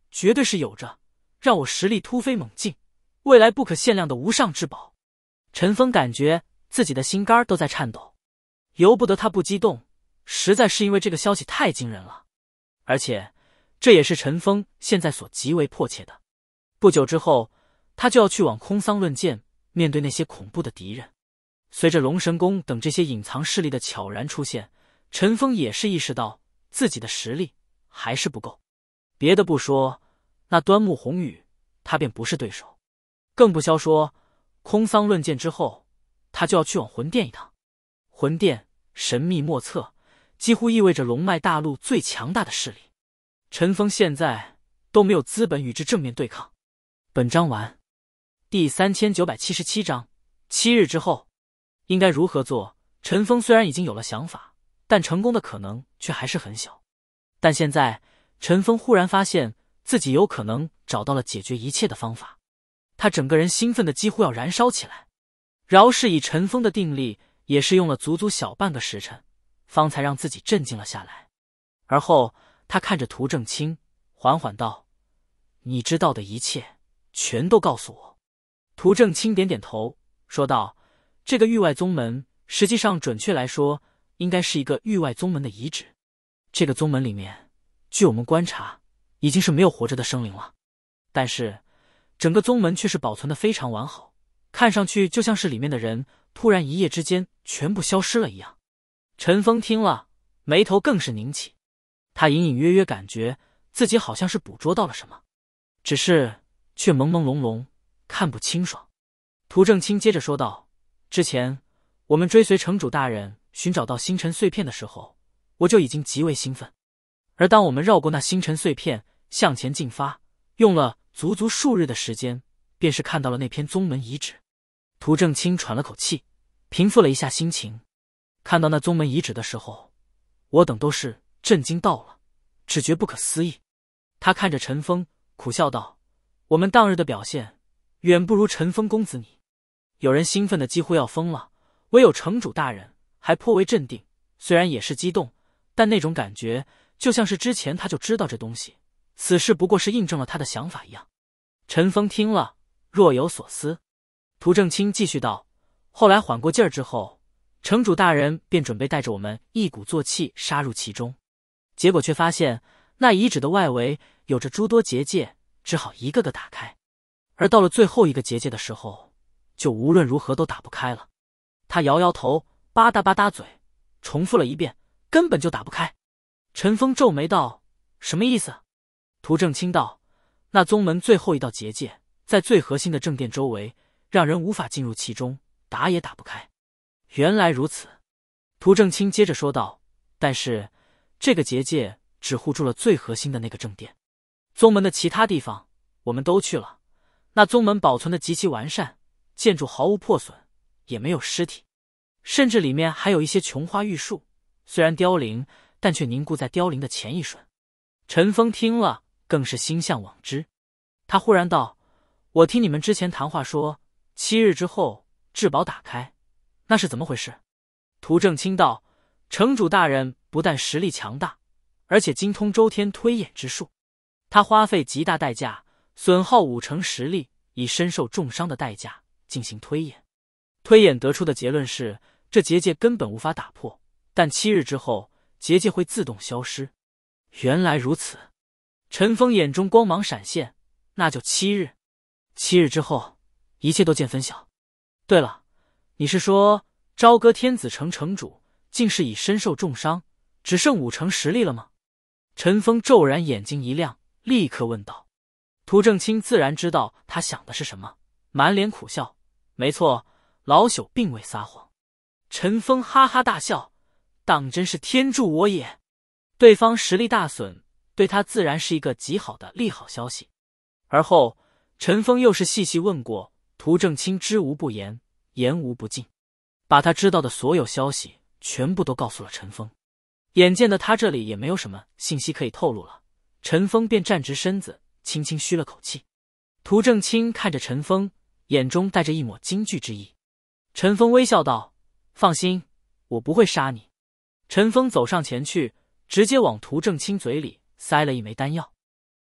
绝对是有着让我实力突飞猛进，未来不可限量的无上之宝。陈峰感觉自己的心肝都在颤抖，由不得他不激动，实在是因为这个消息太惊人了，而且这也是陈峰现在所极为迫切的。不久之后，他就要去往空桑论剑，面对那些恐怖的敌人。随着龙神宫等这些隐藏势力的悄然出现，陈峰也是意识到自己的实力还是不够。别的不说，那端木红羽他便不是对手，更不消说空桑论剑之后，他就要去往魂殿一趟。魂殿神秘莫测，几乎意味着龙脉大陆最强大的势力。陈峰现在都没有资本与之正面对抗。本章完。第三千九百七十七章，七日之后应该如何做？陈峰虽然已经有了想法，但成功的可能却还是很小。但现在陈峰忽然发现自己有可能找到了解决一切的方法，他整个人兴奋的几乎要燃烧起来。饶是以陈峰的定力，也是用了足足小半个时辰，方才让自己镇静了下来。而后他看着涂正清，缓缓道：你知道的一切全都告诉我。涂正清点点头，说道：这个域外宗门实际上准确来说应该是一个域外宗门的遗址。这个宗门里面，据我们观察，已经是没有活着的生灵了，但是整个宗门却是保存得非常完好，看上去就像是里面的人突然一夜之间全部消失了一样。陈峰听了，眉头更是拧起，他隐隐约约感觉自己好像是捕捉到了什么，只是却朦朦胧胧，看不清爽。涂正清接着说道：之前我们追随城主大人寻找到星辰碎片的时候，我就已经极为兴奋，而当我们绕过那星辰碎片向前进发，用了足足数日的时间，便是看到了那片宗门遗址。涂正清喘了口气，平复了一下心情。看到那宗门遗址的时候，我等都是震惊到了，只觉不可思议。他看着陈峰，苦笑道：我们当日的表现远不如陈峰公子你。有人兴奋的几乎要疯了，唯有城主大人还颇为镇定，虽然也是激动，但那种感觉就像是之前他就知道这东西，此事不过是印证了他的想法一样。陈峰听了若有所思。涂正清继续道：后来缓过劲儿之后，城主大人便准备带着我们一鼓作气杀入其中，结果却发现那遗址的外围有着诸多结界，只好一个个打开，而到了最后一个结界的时候，就无论如何都打不开了。他摇摇头，吧嗒吧嗒嘴，重复了一遍：根本就打不开。陈峰皱眉道：什么意思？涂正清道：那宗门最后一道结界在最核心的正殿周围，让人无法进入其中，打也打不开。原来如此。涂正清接着说道：但是这个结界只护住了最核心的那个正殿，宗门的其他地方我们都去了，那宗门保存的极其完善，建筑毫无破损，也没有尸体，甚至里面还有一些琼花玉树，虽然凋零，但却凝固在凋零的前一瞬。陈峰听了更是心向往之，他忽然道：我听你们之前谈话说七日之后至宝打开，那是怎么回事？涂正清道：城主大人不但实力强大，而且精通周天推演之术，他花费极大代价，损耗五成实力，以身受重伤的代价进行推演。推演得出的结论是，这结界根本无法打破，但七日之后结界会自动消失。原来如此。陈峰眼中光芒闪现，那就七日。七日之后一切都见分晓。对了，你是说朝歌天子城城主竟是已身受重伤，只剩五成实力了吗？陈峰骤然眼睛一亮，立刻问道。涂正清自然知道他想的是什么，满脸苦笑：没错，老朽并未撒谎。陈峰哈哈大笑：当真是天助我也。对方实力大损，对他自然是一个极好的利好消息。而后陈峰又是细细问过，涂正清知无不言，言无不尽，把他知道的所有消息全部都告诉了陈峰。眼见的他这里也没有什么信息可以透露了，陈峰便站直身子，轻轻吁了口气。涂正清看着陈峰，眼中带着一抹惊惧之意。陈峰微笑道：放心，我不会杀你。陈峰走上前去，直接往涂正清嘴里塞了一枚丹药。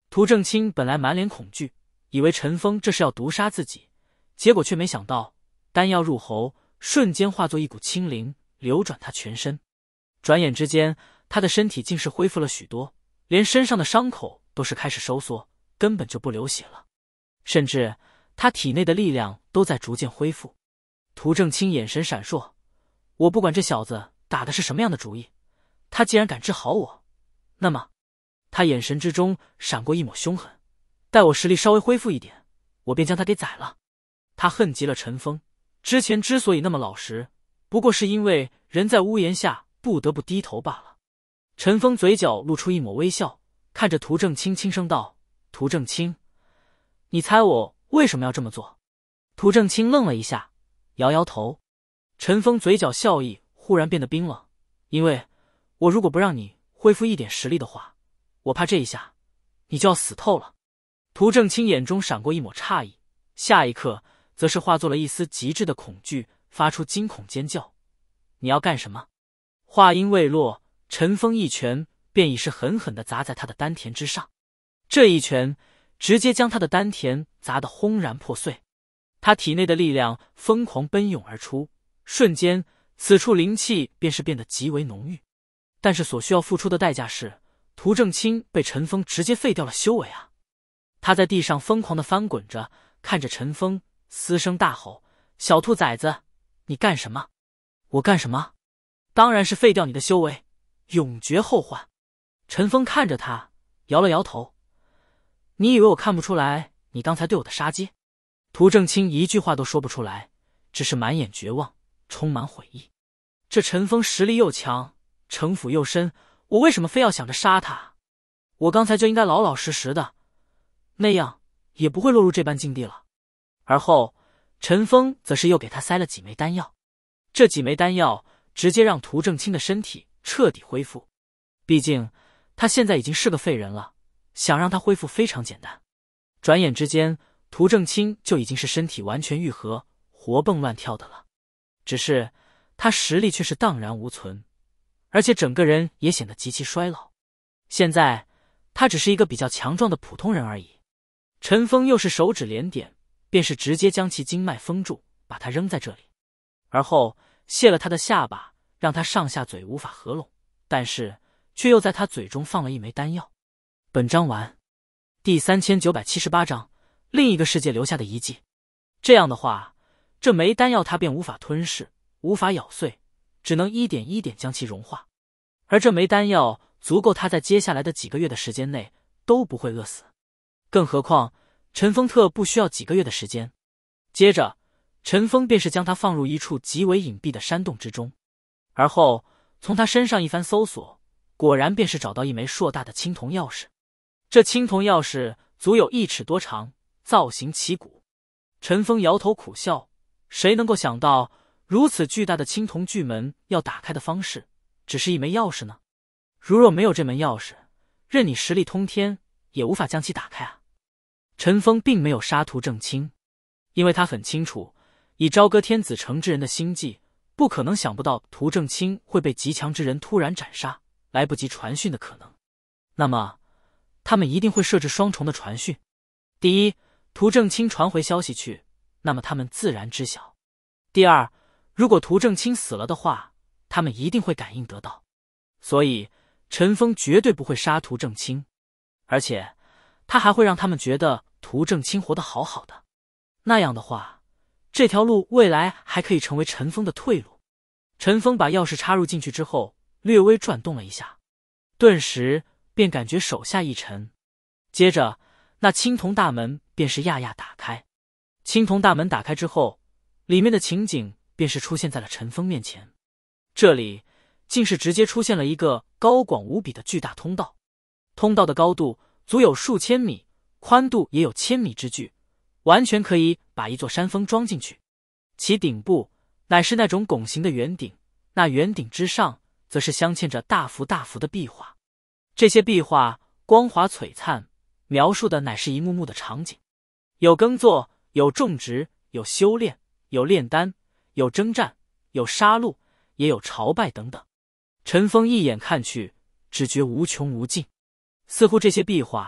涂正清本来满脸恐惧，以为陈峰这是要毒杀自己，结果却没想到丹药入喉，瞬间化作一股清灵，流转他全身。转眼之间，他的身体竟是恢复了许多，连身上的伤口都是开始收缩，根本就不流血了，甚至他体内的力量都在逐渐恢复。涂正清眼神闪烁，我不管这小子打的是什么样的主意，他既然敢治好我，那么他眼神之中闪过一抹凶狠，待我实力稍微恢复一点，我便将他给宰了。他恨极了陈峰，之前之所以那么老实，不过是因为人在屋檐下不得不低头罢了。陈峰嘴角露出一抹微笑，看着涂正清轻声道：涂正清，你猜我为什么要这么做？涂正清愣了一下，摇摇头。陈峰嘴角笑意忽然变得冰冷，因为我如果不让你恢复一点实力的话，我怕这一下你就要死透了。涂正清眼中闪过一抹诧异，下一刻则是化作了一丝极致的恐惧，发出惊恐尖叫。你要干什么？话音未落，陈峰一拳便已是狠狠地砸在他的丹田之上，这一拳直接将他的丹田砸得轰然破碎。他体内的力量疯狂奔涌而出，瞬间此处灵气便是变得极为浓郁。但是所需要付出的代价是，涂正清被陈峰直接废掉了修为啊！他在地上疯狂地翻滚着，看着陈峰，嘶声大吼：小兔崽子，你干什么？我干什么？当然是废掉你的修为，永绝后患。陈峰看着他，摇了摇头：你以为我看不出来你刚才对我的杀机？涂正清一句话都说不出来，只是满眼绝望，充满悔意。这陈峰实力又强，城府又深，我为什么非要想着杀他？我刚才就应该老老实实的，那样也不会落入这般境地了。而后陈峰则是又给他塞了几枚丹药，这几枚丹药直接让涂正清的身体彻底恢复。毕竟他现在已经是个废人了，想让他恢复非常简单。转眼之间，涂正清就已经是身体完全愈合，活蹦乱跳的了。只是他实力却是荡然无存，而且整个人也显得极其衰老。现在他只是一个比较强壮的普通人而已。陈峰又是手指连点，便是直接将其经脉封住，把他扔在这里，而后卸了他的下巴，让他上下嘴无法合拢，但是却又在他嘴中放了一枚丹药。本章完。第三千九百七十八章，另一个世界留下的遗迹。这样的话，这枚丹药他便无法吞噬，无法咬碎，只能一点一点将其融化。而这枚丹药足够他在接下来的几个月的时间内都不会饿死。更何况陈峰特不需要几个月的时间。接着陈峰便是将他放入一处极为隐蔽的山洞之中，而后从他身上一番搜索，果然便是找到一枚硕大的青铜钥匙。这青铜钥匙足有一尺多长，造型奇古。陈峰摇头苦笑，谁能够想到如此巨大的青铜巨门要打开的方式只是一枚钥匙呢？如若没有这门钥匙，任你实力通天也无法将其打开啊！陈峰并没有杀涂正清，因为他很清楚，以朝歌天子城之人的心计，不可能想不到涂正清会被极强之人突然斩杀，来不及传讯的可能。那么他们一定会设置双重的传讯。第一，涂正清传回消息去，那么他们自然知晓。第二，如果涂正清死了的话，他们一定会感应得到。所以陈峰绝对不会杀涂正清，而且他还会让他们觉得涂正清活得好好的。那样的话，这条路未来还可以成为陈峰的退路。陈峰把钥匙插入进去之后，略微转动了一下，顿时便感觉手下一沉。接着那青铜大门便是呀呀打开。青铜大门打开之后，里面的情景便是出现在了陈峰面前。这里竟是直接出现了一个高广无比的巨大通道，通道的高度足有数千米，宽度也有千米之巨，完全可以把一座山峰装进去。其顶部乃是那种拱形的圆顶，那圆顶之上则是镶嵌着大幅大幅的壁画。这些壁画光华璀璨，描述的乃是一幕幕的场景，有耕作，有种植，有修炼，有炼丹，有征战，有杀戮，也有朝拜等等。陈峰一眼看去，只觉无穷无尽，似乎这些壁画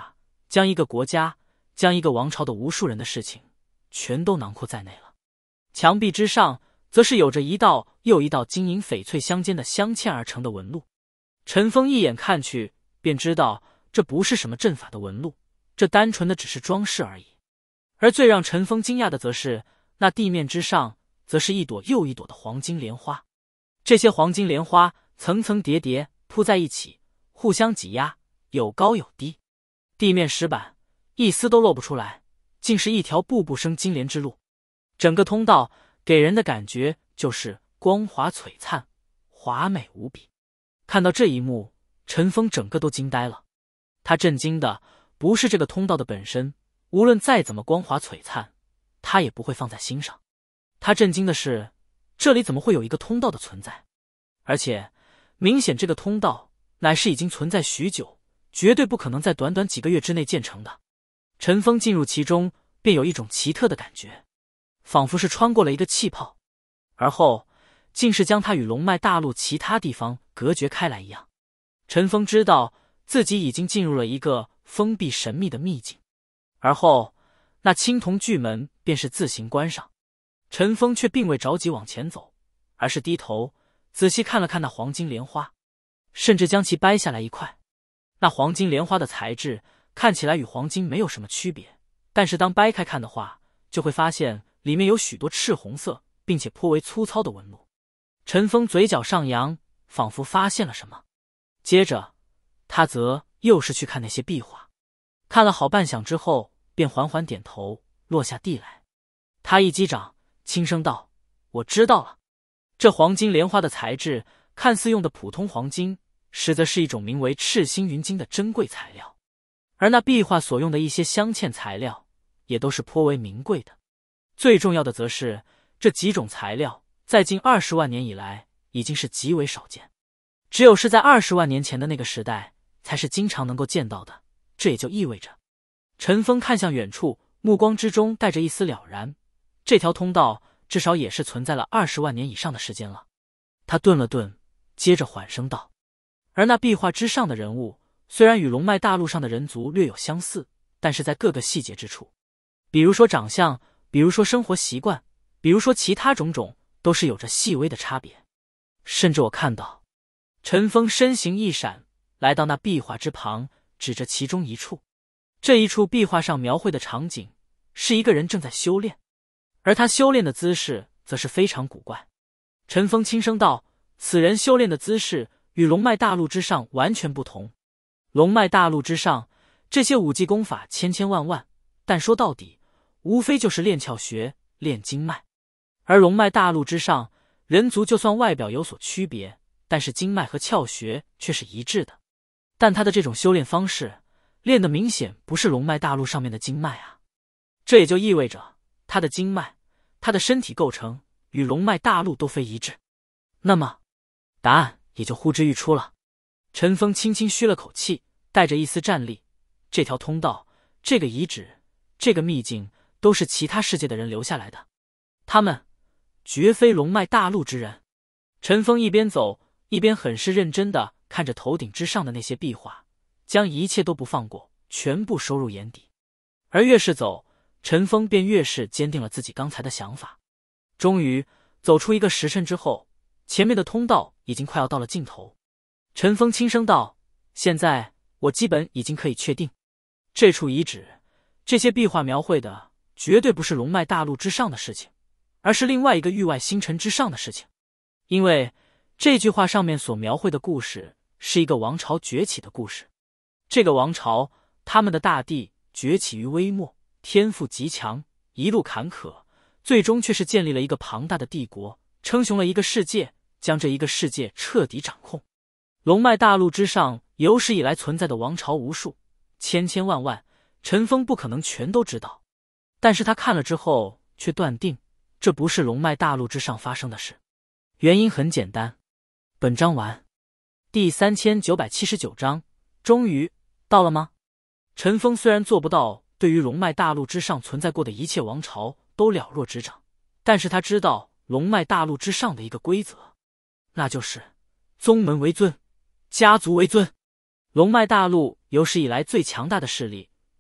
将一个国家、将一个王朝的无数人的事情全都囊括在内了。墙壁之上则是有着一道又一道金银翡翠相间的镶嵌而成的纹路。陈峰一眼看去便知道这不是什么阵法的纹路，这单纯的只是装饰而已。而最让陈峰惊讶的则是，那地面之上则是一朵又一朵的黄金莲花。这些黄金莲花层层叠叠铺在一起，互相挤压，有高有低。地面石板一丝都露不出来，竟是一条步步生金莲之路。整个通道给人的感觉就是光华璀璨，华美无比。看到这一幕，陈峰整个都惊呆了。他震惊的不是这个通道的本身，无论再怎么光华璀璨，他也不会放在心上。他震惊的是，这里怎么会有一个通道的存在？而且明显这个通道乃是已经存在许久，绝对不可能在短短几个月之内建成的。陈峰进入其中，便有一种奇特的感觉，仿佛是穿过了一个气泡，而后竟是将它与龙脉大陆其他地方隔绝开来一样。陈峰知道自己已经进入了一个封闭神秘的秘境，而后那青铜巨门便是自行关上。陈峰却并未着急往前走，而是低头仔细看了看那黄金莲花，甚至将其掰下来一块。那黄金莲花的材质看起来与黄金没有什么区别，但是当掰开看的话，就会发现里面有许多赤红色并且颇为粗糙的纹路。陈峰嘴角上扬，仿佛发现了什么。接着他则又是去看那些壁画，看了好半晌之后，便缓缓点头，落下地来。他一击掌，轻声道：“我知道了。”这黄金莲花的材质看似用的普通黄金，实则是一种名为赤星云金的珍贵材料，而那壁画所用的一些镶嵌材料也都是颇为名贵的。最重要的则是这几种材料在近二十万年以来已经是极为少见，只有是在二十万年前的那个时代才是经常能够见到的。这也就意味着，陈峰看向远处，目光之中带着一丝了然，这条通道至少也是存在了二十万年以上的时间了。他顿了顿，接着缓声道：“而那壁画之上的人物，虽然与龙脉大陆上的人族略有相似，但是在各个细节之处，比如说长相，比如说生活习惯，比如说其他种种，都是有着细微的差别。甚至我看到……”陈峰身形一闪，来到那壁画之旁，指着其中一处。这一处壁画上描绘的场景是一个人正在修炼，而他修炼的姿势则是非常古怪。陈峰轻声道：“此人修炼的姿势与龙脉大陆之上完全不同。龙脉大陆之上，这些武技功法千千万万，但说到底，无非就是练窍穴、练经脉。而龙脉大陆之上，人族就算外表有所区别，但是经脉和窍穴却是一致的。但他的这种修炼方式，练的明显不是龙脉大陆上面的经脉啊。这也就意味着他的经脉，他的身体构成与龙脉大陆都非一致。那么答案也就呼之欲出了。”陈峰轻轻吁了口气，带着一丝战栗。这条通道，这个遗址，这个秘境，都是其他世界的人留下来的，他们绝非龙脉大陆之人。陈峰一边走一边很是认真地看着头顶之上的那些壁画，将一切都不放过，全部收入眼底。而越是走，陈峰便越是坚定了自己刚才的想法。终于走出一个时辰之后，前面的通道已经快要到了尽头。陈峰轻声道：“现在我基本已经可以确定，这处遗址，这些壁画描绘的绝对不是龙脉大陆之上的事情，而是另外一个域外星辰之上的事情。因为这句话上面所描绘的故事是一个王朝崛起的故事。这个王朝，他们的大地崛起于微末，天赋极强，一路坎坷，最终却是建立了一个庞大的帝国，称雄了一个世界，将这一个世界彻底掌控。龙脉大陆之上有史以来存在的王朝无数，千千万万，陈峰不可能全都知道，但是他看了之后却断定这不是龙脉大陆之上发生的事。原因很简单。本章完。第三千九百七十九章，终于到了吗？陈峰虽然做不到对于龙脉大陆之上存在过的一切王朝都了若指掌，但是他知道龙脉大陆之上的一个规则，那就是宗门为尊，家族为尊。龙脉大陆有史以来最强大的势力，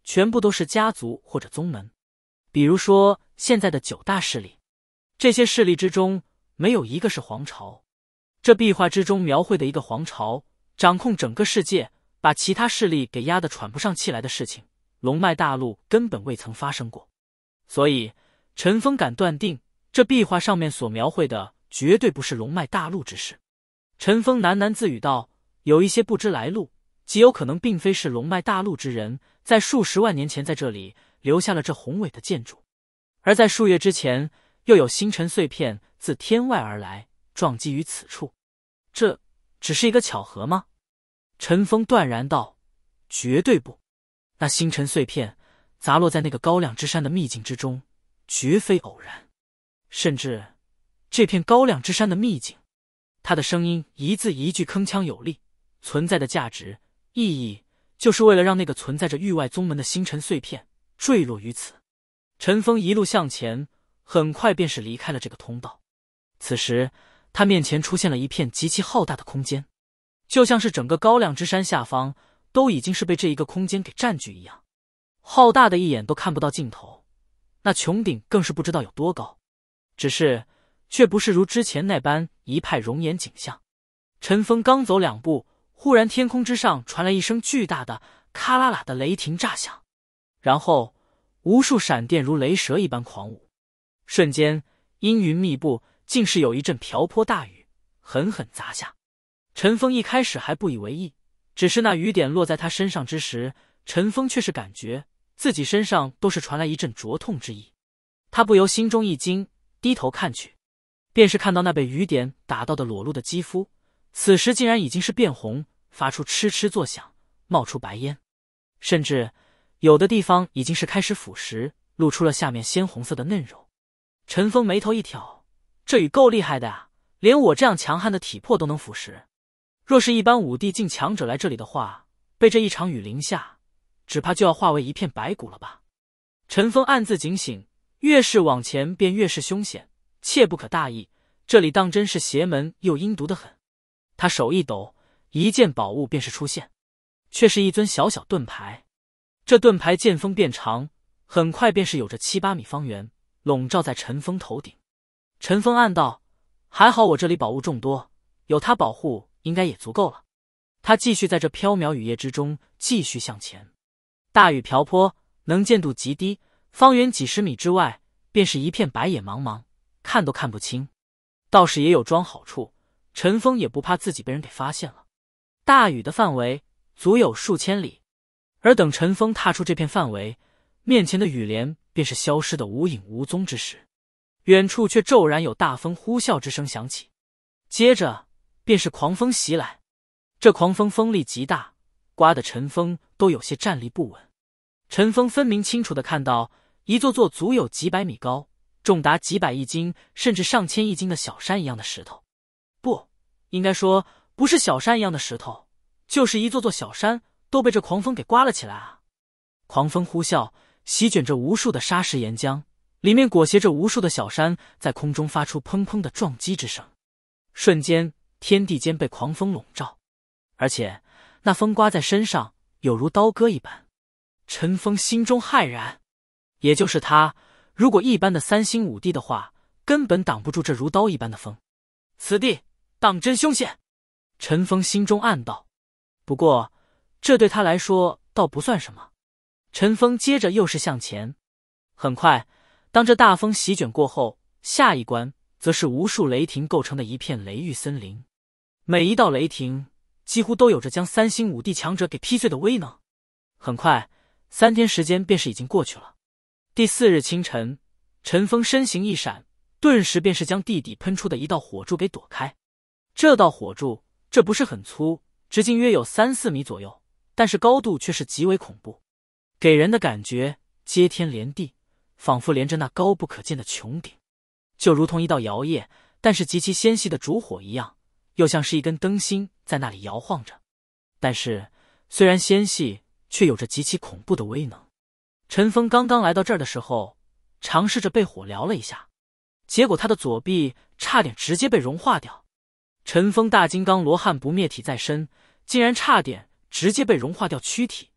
全部都是家族或者宗门，比如说现在的九大势力，这些势力之中没有一个是皇朝。这壁画之中描绘的一个皇朝掌控整个世界，把其他势力给压得喘不上气来的事情，龙脉大陆根本未曾发生过。所以陈峰敢断定，这壁画上面所描绘的绝对不是龙脉大陆之事。陈峰喃喃自语道，有一些不知来路，极有可能并非是龙脉大陆之人，在数十万年前在这里留下了这宏伟的建筑，而在数月之前又有星辰碎片自天外而来，撞击于此处。这只是一个巧合吗？陈峰断然道，绝对不。那星辰碎片砸落在那个高亮之山的秘境之中，绝非偶然。甚至这片高亮之山的秘境，他的声音一字一句铿锵有力，存在的价值意义就是为了让那个存在着域外宗门的星辰碎片坠落于此。陈峰一路向前，很快便是离开了这个通道。此时他面前出现了一片极其浩大的空间，就像是整个高亮之山下方都已经是被这一个空间给占据一样，浩大的一眼都看不到尽头，那穹顶更是不知道有多高，只是却不是如之前那般一派容颜景象。陈峰刚走两步，忽然天空之上传来一声巨大的咔啦啦的雷霆炸响，然后无数闪电如雷蛇一般狂舞，瞬间阴云密布，竟是有一阵瓢泼大雨狠狠砸下。陈峰一开始还不以为意，只是那雨点落在他身上之时，陈峰却是感觉自己身上都是传来一阵灼痛之意。他不由心中一惊，低头看去，便是看到那被雨点打到的裸露的肌肤，此时竟然已经是变红，发出嗤嗤作响，冒出白烟，甚至有的地方已经是开始腐蚀，露出了下面鲜红色的嫩肉。陈峰眉头一挑，这雨够厉害的啊，连我这样强悍的体魄都能腐蚀。若是一般武帝境强者来这里的话，被这一场雨淋下，只怕就要化为一片白骨了吧。陈峰暗自警醒，越是往前便越是凶险，切不可大意，这里当真是邪门又阴毒的很。他手一抖，一件宝物便是出现，却是一尊小小盾牌。这盾牌见风变长，很快便是有着七八米方圆，笼罩在陈峰头顶。陈峰暗道，还好我这里宝物众多，有他保护应该也足够了。他继续在这飘渺雨夜之中继续向前。大雨瓢泼，能见度极低，方圆几十米之外便是一片白野茫茫，看都看不清。倒是也有桩好处，陈峰也不怕自己被人给发现了。大雨的范围足有数千里，而等陈峰踏出这片范围，面前的雨帘便是消失的无影无踪之时，远处却骤然有大风呼啸之声响起，接着便是狂风袭来。这狂风风力极大，刮得陈峰都有些站立不稳。陈峰分明清楚地看到一座座足有几百米高，重达几百亿斤甚至上千亿斤的小山一样的石头，不，应该说不是小山一样的石头，就是一座座小山都被这狂风给刮了起来啊！狂风呼啸，席卷着无数的沙石岩浆，里面裹挟着无数的小山，在空中发出砰砰的撞击之声。瞬间，天地间被狂风笼罩，而且那风刮在身上有如刀割一般。陈峰心中骇然，也就是他，如果一般的三星武帝的话，根本挡不住这如刀一般的风。此地当真凶险，陈峰心中暗道。不过这对他来说倒不算什么。陈峰接着又是向前。很快，当这大风席卷过后，下一关则是无数雷霆构成的一片雷域森林。每一道雷霆几乎都有着将三星武帝强者给劈碎的威能。很快，三天时间便是已经过去了。第四日清晨，陈峰身形一闪，顿时便是将地底喷出的一道火柱给躲开。这道火柱这不是很粗，直径约有三四米左右，但是高度却是极为恐怖，给人的感觉接天连地，仿佛连着那高不可见的穹顶，就如同一道摇曳但是极其纤细的烛火一样，又像是一根灯芯在那里摇晃着。但是虽然纤细，却有着极其恐怖的威能。陈峰刚刚来到这儿的时候，尝试着被火燎了一下，结果他的左臂差点直接被融化掉。陈峰大金刚罗汉不灭体在身，竟然差点直接被融化掉躯体，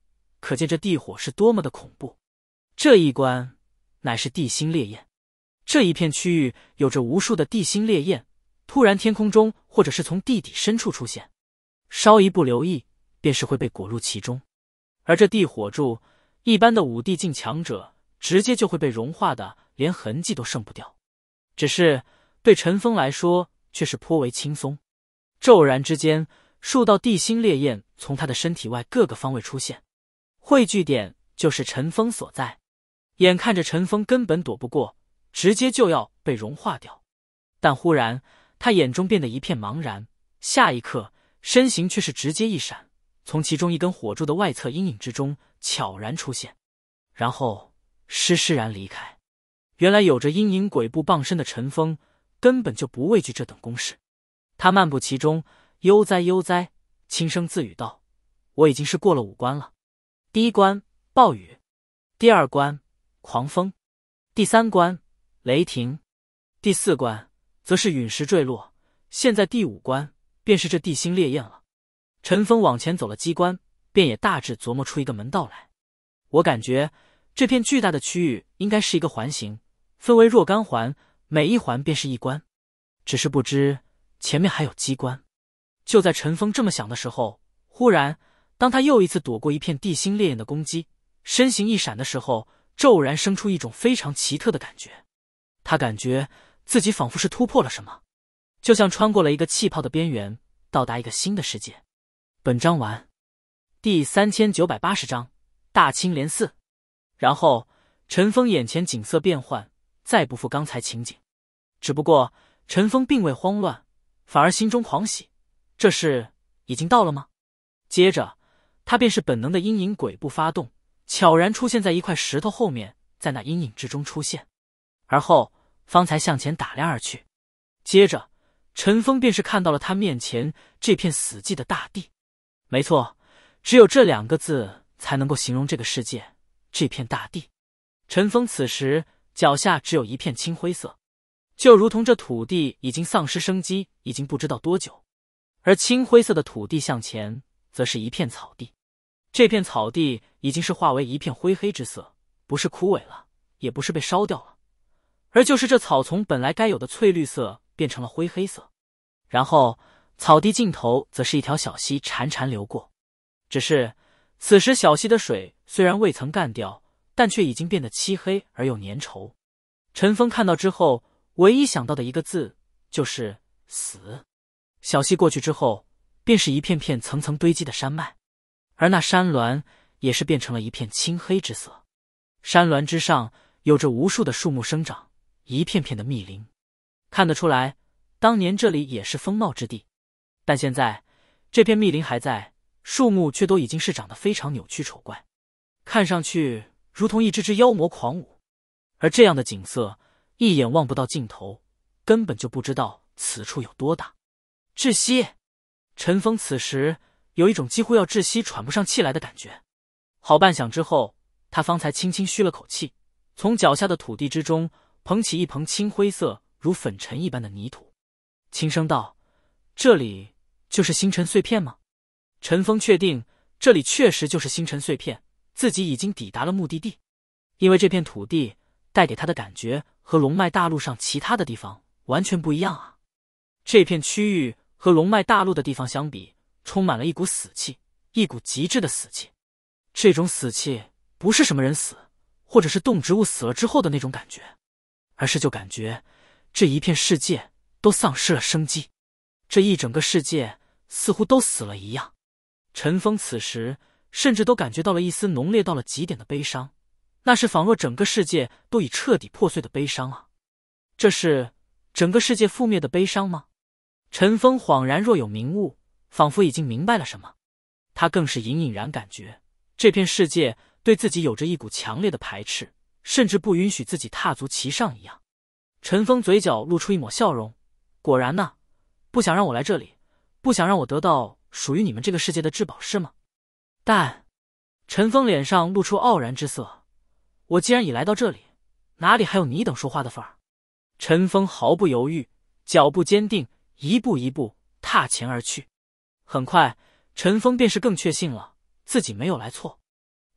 可见这地火是多么的恐怖。这一关乃是地心烈焰，这一片区域有着无数的地心烈焰，突然天空中或者是从地底深处出现，稍一不留意便是会被裹入其中。而这地火柱，一般的五帝境强者直接就会被融化的连痕迹都剩不掉，只是对陈峰来说却是颇为轻松。骤然之间，数道地心烈焰从他的身体外各个方位出现，汇聚点就是陈峰所在。眼看着陈峰根本躲不过，直接就要被融化掉，但忽然他眼中变得一片茫然，下一刻身形却是直接一闪，从其中一根火柱的外侧阴影之中悄然出现，然后施施然离开。原来有着阴影鬼步傍身的陈峰根本就不畏惧这等攻势，他漫步其中，悠哉悠哉，轻声自语道：我已经是过了五关了。第一关暴雨，第二关狂风，第三关雷霆，第四关则是陨石坠落，现在第五关便是这地心烈焰了。陈峰往前走了几关，便也大致琢磨出一个门道来。我感觉这片巨大的区域应该是一个环形，分为若干环，每一环便是一关，只是不知前面还有机关。就在陈峰这么想的时候，忽然当他又一次躲过一片地心烈焰的攻击，身形一闪的时候，骤然生出一种非常奇特的感觉。他感觉自己仿佛是突破了什么，就像穿过了一个气泡的边缘，到达一个新的世界。本章完。第三千九百八十章大青莲寺。然后陈峰眼前景色变幻，再不复刚才情景。只不过陈峰并未慌乱，反而心中狂喜，这是已经到了吗？接着他便是本能的阴影鬼步发动，悄然出现在一块石头后面，在那阴影之中出现，而后方才向前打量而去。接着陈峰便是看到了他面前这片死寂的大地。没错，只有这两个字才能够形容这个世界，这片大地。陈峰此时脚下只有一片青灰色，就如同这土地已经丧失生机，已经不知道多久。而青灰色的土地向前则是一片草地，这片草地已经是化为一片灰黑之色，不是枯萎了，也不是被烧掉了，而就是这草丛本来该有的翠绿色变成了灰黑色。然后草地尽头则是一条小溪潺潺流过，只是此时小溪的水虽然未曾干掉，但却已经变得漆黑而又粘稠。陈峰看到之后，唯一想到的一个字就是死。小溪过去之后，便是一片片层层堆积的山脉，而那山峦也是变成了一片青黑之色。山峦之上有着无数的树木生长，一片片的密林，看得出来当年这里也是风貌之地。但现在这片密林还在，树木却都已经是长得非常扭曲丑怪，看上去如同一只只妖魔狂舞。而这样的景色一眼望不到尽头，根本就不知道此处有多大。窒息！陈峰此时有一种几乎要窒息喘不上气来的感觉。好半晌之后，他方才轻轻吁了口气，从脚下的土地之中捧起一捧青灰色如粉尘一般的泥土，轻声道：这里就是星辰碎片吗？陈峰确定这里确实就是星辰碎片，自己已经抵达了目的地。因为这片土地带给他的感觉和龙脉大陆上其他的地方完全不一样啊。这片区域和龙脉大陆的地方相比，充满了一股死气，一股极致的死气。这种死气不是什么人死，或者是动植物死了之后的那种感觉，而是就感觉这一片世界都丧失了生机，这一整个世界似乎都死了一样。陈峰此时甚至都感觉到了一丝浓烈到了极点的悲伤，那是仿若整个世界都已彻底破碎的悲伤啊！这是整个世界覆灭的悲伤吗？陈峰恍然若有明悟，仿佛已经明白了什么。他更是隐隐然感觉这片世界对自己有着一股强烈的排斥，甚至不允许自己踏足其上一样。陈峰嘴角露出一抹笑容，果然呢，不想让我来这里，不想让我得到属于你们这个世界的至宝是吗？但陈峰脸上露出傲然之色，我既然已来到这里，哪里还有你等说话的份儿？陈峰毫不犹豫，脚步坚定，一步一步踏前而去。很快陈峰便是更确信了自己没有来错，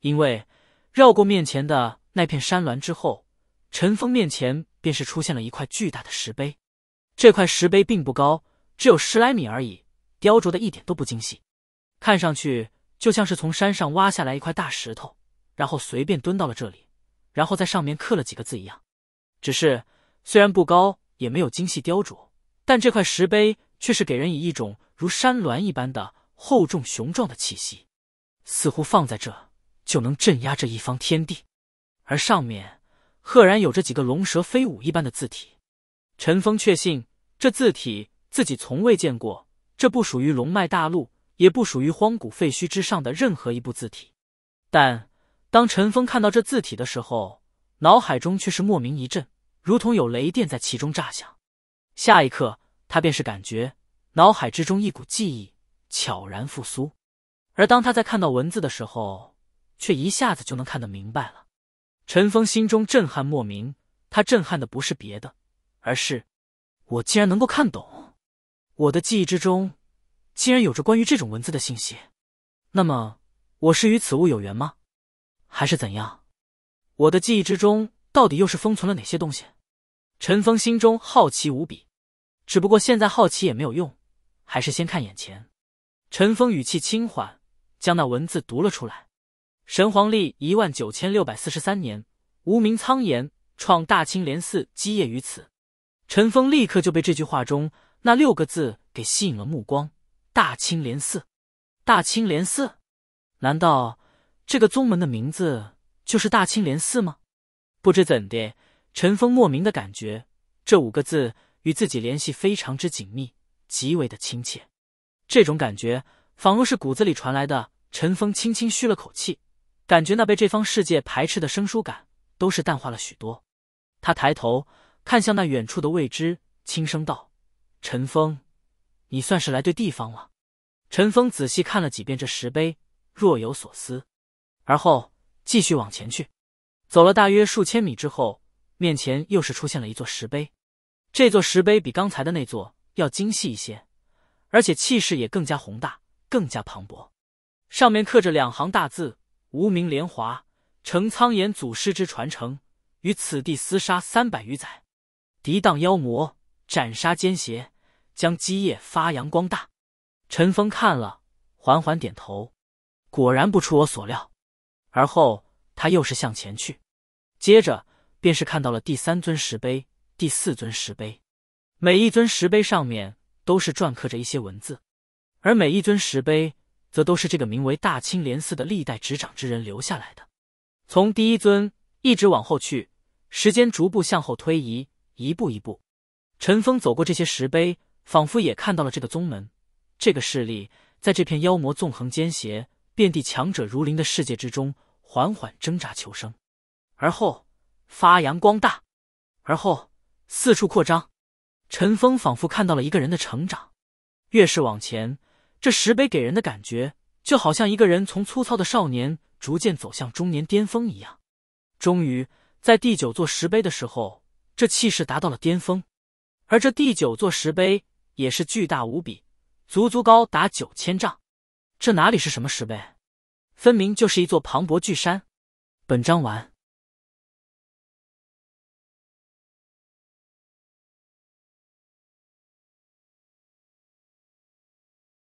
因为绕过面前的那片山峦之后，陈峰面前便是出现了一块巨大的石碑。这块石碑并不高，只有十来米而已，雕琢的一点都不精细，看上去就像是从山上挖下来一块大石头，然后随便蹲到了这里，然后在上面刻了几个字一样。只是虽然不高，也没有精细雕琢，但这块石碑却是给人以一种如山峦一般的厚重雄壮的气息，似乎放在这就能镇压这一方天地。而上面赫然有着几个龙蛇飞舞一般的字体。陈峰确信这字体自己从未见过，这不属于龙脉大陆，也不属于荒古废墟之上的任何一部字体。但当陈峰看到这字体的时候，脑海中却是莫名一震，如同有雷电在其中炸响。下一刻，他便是感觉脑海之中一股记忆悄然复苏。而当他在看到文字的时候，却一下子就能看得明白了。陈峰心中震撼莫名，他震撼的不是别的，而是我竟然能够看懂，我的记忆之中竟然有着关于这种文字的信息。那么我是与此物有缘吗？还是怎样？我的记忆之中到底又是封存了哪些东西？陈峰心中好奇无比，只不过现在好奇也没有用，还是先看眼前。陈峰语气轻缓，将那文字读了出来。神皇历一万九千六百四十三年，无名苍岩创大清莲寺基业于此。陈峰立刻就被这句话中那六个字给吸引了目光。大清莲寺，大清莲寺，难道这个宗门的名字就是大清莲寺吗？不知怎的，陈峰莫名的感觉这五个字与自己联系非常之紧密，极为的亲切。这种感觉仿若是骨子里传来的。陈峰轻轻吁了口气，感觉那被这方世界排斥的生疏感都是淡化了许多。他抬头看向那远处的未知，轻声道：陈峰，你算是来对地方了。陈峰仔细看了几遍这石碑，若有所思，而后继续往前去。走了大约数千米之后，面前又是出现了一座石碑。这座石碑比刚才的那座要精细一些，而且气势也更加宏大，更加磅礴。上面刻着两行大字：无名莲华，承苍岩祖师之传承，于此地厮杀三百余载，涤荡妖魔，斩杀奸邪，将基业发扬光大。陈峰看了，缓缓点头，果然不出我所料。而后他又是向前去，接着便是看到了第三尊石碑、第四尊石碑。每一尊石碑上面都是篆刻着一些文字，而每一尊石碑则都是这个名为大清莲寺的历代执掌之人留下来的。从第一尊一直往后去，时间逐步向后推移，一步一步。陈峰走过这些石碑，仿佛也看到了这个宗门，这个势力在这片妖魔纵横奸邪、遍地强者如林的世界之中缓缓挣扎求生，而后发扬光大，而后四处扩张。陈峰仿佛看到了一个人的成长，越是往前，这石碑给人的感觉就好像一个人从粗糙的少年逐渐走向中年巅峰一样。终于在第九座石碑的时候，这气势达到了巅峰。而这第九座石碑也是巨大无比，足足高达九千丈。这哪里是什么石碑，分明就是一座磅礴巨山。本章完。